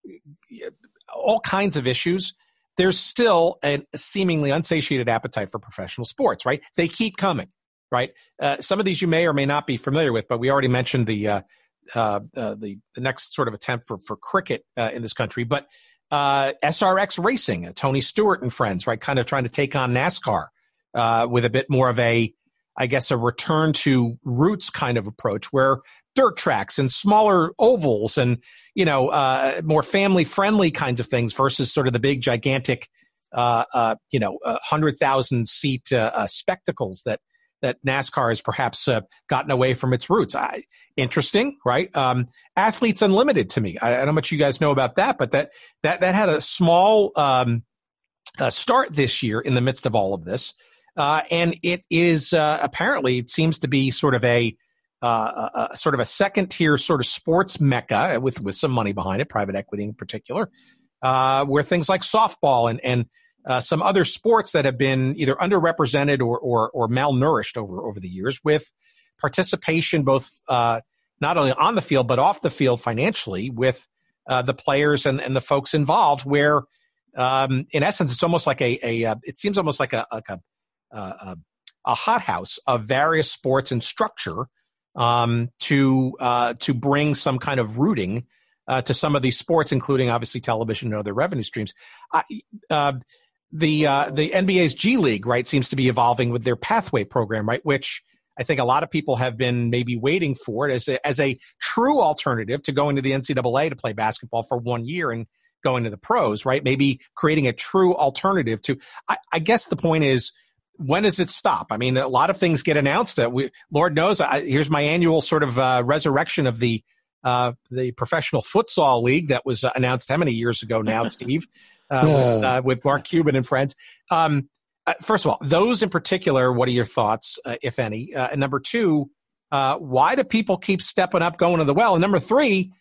Speaker 9: all kinds of issues, there's still a seemingly unsatiated appetite for professional sports, right? They keep coming, right? Uh, some of these you may or may not be familiar with, but we already mentioned the uh, uh, uh, the, the next sort of attempt for, for cricket uh, in this country. But uh, S R X racing, uh, Tony Stewart and friends, right, kind of trying to take on NASCAR uh, with a bit more of a, I guess, a return to roots kind of approach, where dirt tracks and smaller ovals and, you know, uh, more family-friendly kinds of things versus sort of the big, gigantic, uh, uh, you know, one hundred thousand seat uh, uh, spectacles that that NASCAR has perhaps uh, gotten away from its roots. I, interesting, right? Um, Athletes Unlimited to me. I, I don't know how much you guys know about that, but that that that had a small um, uh, start this year in the midst of all of this. Uh, and it is uh, apparently, it seems to be sort of a, uh, a, a sort of a second tier sort of sports mecca with, with some money behind it, private equity in particular, uh, where things like softball and, and uh, some other sports that have been either underrepresented or, or, or malnourished over, over the years, with participation both uh, not only on the field but off the field financially with uh, the players and, and the folks involved, where um, in essence it's almost like a, a, a it seems almost like a, like a Uh, a, a hothouse of various sports and structure um, to uh, to bring some kind of rooting uh, to some of these sports, including obviously television and other revenue streams. I, uh, the uh, the N B A's G League, right, seems to be evolving with their Pathway program, right, which I think a lot of people have been maybe waiting for it as a, as a true alternative to going to the N C double A to play basketball for one year and going to the pros, right? Maybe creating a true alternative to. I, I guess the point is, when does it stop? I mean, a lot of things get announced that we, Lord knows, I, here's my annual sort of uh, resurrection of the uh, the professional futsal league that was uh, announced how many years ago now, Steve, uh, yeah. with, uh, with Mark Cuban and friends. Um, uh, first of all, those in particular, what are your thoughts, uh, if any? Uh, and number two, uh, why do people keep stepping up, going to the well? And number three,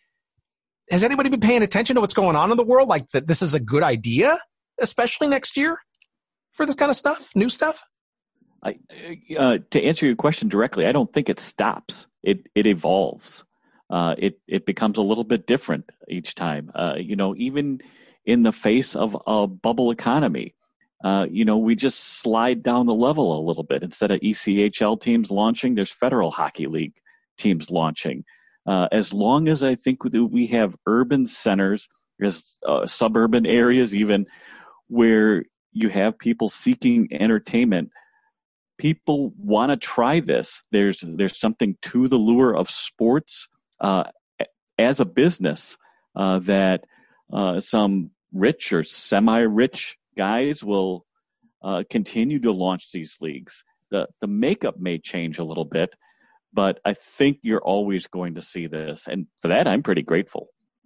Speaker 9: has anybody been paying attention to what's going on in the world? Like that this is a good idea, especially next year? For this kind of stuff, new stuff?
Speaker 12: I, uh, to answer your question directly, I don't think it stops. It it evolves. Uh, it it becomes a little bit different each time. Uh, you know, even in the face of a bubble economy, uh, you know, we just slide down the level a little bit. Instead of E C H L teams launching, there's Federal Hockey League teams launching. Uh, as long as I think we have urban centers, there's uh, suburban areas even where you have people seeking entertainment people want to try this. There's there's something to the lure of sports uh, as a business uh, that uh, some rich or semi-rich guys will uh, continue to launch these leagues. The the makeup may change a little bit, but I think you're always going to see this, and for that, I'm pretty grateful.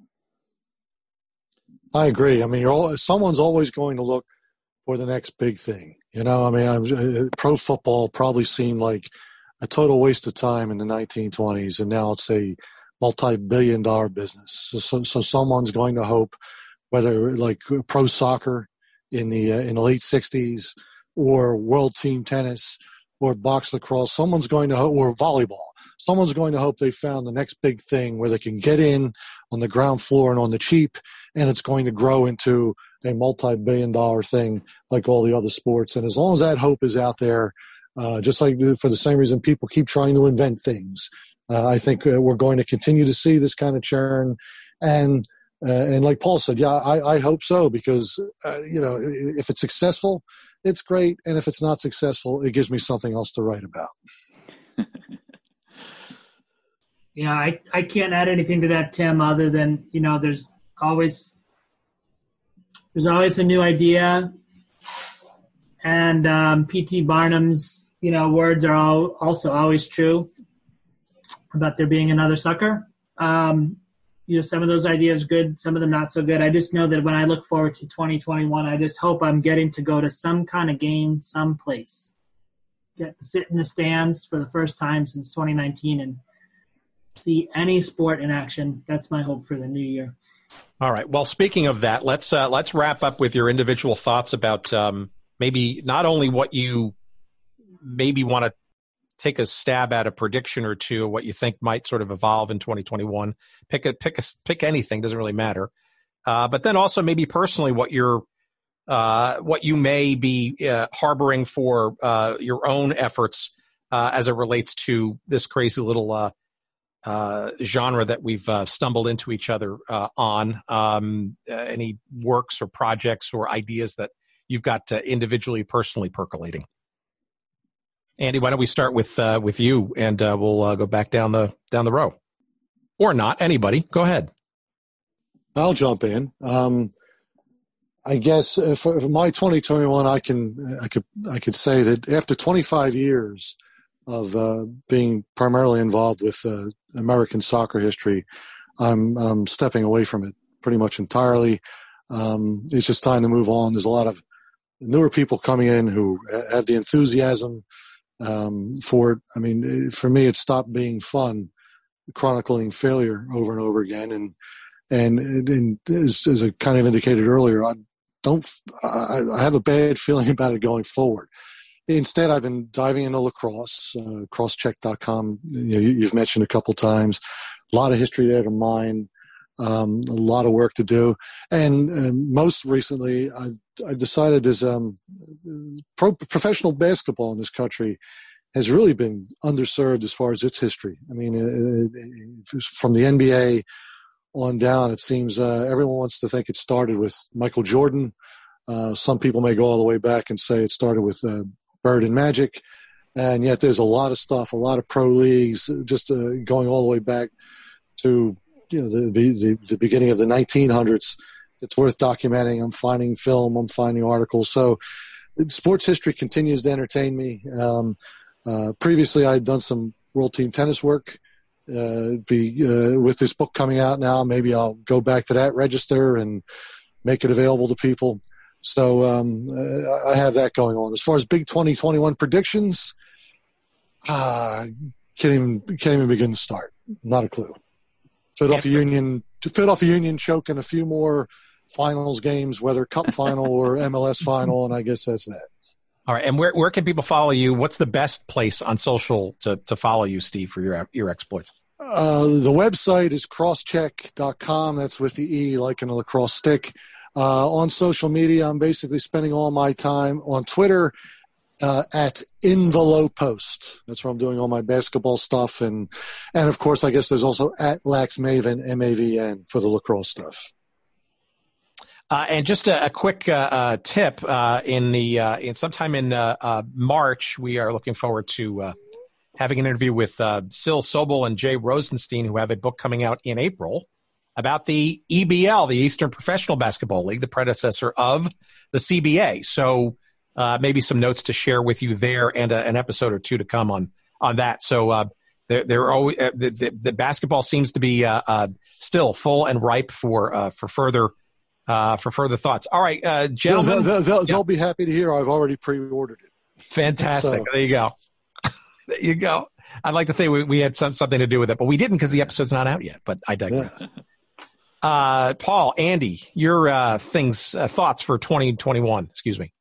Speaker 11: I agree. I mean, you're all, someone's always going to look for the next big thing. You know, I mean, I was, uh, pro football probably seemed like a total waste of time in the nineteen twenties, and now it's a multi-billion dollar business. So, so, so someone's going to hope, whether like pro soccer in the uh, in the late sixties, or world team tennis, or box lacrosse, someone's going to hope, or volleyball, someone's going to hope they found the next big thing where they can get in on the ground floor and on the cheap, and it's going to grow into a multi-billion dollar thing like all the other sports. And as long as that hope is out there, uh, just like for the same reason people keep trying to invent things, uh, I think uh, we're going to continue to see this kind of churn. And uh, and like Paul said, yeah, I, I hope so, because, uh, you know, if it's successful, it's great. And if it's not successful, it gives me something else to write about.
Speaker 10: Yeah, I, I can't add anything to that, Tim, other than, you know, there's always – There's always a new idea, and um, P T Barnum's, you know, words are all also always true about there being another sucker. Um, you know, some of those ideas good, some of them not so good. I just know that when I look forward to twenty twenty-one, I just hope I'm getting to go to some kind of game someplace, get to sit in the stands for the first time since twenty nineteen and see any sport in action. That's my hope for the new year.
Speaker 9: All right. Well, speaking of that, let's uh, let's wrap up with your individual thoughts about um, maybe not only what you maybe want to take a stab at, a prediction or two, what you think might sort of evolve in twenty twenty-one. Pick a pick a pick anything, doesn't really matter. Uh, but then also maybe personally what you're uh, what you may be uh, harboring for uh, your own efforts uh, as it relates to this crazy little uh, uh, genre that we've uh, stumbled into each other uh, on. Um, uh, any works or projects or ideas that you've got uh, individually, personally percolating? Andy, why don't we start with uh, with you, and uh, we'll uh, go back down the down the row, or not? Anybody, go ahead.
Speaker 11: I'll jump in. Um, I guess for, for my twenty twenty-one, I can I could I could say that after twenty-five years of uh, being primarily involved with uh, American soccer history, I'm, I'm stepping away from it pretty much entirely. Um, it's just time to move on. There's a lot of newer people coming in who have the enthusiasm um, for it. I mean, for me, it stopped being fun, chronicling failure over and over again. And and, and as, as I kind of indicated earlier, I don't. I, I have a bad feeling about it going forward. Instead, I've been diving into lacrosse, uh, crosscheck dot com. You know, you, you've mentioned a couple times. A lot of history there to mine. Um, a lot of work to do. And uh, most recently, I've, I've decided there's um, pro- professional basketball in this country has really been underserved as far as its history. I mean, uh, from the N B A on down, it seems uh, everyone wants to think it started with Michael Jordan. Uh, some people may go all the way back and say it started with uh, Bird and Magic. And yet there's a lot of stuff, a lot of pro leagues, just uh, going all the way back to you know, the, the the beginning of the nineteen hundreds. It's worth documenting. I'm finding film. I'm finding articles. So sports history continues to entertain me. Um, uh, previously, I had done some world team tennis work. Uh, be uh, with this book coming out now, maybe I'll go back to that register and make it available to people. So um, uh, I have that going on. As far as big twenty twenty-one predictions, uh, can't even can't even begin to start. Not a clue. Philadelphia Union, Philadelphia Union choking a few more finals games, whether Cup final or M L S final, and I guess that's that.
Speaker 9: All right, and where where can people follow you? What's the best place on social to, to follow you, Steve, for your your exploits?
Speaker 11: Uh, the website is crosscheck dot com. That's with the E, like in a lacrosse stick. Uh, on social media, I'm basically spending all my time on Twitter uh, at In the Low Post. That's where I'm doing all my basketball stuff. And, and of course, I guess there's also at Lax Maven, M A V N, for the lacrosse stuff.
Speaker 9: Uh, and just a, a quick uh, uh, tip uh, in the uh, in sometime in uh, uh, March, we are looking forward to uh, having an interview with uh, Sil Sobel and Jay Rosenstein, who have a book coming out in April about the E B L, the Eastern Professional Basketball League, the predecessor of the C B A. So uh, maybe some notes to share with you there, and a, an episode or two to come on on that. So uh, they're, they're always uh, the, the, the basketball seems to be uh, uh, still full and ripe for uh, for further. Uh, for further thoughts. All right, uh, gentlemen.
Speaker 11: They'll, they'll, they'll,
Speaker 9: yeah.
Speaker 11: they'll be happy to hear I've already pre-ordered it.
Speaker 9: Fantastic.
Speaker 11: So.
Speaker 9: There you go. There you go. I'd like to think we, we had some, something to do with it, but we didn't because the episode's not out yet, but I digress. Yeah. Uh, Paul, Andy, your uh, things, uh, thoughts for twenty twenty-one, excuse me.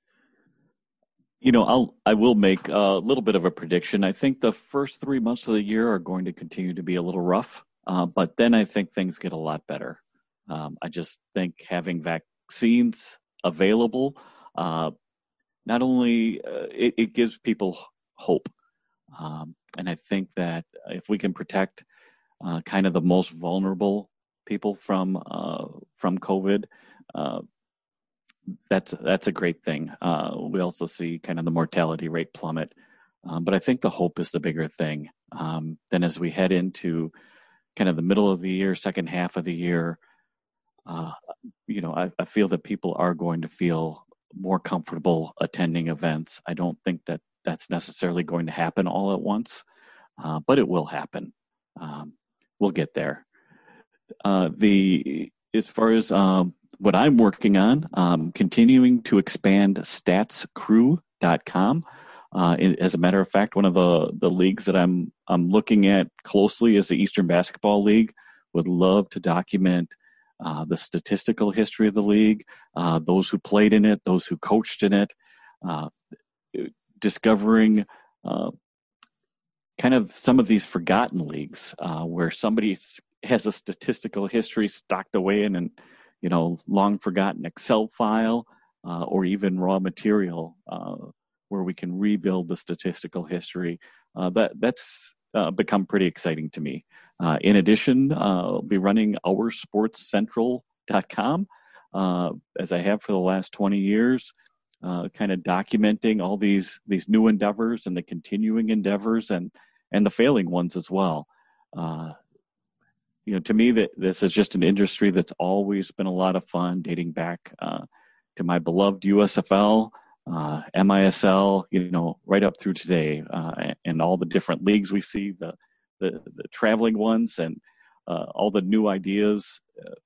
Speaker 12: You know, I'll, I will make a little bit of a prediction. I think the first three months of the year are going to continue to be a little rough, uh, but then I think things get a lot better. Um, I just think having vaccines available, uh, not only uh, it, it gives people hope, um, and I think that if we can protect uh, kind of the most vulnerable people from uh, from COVID, uh, that's that's a great thing. Uh, we also see kind of the mortality rate plummet, um, but I think the hope is the bigger thing. Um, then as we head into kind of the middle of the year, second half of the year. Uh, you know, I, I feel that people are going to feel more comfortable attending events. I don't think that that's necessarily going to happen all at once, uh, but it will happen. Um, we'll get there. Uh, the as far as um, what I'm working on, um, continuing to expand stats crew dot com. Uh, as a matter of fact, one of the, the leagues that I'm I'm looking at closely is the Eastern Basketball League. Would love to document Uh, the statistical history of the league, uh, those who played in it, those who coached in it, uh, discovering uh, kind of some of these forgotten leagues uh, where somebody has a statistical history stocked away in an, you know, long forgotten Excel file uh, or even raw material uh, where we can rebuild the statistical history. Uh, that that's uh, become pretty exciting to me. Uh, in addition, uh, I'll be running our sports central dot com, uh, as I have for the last twenty years, uh, kind of documenting all these these new endeavors and the continuing endeavors and, and the failing ones as well. Uh, you know, to me, that this is just an industry that's always been a lot of fun, dating back uh, to my beloved U S F L, uh, M I S L, you know, right up through today, uh, and all the different leagues we see, the The, the traveling ones and uh, all the new ideas. Uh,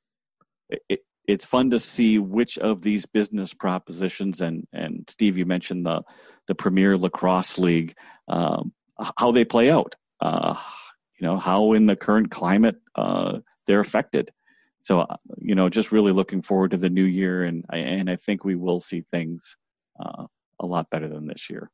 Speaker 12: it, it's fun to see which of these business propositions, and, and Steve, you mentioned the, the Premier Lacrosse League, um, how they play out, uh, you know, how in the current climate uh, they're affected. So, you know, just really looking forward to the new year, and, and I think we will see things uh, a lot better than this year.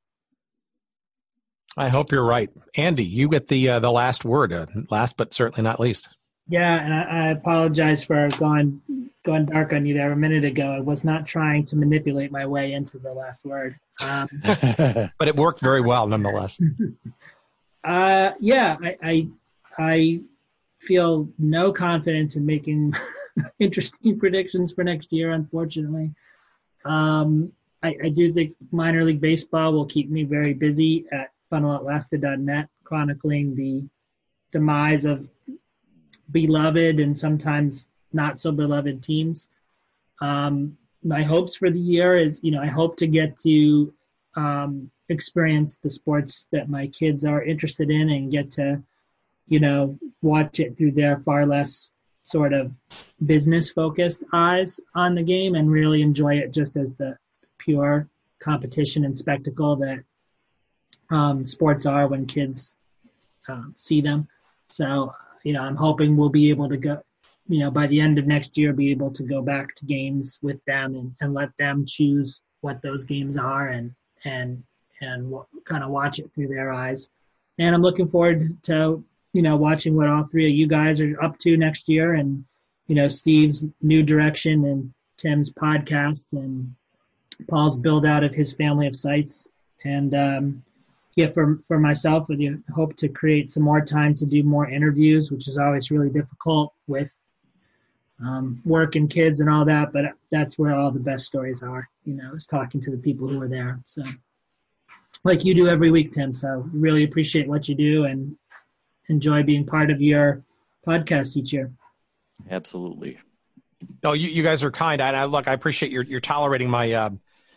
Speaker 9: I hope you're right. Andy, you get the uh, the last word, uh, last but certainly not least.
Speaker 10: Yeah, and I, I apologize for going going dark on you there a minute ago. I was not trying to manipulate my way into the last word. Um,
Speaker 9: but it worked very well nonetheless.
Speaker 10: uh, yeah, I, I I feel no confidence in making interesting predictions for next year, unfortunately. Um, I, I do think minor league baseball will keep me very busy at funnel atlastic dot net, chronicling the demise of beloved and sometimes not so beloved teams. Um, my hopes for the year is, you know, I hope to get to um, experience the sports that my kids are interested in and get to, you know, watch it through their far less sort of business focused eyes on the game and really enjoy it just as the pure competition and spectacle that um, sports are when kids um, see them. So, you know, I'm hoping we'll be able to go, you know, by the end of next year, be able to go back to games with them and, and let them choose what those games are and, and, and w- kind of watch it through their eyes. And I'm looking forward to, you know, watching what all three of you guys are up to next year and, you know, Steve's new direction and Tim's podcast and Paul's build out of his family of sites. And, um, yeah, for, for myself, I hope to create some more time to do more interviews, which is always really difficult with um, work and kids and all that, but that's where all the best stories are, you know, is talking to the people who are there. So like you do every week, Tim. So really appreciate what you do and enjoy being part of your podcast each year.
Speaker 12: Absolutely.
Speaker 9: No, you, you guys are kind. And I look, I appreciate your, you're tolerating my, uh,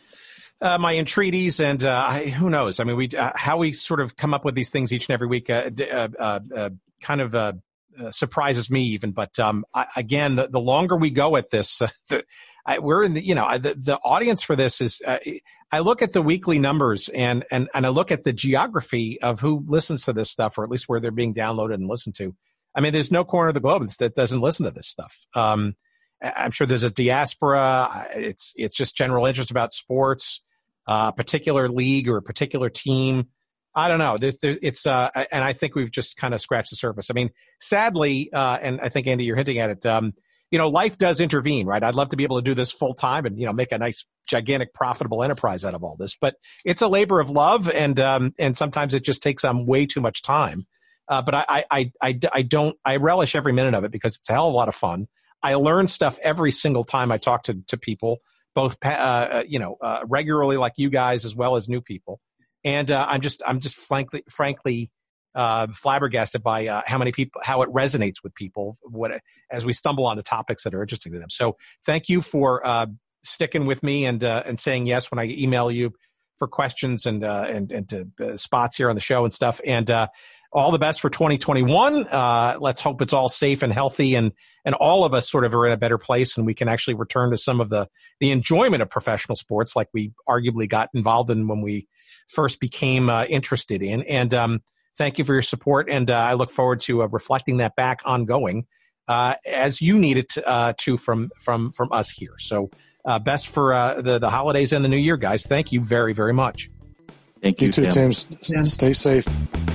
Speaker 9: uh, my entreaties and, uh, I, who knows? I mean, we, uh, how we sort of come up with these things each and every week, uh, uh, uh, uh kind of, uh, uh, surprises me even. But, um, I, again, the, the longer we go at this, uh, the, I, we're in the, you know, the, the audience for this is, uh, I look at the weekly numbers and, and, and I look at the geography of who listens to this stuff, or at least where they're being downloaded and listened to. I mean, there's no corner of the globe that doesn't listen to this stuff. Um, I'm sure there's a diaspora. It's, it's just general interest about sports, a uh, particular league or a particular team. I don't know. There's, there's, it's, uh, and I think we've just kind of scratched the surface. I mean, sadly, uh, and I think, Andy, you're hinting at it, um, you know, life does intervene, right? I'd love to be able to do this full time and, you know, make a nice, gigantic, profitable enterprise out of all this. But it's a labor of love, and um, and sometimes it just takes um, way too much time. Uh, but I, I, I, I don't, I relish every minute of it because it's a hell of a lot of fun. I learn stuff every single time I talk to, to people, both, uh, you know, uh, regularly like you guys, as well as new people. And uh, I'm just, I'm just frankly, frankly, Uh, flabbergasted by uh, how many people, how it resonates with people what, as we stumble onto topics that are interesting to them. So thank you for uh, sticking with me and uh, and saying yes when I email you for questions and uh, and and to, uh, spots here on the show and stuff. And uh, all the best for twenty twenty-one. Uh, let's hope it's all safe and healthy, and and all of us sort of are in a better place, and we can actually return to some of the the enjoyment of professional sports like we arguably got involved in when we first became uh, interested in. And um, thank you for your support, and uh, I look forward to uh, reflecting that back ongoing uh, as you need it uh, to from from from us here. So uh, best for uh, the, the holidays and the new year, guys. Thank you very, very much.
Speaker 12: Thank you,
Speaker 11: you too,
Speaker 12: Tim.
Speaker 11: Tim. Yeah. Stay safe.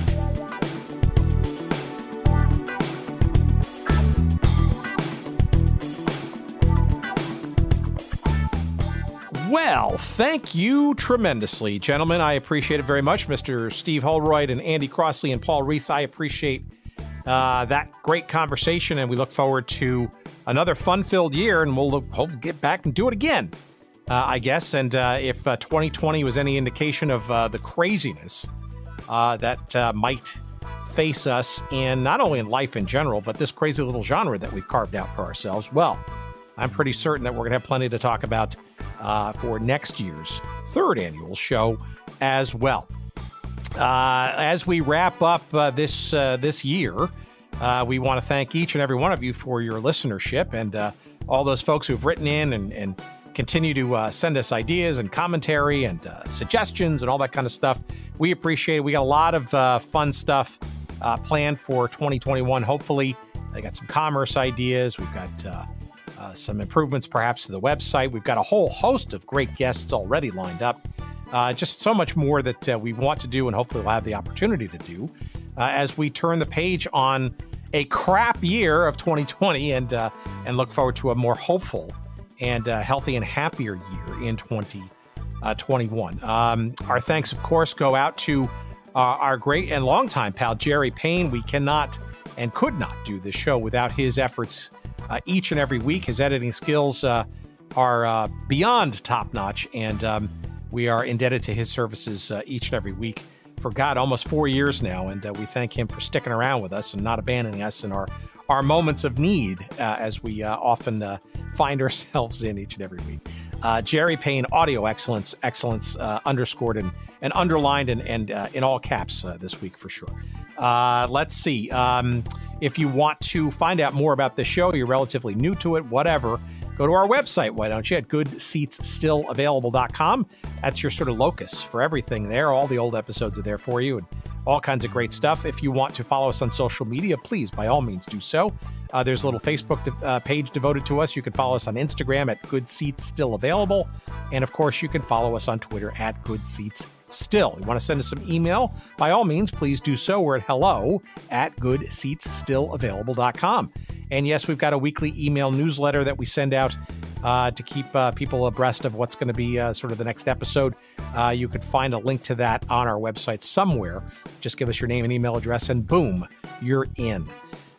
Speaker 9: Well, thank you tremendously, gentlemen. I appreciate it very much. Mister Steve Holroyd and Andy Crossley and Paul Reeths, I appreciate uh, that great conversation, and we look forward to another fun-filled year, and we'll, look, we'll get back and do it again, uh, I guess. And uh, if uh, twenty twenty was any indication of uh, the craziness uh, that uh, might face us, and not only in life in general, but this crazy little genre that we've carved out for ourselves, well, I'm pretty certain that we're going to have plenty to talk about Uh, for next year's third annual show as well. Uh, as we wrap up uh, this uh, this year, uh, we want to thank each and every one of you for your listenership, and uh, all those folks who've written in and, and continue to uh, send us ideas and commentary and uh, suggestions and all that kind of stuff. We appreciate it. We got a lot of uh, fun stuff uh, planned for twenty twenty-one. Hopefully, I got some commerce ideas. We've got uh, Uh, some improvements perhaps to the website. We've got a whole host of great guests already lined up. Uh, just so much more that uh, we want to do, and hopefully we'll have the opportunity to do uh, as we turn the page on a crap year of twenty twenty and uh, and look forward to a more hopeful and uh, healthy and happier year in twenty twenty-one. Um, our thanks, of course, go out to uh, our great and longtime pal, Jerry Payne. We cannot and could not do this show without his efforts Uh, each and every week. His editing skills uh, are uh, beyond top-notch, and um, we are indebted to his services uh, each and every week for, God, almost four years now, and uh, we thank him for sticking around with us and not abandoning us in our, our moments of need, uh, as we uh, often uh, find ourselves in each and every week. Uh, Jerry Payne, audio excellence, excellence uh, underscored and, and underlined and, and uh, in all caps uh, this week for sure. Uh, let's see. Um, if you want to find out more about the show, you're relatively new to it, whatever, go to our website, why don't you, at good seats still available dot com. That's your sort of locus for everything there. All the old episodes are there for you, and all kinds of great stuff. If you want to follow us on social media, please, by all means, do so. Uh, there's a little Facebook de- uh, page devoted to us. You can follow us on Instagram at Good Seats Still Available. And, of course, you can follow us on Twitter at Good Seats Still. You want to send us some email? By all means, please do so. We're at hello at good seats still available dot com. And, yes, we've got a weekly email newsletter that we send out uh, to keep uh, people abreast of what's going to be uh, sort of the next episode. Uh, you could find a link to that on our website somewhere. Just give us your name and email address, and boom, you're in.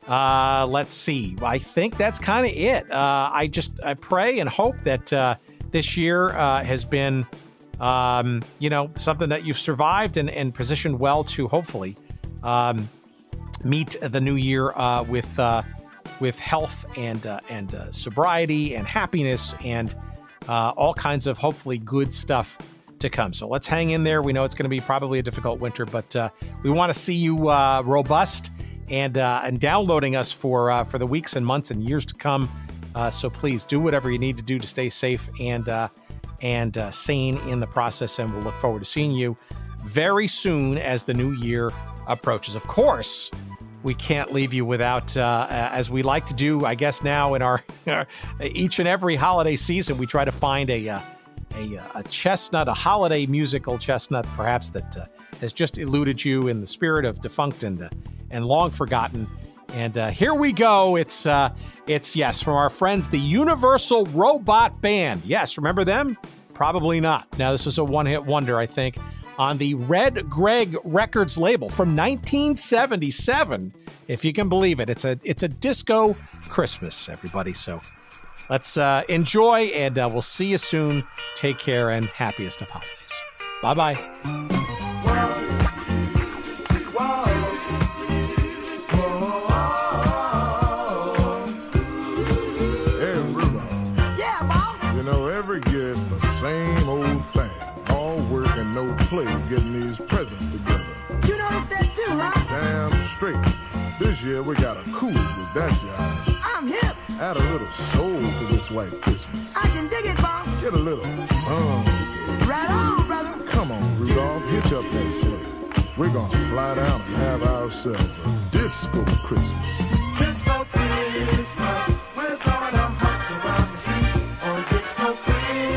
Speaker 9: Uh, let's see. I think that's kind of it. Uh, I just I pray and hope that uh, this year uh, has been, um, you know, something that you've survived and, and positioned well to hopefully um, meet the new year uh, with uh, with health and uh, and uh, sobriety and happiness and uh, all kinds of hopefully good stuff to come. So let's hang in there. We know it's going to be probably a difficult winter, but uh, we want to see you uh, robust and uh, and downloading us for uh, for the weeks and months and years to come. Uh, so please do whatever you need to do to stay safe and uh, and uh, sane in the process. And we'll look forward to seeing you very soon as the new year approaches. Of course, we can't leave you without, uh, as we like to do, I guess now in our, our each and every holiday season, we try to find a uh, a, a chestnut, a holiday musical chestnut, perhaps that uh, has just eluded you in the spirit of defunct and uh, and long forgotten. And uh, here we go. It's uh, it's yes from our friends, the Universal Robot Band. Yes, remember them? Probably not. Now this was a one-hit wonder, I think, on the Red Greg Records label from nineteen seventy-seven, if you can believe it. It's a it's a disco Christmas, everybody. So let's uh, enjoy, and uh, we'll see you soon. Take care, and happiest of holidays. Bye-bye.
Speaker 13: Same old thing, all work and no play, getting these presents together.
Speaker 14: You noticed that too, huh?
Speaker 13: Damn straight. This year we got a cool with that jive.
Speaker 14: I'm hip.
Speaker 13: Add a little soul to this white Christmas.
Speaker 14: I can dig it, boss.
Speaker 13: Get a little fun.
Speaker 14: Right on, brother.
Speaker 13: Come on, Rudolph, hitch up that sleigh. We're gonna fly down and have ourselves a disco Christmas.
Speaker 14: Disco Christmas. We're gonna hustle around the street on disco Christmas.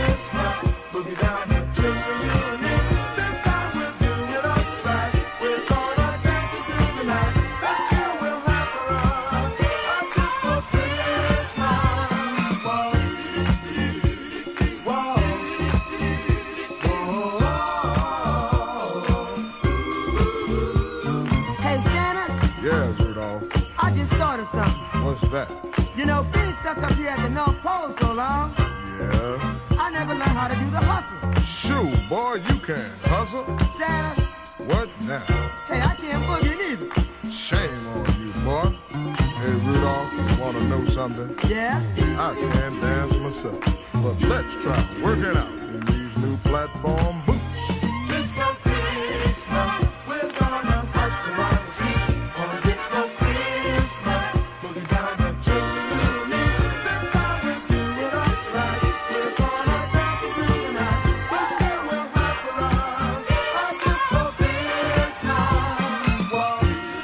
Speaker 13: What's that?
Speaker 14: You know, being stuck up here at the North Pole so long,
Speaker 13: yeah,
Speaker 14: I never learned how to do the hustle.
Speaker 13: Shoot, boy, you can hustle.
Speaker 14: Santa.
Speaker 13: What now?
Speaker 14: Hey, I can't boogie neither.
Speaker 13: Shame on you, boy. Hey, Rudolph, you want to know something?
Speaker 14: Yeah?
Speaker 13: I can't dance myself, but let's try working out in these new platform boots.
Speaker 14: Disco Christmas, we're gonna hustle around the street on disco Christmas. Boogie down the chimney. This time we'll do it all right. We're gonna dance through the night. This year will have for us a disco Christmas. Whoa,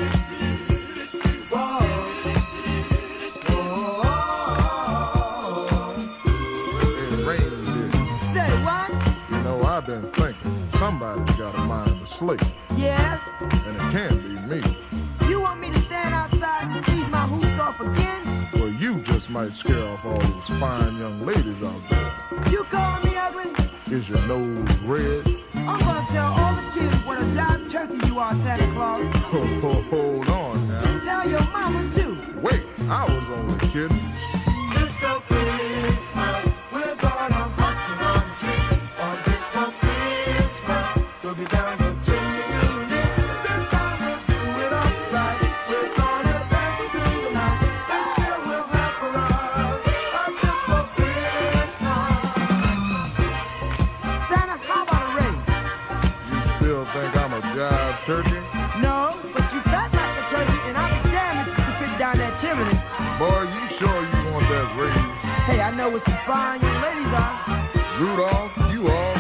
Speaker 14: whoa, whoa.
Speaker 13: It rains here.
Speaker 14: Say what?
Speaker 13: You know, I've been thinking somebody's got a mind to slate.
Speaker 14: Yeah?
Speaker 13: And it can't be me.
Speaker 14: You want me to stand outside and freeze my hoops off again?
Speaker 13: Well, you just might scare off all those fine young ladies out there.
Speaker 14: You call me ugly?
Speaker 13: Is your nose red?
Speaker 14: I'm gonna tell all the kids what a jive turkey you are, Santa Claus.
Speaker 13: Hold on now.
Speaker 14: Tell your mama too.
Speaker 13: Wait, I was only kidding.
Speaker 14: Disco Christmas, we're gonna hustle on the street on disco Christmas. We'll be down the chimney. This time we'll do it all right. We're gonna dance through the night. This year we'll have for us a disco Christmas. Santa, how about a raise?
Speaker 13: You still think I'm a jive turkey?
Speaker 14: No, but you fat like a turkey, and I'll be damned if you can fit down that chimney.
Speaker 13: Boy, you sure you want that raise?
Speaker 14: Hey, I know what some fine young ladies are.
Speaker 13: Rudolph, you all